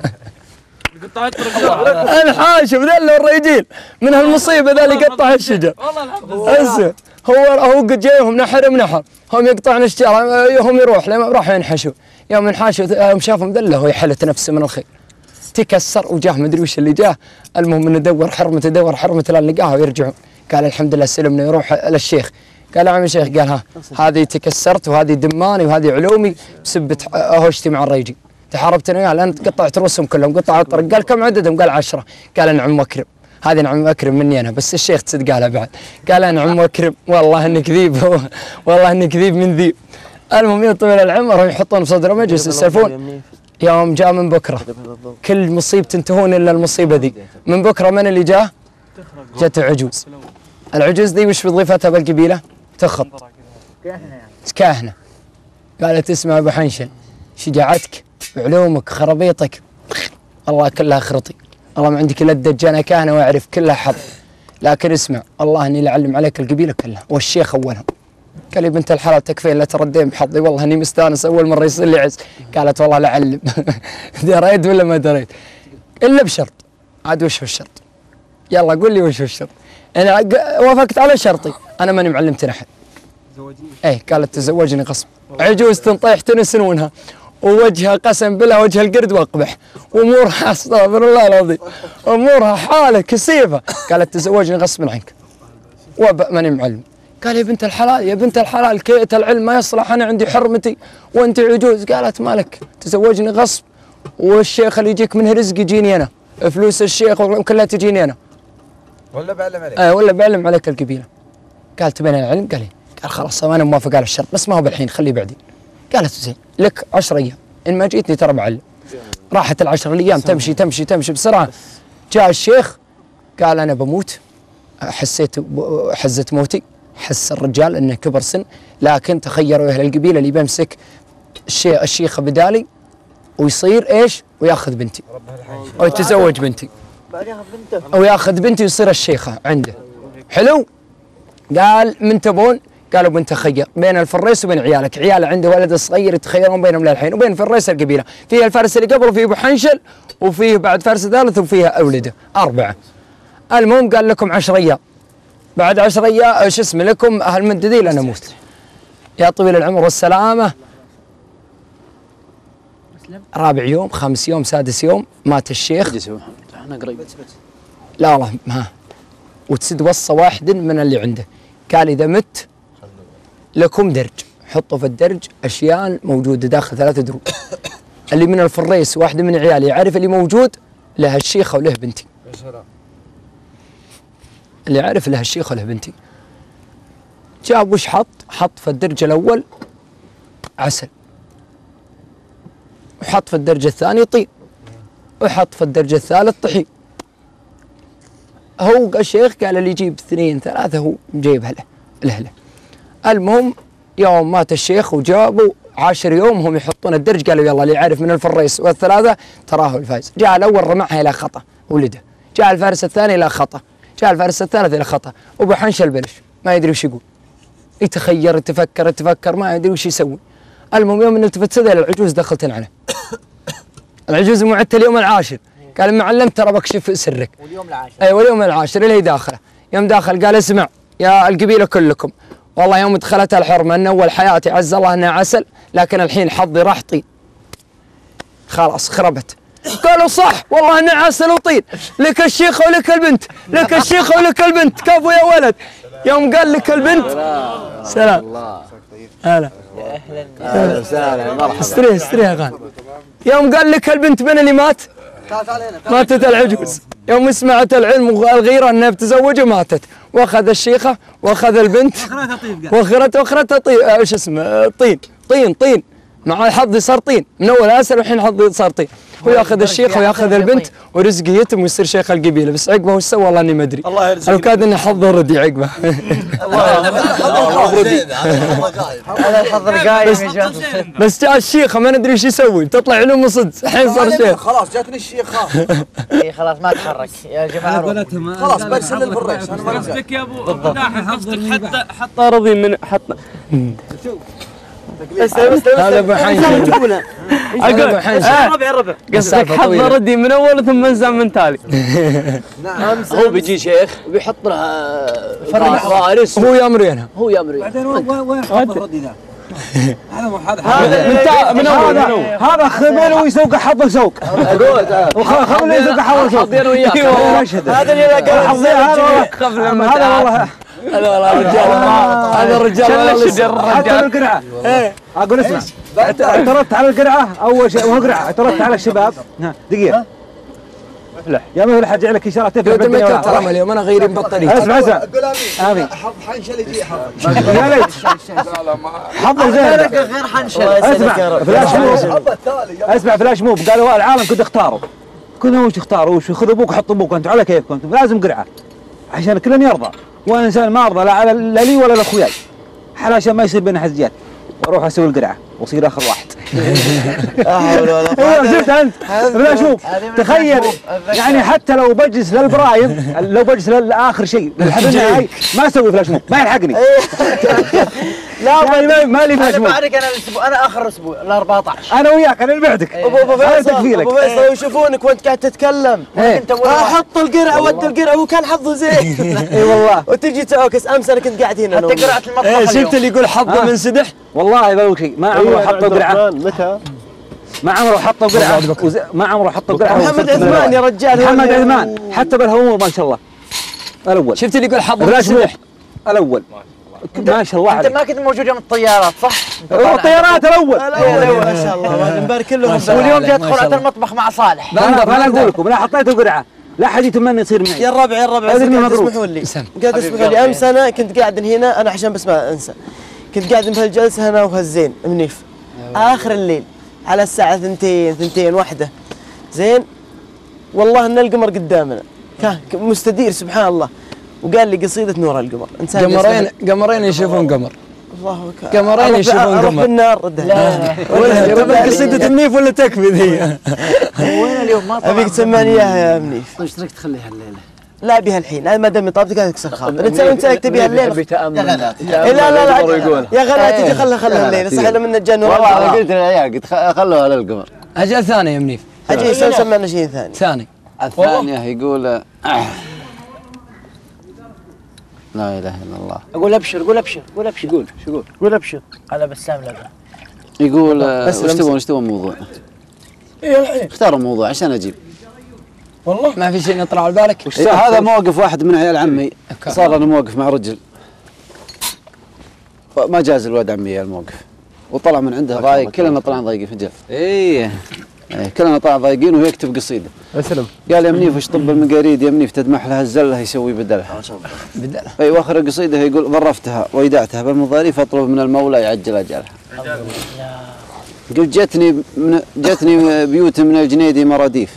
انحاشوا ذلوا الرجيل من هالمصيبه ذا اللي قطع الشجر. والله هو هو قد جايهم نحر بنحر، هم يقطعون الشجر هم يروح لما راحوا ينحشوا، يوم انحاشوا يوم شافهم ذله هو يحلت نفسه من الخير. تكسر وجاه مدري وش اللي جاه، المهم انه دور حرمته دور حرمته لان لقاها ويرجعون، قال الحمد لله سلمنا يروح للشيخ، قال عم الشيخ قال ها هذه تكسرت وهذه دماني وهذه علومي بسبة هوشتي مع الريجي، تحاربت انا لان قطعت رؤوسهم كلهم قطع الطريق، قال كم عددهم؟ قال عشرة، قال نعم واكرم، هذه نعم اكرم مني انا بس الشيخ تصدق قالها بعد، قال نعم واكرم والله انك ذيب والله انك ذيب من ذيب. المهم يا طويل العمر يحطون بصدر مجلس يسولفون، يوم جاء من بكره كل مصيبه تنتهون الا المصيبه ذي، من بكره من اللي جاء؟ جت عجوز. العجوز ذي وش وظيفتها بالقبيله؟ تخط كاهنه. قالت اسمع ابو حنشل شجاعتك وعلومك خرابيطك الله كلها خرطي، الله ما عندك الا الدجانه كاهنه واعرف كلها حظ، لكن اسمع الله اني لعلم عليك القبيله كلها والشيخ اولهم. قال لي بنت الحلال تكفين لا تردين بحظي والله اني مستانس اول مره يصير لي عز. قالت والله لعلم دريت ولا ما دريت؟ الا بشرط. عاد وش هو الشرط؟ يلا قول لي وش هو الشرط؟ انا وافقت على شرطي، انا ماني معلمت احد. ايه قالت تزوجني غصب. عجوز تنطيح تنسنونها ووجهها قسم بالله وجه القرد واقبح وامورها استغفر الله العظيم امورها حاله كسيفه. قالت تزوجني غصب عنك وابا ماني معلم. قال يا بنت الحلال يا بنت الحلال كيت العلم ما يصلح انا عندي حرمتي وانت عجوز. قالت مالك تزوجني غصب والشيخ اللي يجيك منه رزق يجيني انا، فلوس الشيخ كلها تجيني انا ولا بعلم عليك؟ اه ولا بعلم عليك القبيله. قال تبين العلم؟ قال لي قال خلاص انا موافق على الشرط بس ما هو بالحين خليه بعدين. قالت زين لك عشر ايام ان ما جيتني ترى بعلم. راحت العشر الايام تمشي تمشي تمشي بسرعه. جاء الشيخ قال انا بموت، حسيت حزه موتي، حس الرجال انه كبر سن، لكن تخيروا اهل القبيله اللي بيمسك الشيخ الشيخه بدالي ويصير ايش؟ وياخذ بنتي او يتزوج بنتي او ياخذ بنتي ويصير الشيخه عنده. حلو؟ قال من تبون؟ قالوا بنت خير بين الفريس وبين عيالك، عياله عنده ولد صغير يتخيرون بينهم للحين، وبين فريس القبيله، فيها الفارس اللي قبل وفيه ابو حنشل وفيه بعد فارس ثالث وفيها اولاده اربعه. المهم قال لكم عشر ايام، بعد عشر ايام شو اسمه لكم اهل مددي لنا موت. يا طويل العمر والسلامه رابع يوم خامس يوم سادس يوم مات الشيخ. احنا قريب لا والله ما وتسد وصى واحد من اللي عنده، قال اذا مت لكم درج، حطوا في الدرج اشياء موجوده داخل ثلاث دروج. اللي من الفريس واحد من عيالي يعرف اللي موجود له الشيخه وله بنتي. اللي يعرف له الشيخه وله بنتي. جاب وش حط؟ حط في الدرج الاول عسل، وحط في الدرج الثاني طين، وحط في الدرج الثالث طحين. هو الشيخ قال اللي يجيب اثنين ثلاثه هو جايبها له الاهله. المهم يوم مات الشيخ وجابوا عاشر يوم هم يحطون الدرج، قالوا يلا اللي يعرف من الفريس والثلاثه تراه الفايز. جاء الاول رمعها الى خطا ولده، جاء الفارس الثاني الى خطا، جاء الفارس الثالث الى خطا، وابو حنشل بلش ما يدري وش يقول، يتخير يتفكر يتفكر ما يدري وش يسوي. المهم يوم انه التفت سدى العجوز دخلت عليه. العجوز معدت اليوم العاشر، قال ما علمت ترى بكشف سرك. واليوم العاشر اي واليوم العاشر اللي هي داخله. يوم داخل قال اسمع يا القبيله كلكم، والله يوم دخلت الحرمه ان اول حياتي عز الله انها عسل، لكن الحين حظي راح طين. خلاص خربت. قالوا صح والله انها عسل وطين، لك الشيخه ولك البنت، لك الشيخه ولك البنت، كفو يا ولد. يوم قال لك البنت سلام هلا اهلا وسهلا مرحبا استريح استريح يا غالي. يوم قال لك البنت من اللي مات؟ ماتت العجوز. يوم سمعت العلم والغيره انها بتزوجه ماتت، واخذ الشيخه واخذ البنت واخرتها واخرتها طين وش اسمه طين طين طين مع حظي صار طين من اول اسال والحين حظي صار طين. هو ياخذ الشيخ وياخذ البنت ورزقه يتم ويصير شيخ القبيله، بس عقبه وش سوى والله اني ما ادري. الله يرزقك. انا كاد اني حظه ردي عقبه. هذا الحظ القايم يا شيخ. بس جاء الشيخ ما ندري ايش يسوي، تطلع علوم صدق الحين صار شيخ. خلاص جاتني الشيخ اي خلاص ما تحرك يا جماعه. خلاص برسل البريش انا ما قصدك يا ابو لاحق قصدك حتى حتى رضي من حتى هذا ابو حنشل. اقول الربع الربع قصدك حظ ردي من اول ثم انزع من تالي. هو بيجي شيخ وبيحط له فارس هو يامرينها هو يامرين. بعدين وين حظ الردي ذا؟ هذا مو هذا هذا من اول هذا خذونه ويسوق حظه سوق. اقول خليه يسوق حظه سوق. حظين وياك. هذا اللي قال حظي هذا هذا والله هذا والله رجال هذا الرجال والله حتى القرعه. ايه اقول اسمع اعترضت على القرعه اول شيء وهو قرعه اعترضت على الشباب. دقيقه مفلح يا مفلح ارجع لك اشاره تفرق بين الدنيا والآخرة. اليوم انا غيرين بطاريتي. اسمع اسمع امين حظ حنشل يجي حظ يا ليت حظ زين غير حنشل. اسمع فلاش موب اسمع فلاش موب قالوا العالم كنت اختاروا كلهم وش اختاروا وش خذوا ابوك حطوا ابوك انتم على كيفكم انتم لازم قرعه عشان كلنا يرضى وانا انسان ما ارضى لا على لا لي ولا لاخوياي عشان ما يصير بيننا حزيات واروح اسوي القرعه واصير اخر واحد. لا حول ولا قوة. شفت انت؟ لا شوف تخيل يعني حتى لو بجلس للبرايم لو بجلس لاخر شيء للحد النهائي ما اسوي فلاش موب ما يلحقني. لا يعني ما لي فلاش موب. انا بعرك انا الاسبوع انا اخر اسبوع ال أربعطعش. انا وياك انا اللي بعدك. ابو ابو فيصل ابو فيصل يشوفونك وانت قاعد تتكلم انت احط القرعه وانت القرعه وكان حظه زين. اي والله وتجي تعوكس امس انا كنت قاعد هنا. حتى قرعه المطبخ شفت اللي يقول حظه منسدح. والله بقول شيء ما عمره حطوا قرعه. متى؟ ما عمره حطوا قرعه ما عمره حطوا قرعه. محمد عثمان يا رجال محمد عثمان حتى بالهموم ما شاء الله الاول. شفت اللي يقول حظه منسدح الاول ما شاء الله انت ما كنت موجود يوم الطيارات صح؟ الطيارات الاول الاول ما شاء الله نبارك لهم. واليوم جت قرعه المطبخ مع صالح. انا اقول لكم لا حطيتوا قرعه لا حد يتمنى يصير معي. يا الربع يا الربع اسمحوا لي قاعد اسمحوا لي امس انا كنت قاعد هنا انا عشان بس ما انسى كنت قاعد بهالجلسه انا وهالزين منيف اخر الليل على الساعه ثنتين ثنتين واحده زين والله ان القمر قدامنا كان مستدير سبحان الله وقال لي قصيده نور القمر انسان قمرين قمرين يشوفون قمر. الله اكبر قمرين يشوفون قمر. اروح بالنار ردها. ولا تبغى قصيده منيف ولا تكفي ذي؟ وين اليوم ما طلع. ابيك تسمعني اياها يا منيف. ايش تريك تخليها الليله؟ لا بها الحين ما دام طابتك قاعد تكسر خاطر انت انت تبيها الليل. ابي تامل. لا لا لا يا غلاتي خلها خلها الليل صح لما نجان نور. والله انا قلت للعيال قلت خلوها على القمر. اجل ثانيه يا منيف. اجل سمعنا شيء ثاني. ثاني الثانيه يقول لا اله الا الله. اقول ابشر قول ابشر قول ابشر قول شو يقول؟ قول ابشر على بسام لبن. يقول وش تبون وش تبون موضوع؟ اختاروا موضوع عشان اجيب. والله ما في شيء يطلع على بالك. إيه هذا موقف واحد من عيال عمي صار لنا موقف مع رجل ما جاز الواد عمي الموقف وطلع من عنده ضايق كلنا طلعنا ضايقين في جف. ايه ايه كلنا طلع ضايقين وهو يكتب قصيده. اسلم. قال يا منيف وش طب المقاريد يا منيف تدمح لها الزله يسوي بدلها. بدلها. اي واخر القصيده يقول ظرفتها وايدعتها بالمظاريف اطلب من المولى يعجل اجلها. قلت جتني من جتني بيوت من الجنيدي مراديف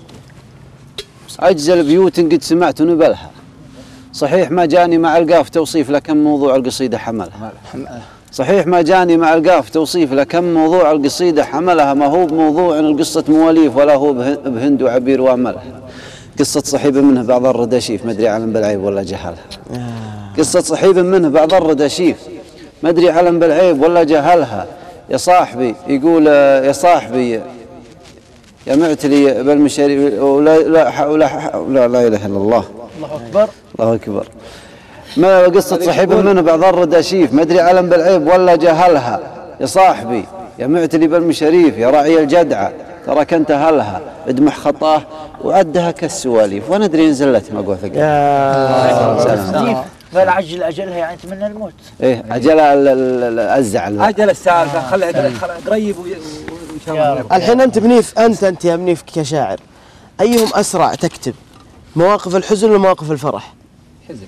أجزل بيوت قد سمعت نبلها صحيح ما جاني مع القاف توصيف لكم موضوع القصيدة حملها صحيح ما جاني مع القاف توصيف لكم موضوع القصيدة حملها ما هو بموضوع القصة مواليف ولا هو بهند وعبير واملها قصة صحيب منه بعض الرداشيف ما أدري علم بالعيب ولا جهلها قصة صحيب منه بعض الرداشيف ما أدري علم بالعيب ولا جهلها يا صاحبي يقول يا صاحبي يا معتلي بالمشاري ولا لا لا لا لا اله الا الله. الله اكبر الله اكبر. ما قصه صحيب منه بعض الرداشيف ما ادري علم بالعيب ولا جهلها يا صاحبي يا معتلي بالمشاريف يا راعي الجدعه ترى كنت هلها ادمح خطاه وعدها كالسواليف وانا ادري نزلت ما اقول ثقيل. يا قال عجل اجلها يعني تمنى الموت. ايه عجلها الزعل. عجل السالفه خليها قريب الحين انت بنيف انت انت يا بنيف كشاعر ايهم اسرع تكتب مواقف الحزن ولا مواقف الفرح؟ حزن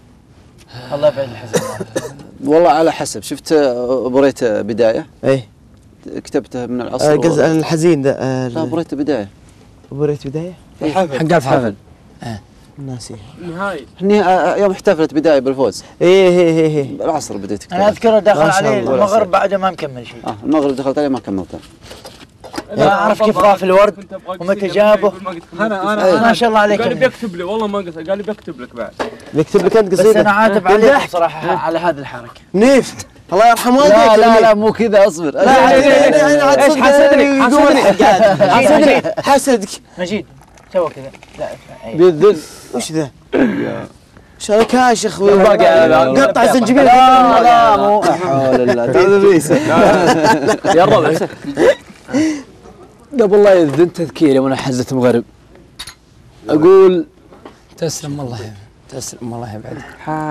الله يبعد الحزن. والله على حسب شفت بريت بدايه ايه كتبته من العصر آه قصد الحزين ده آه لا بريت بدايه بريت بدايه حق الحفل ناسي نهائي هني آه يوم احتفلت بدايه بالفوز ايه ايه ايه ايه العصر بديت انا اذكره دخل عليه المغرب بعد ما مكمل شيء. اه المغرب دخلت عليه ما كملته. ما اعرف كيف ضاف الورد ومتى جابه. انا انا ما شاء الله عليك. قال لي بيكتب لي والله ما قصر قال لي بيكتب لك بعد. بيكتب لك انت قصيده. بس انا عاتب عليك صراحه على هذه الحركه. منيف الله يرحم والديك. لا لا لا مو كذا اصبر. لا ايش حاسدك حاسدك حاسدك حاسدك مجيد سوى كذا. لا بالذل وش ذا؟ شو كاشخ قطع زنجبيل. لا لا مو حول الله يا الربع قبل لا يذن تذكيري وانا حزة مغرب اقول تسلم الله تسلم الله يبعدك.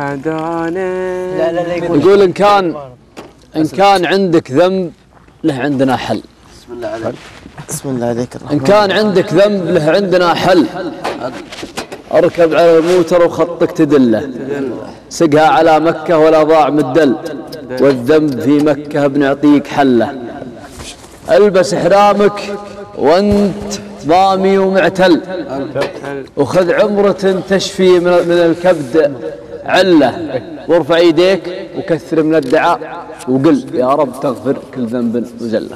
حداني لا لا لا يقول ان كان ان كان عندك ذنب له عندنا حل. بسم الله عليك بسم الله عليك ان كان عندك ذنب له عندنا حل. اركب على الموتر وخطك تدله سقها على مكة ولا ضاع مدل والذنب في مكة بنعطيك حله. البس احرامك وانت ضامي ومعتل وخذ عمرة تشفي من الكبد عله وارفع يديك وكثر من الدعاء وقل يا رب تغفر كل ذنب وزله.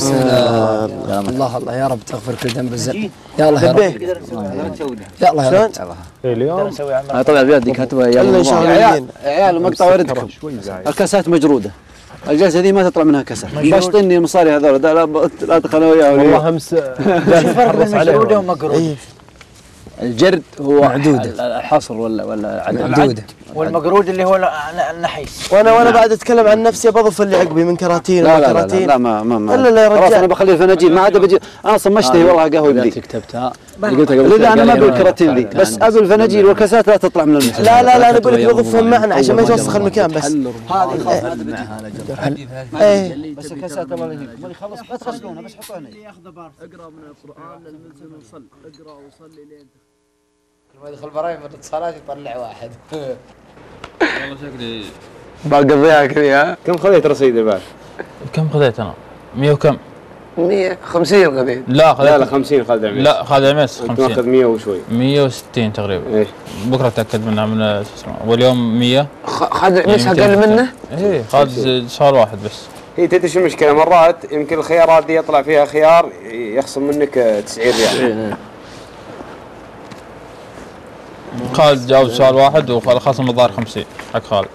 الله الله يا رب تغفر كل ذنب وزله. يا الله يا رب يا الله يا رب. اليوم هاي طبعا بيدي كاتبها يا عيال عيال مقطع وردكم الكاسات مجروده الجلسه دي ما تطلع منها كسر. باشطني المصاري هذول لا لا ادخل وياه والله امس شو الفرق بين مجروده ومقروده؟ الجرد هو معدودة الحصر ولا ولا معدودة والمقرود اللي هو النحيس. وانا وانا بعد اتكلم عن نفسي بضف اللي عقبي من كراتين لا لا, لا لا لا ما ما ما لا لا يا رجال خلاص انا بخلي الفناجيل ما عاد بجي انا اصلا ما اشتهي والله قهوه بدي كتبتها لذا انا ما اقول كراتين لي بس ابي الفناجيل والكاسات لا تطلع من المسجد. لا لا لا انا اقول لك بضفهم معنا عشان ما يتوسخ المكان بس هذه ايه بس الكاسات الله يهديك خلص بس غسلونها بس حطوها هنا اقرا من القران للملزم وصل اقرا وصلي لين ما يدخل برايم الاتصالات يطلع واحد. والله شكلي بقضيها كذا. كم خذيت رصيد البارح؟ كم خذيت انا؟ مية وكم؟ مية وخمسين خذيت. لا خذيت لا لا خمسين خذ عميس. لا خذ عميس خمسين. ماخذ مية وشوي. مية وستين تقريبا. ايه بكره اتاكد منها من شو اسمه واليوم مية. خذ عميس اقل منه؟ ايه خذ صار واحد بس. هي تدري شو المشكله مرات يمكن الخيارات دي يطلع فيها خيار يخصم منك تسعين ريال. خالد جاوب سؤال واحد وخصم الظاهر خمسين حق خالد.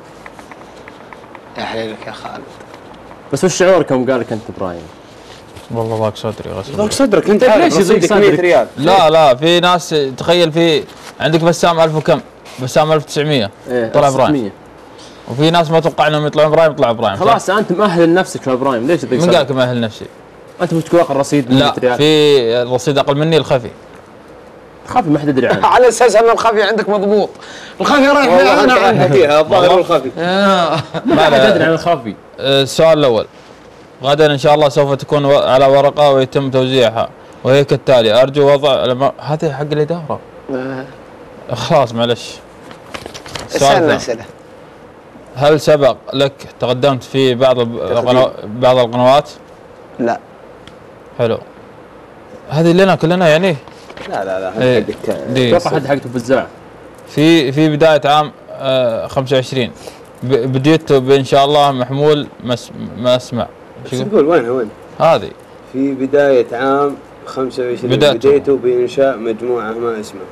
يا حليلك يا خالد. بس وش شعورك يوم قال لك انت ابراهيم؟ والله ضاق صدري غسل. ضاق صدرك انت ليش يضيق مية ريال؟ لا لا في ناس تخيل في عندك بسام ألف وكم؟ بسام ألف وتسعمية طلع ابراهيم. وفي ناس ما توقع انهم يطلعون ابراهيم يطلع ابراهيم. خلاص انت مؤهل لنفسك يا ابراهيم ليش تضيق؟ من قال لك مؤهل نفسي؟ انت بتكون واخذ رصيد لا في رصيد اقل مني الخفي. الخفي ما حد يدري عنه. على اساس ان الخفي عندك مضبوط. الخفي رايح انا عندي الظاهر والخفي. ما حد يدري عن الخفي. السؤال الاول غدا ان شاء الله سوف تكون على ورقه ويتم توزيعها وهي كالتالي ارجو وضع لما هذا حق الاداره. خلاص معلش. السؤال الثاني هل سبق لك تقدمت في بعض القنوات بعض القنوات؟ لا. حلو. هذه لنا كلنا يعني؟ لا لا لا إيه. اتوقع حد حقته فزاع. في في بدايه عام آه خمسة وعشرين بديت ان شاء الله محمول ما اسمع. شو تقول وين وين؟ هذه في بدايه عام خمسة وعشرين بديت بانشاء مجموعه ما اسمها.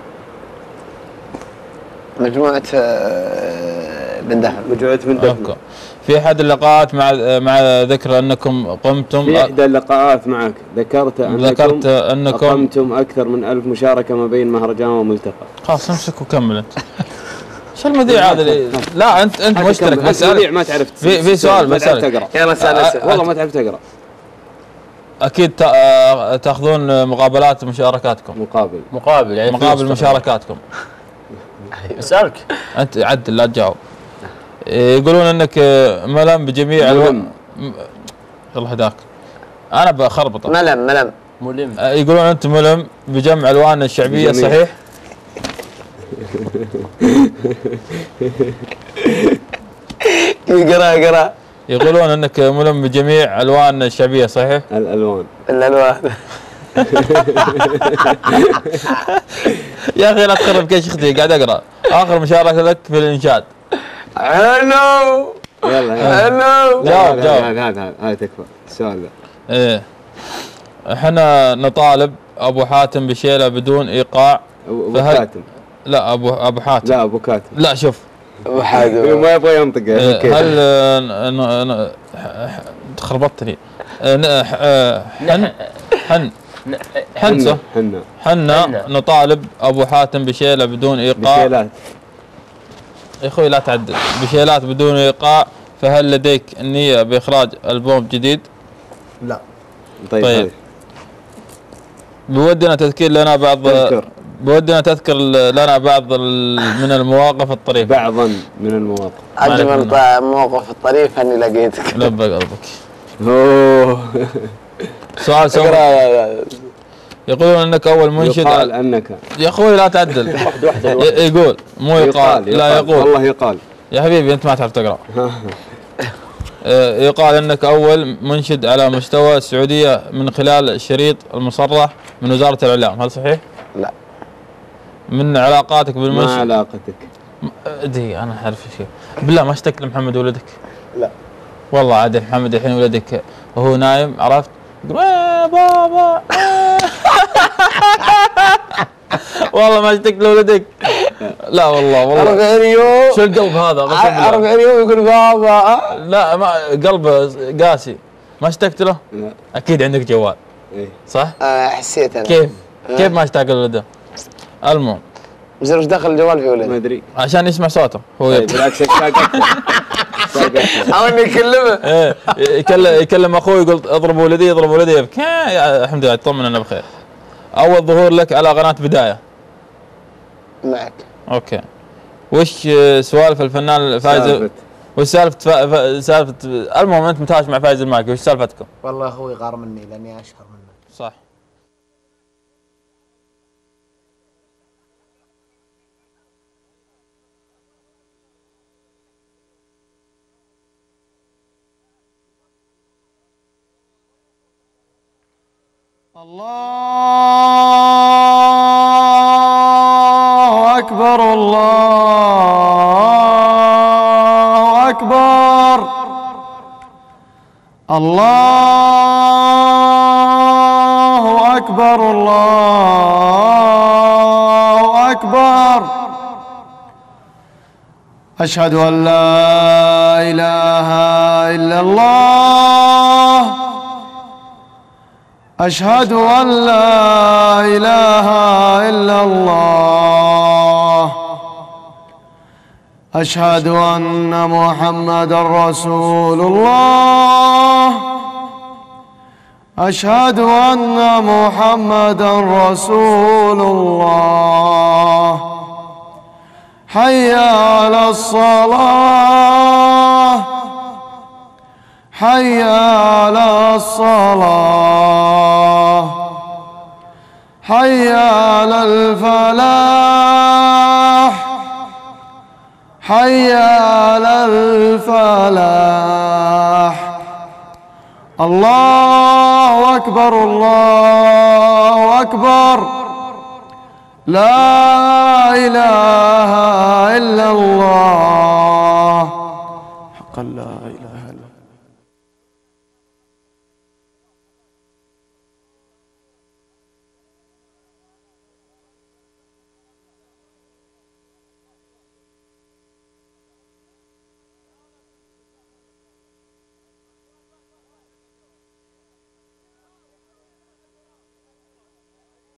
مجموعه بن دهب. مجموعه بن دهب. في احد اللقاءات مع مع ذكر انكم قمتم في احدى اللقاءات معك ذكرت انكم ذكرت انكم قمتم اكثر من ألف مشاركه ما بين مهرجان وملتقى. خلاص امسك وكمل انت. شو المذيع هذا اللي لا انت انت مشترك بس المذيع ما تعرف في في سؤال بسالك. يلا سال اسال والله ما تعرف تقرا. اكيد تاخذون مقابلات مشاركاتكم. مقابل مقابل يعني مقابل مشاركاتكم. اسالك انت عدل لا تجاوب. يقولون انك ملم بجميع الوان الله هداك انا بخربطه. ملم ملم ملم. يقولون انت ملم بجمع الوان الشعبيه صحيح؟ اقرا اقرا يقولون انك ملم بجميع الوان الشعبيه صحيح؟ الالوان الالوان يا اخي لا تخرب كيش اختي قاعد اقرا. اخر مشاركه لك في الانشاد. حلو يلا حلو جاوب جاوب. هذا هذا هذا تكفى السؤال ذا. ايه احنا نطالب ابو حاتم بشيله بدون ايقاع. ابو كاتم. لا ابو ابو حاتم. لا ابو كاتم. لا شوف ابو حاتم ما يبغى ينطق. إيه هل ن- ن- ح- خربطتني. إيه، حن حن حنسه حنا حنا نطالب ابو حاتم بشيله بدون ايقاع. بشيلات. يا اخوي لا تعدل. بشيلات بدون ايقاع. فهل لديك النيه باخراج البوم جديد؟ لا. طيب, طيب. بودنا تذكير لنا بعض تذكر. بودنا تذكر لنا بعض ال- من المواقف الطريفه. بعضا من المواقف. اجمل ط- موقف الطريف اني لقيتك. لبى قلبك. اوه سؤال سؤال يقولون انك اول منشد. يقال انك. يا اخوي لا تعدل. واحد واحد ي- يقول مو يقال. لا يقول. والله يقال. يا حبيبي انت ما تعرف تقرا. آه، يقال انك اول منشد على مستوى السعوديه من خلال الشريط المصرح من وزاره الاعلام، هل صحيح؟ لا. من علاقاتك بالمنشد. ما علاقتك؟ دقيقة انا اعرف شيء. بالله ما اشتقت لمحمد ولدك؟ لا. والله عاد محمد الحين ولدك وهو نايم عرفت؟ يقول يا بابا. والله ما اشتقت لولدك. لا والله والله. أربعين يوم. شو القلب هذا؟ قسم بالله. أربعين يوم يقول بابا. لا ما قلبه قاسي. ما اشتقت له؟ لا. اكيد عندك جوال. ايه صح؟ آه حسيت انا. كيف؟ كيف ما اشتاق لولده؟ المهم زين وش دخل الجوال في ولد؟ ما ادري. عشان يسمع صوته هو. طيب بالعكس او اني اكلمه. ايه يكلم يكلم اخوه يقول اضرب ولدي اضرب ولدي يبكي. يا الحمد لله اطمن انا بخير. اول ظهور لك على قناه بدايه. معك. اوكي. وش سوالف الفنان فايز؟ وش سالفه فا... فا... سالفه المهم انت متهاوش مع فايز الماكي، وش سالفتكم؟ والله اخوي غار مني لاني اشهر منه. صح. الله أكبر الله أكبر الله أكبر الله أكبر أشهد أن لا إله إلا الله أشهد أن لا إله إلا الله أشهد أن محمدا رسول الله أشهد أن محمدا رسول الله حي على الصلاة حي على الصلاة حي على الفلاح حي على الفلاح الله أكبر الله أكبر لا إله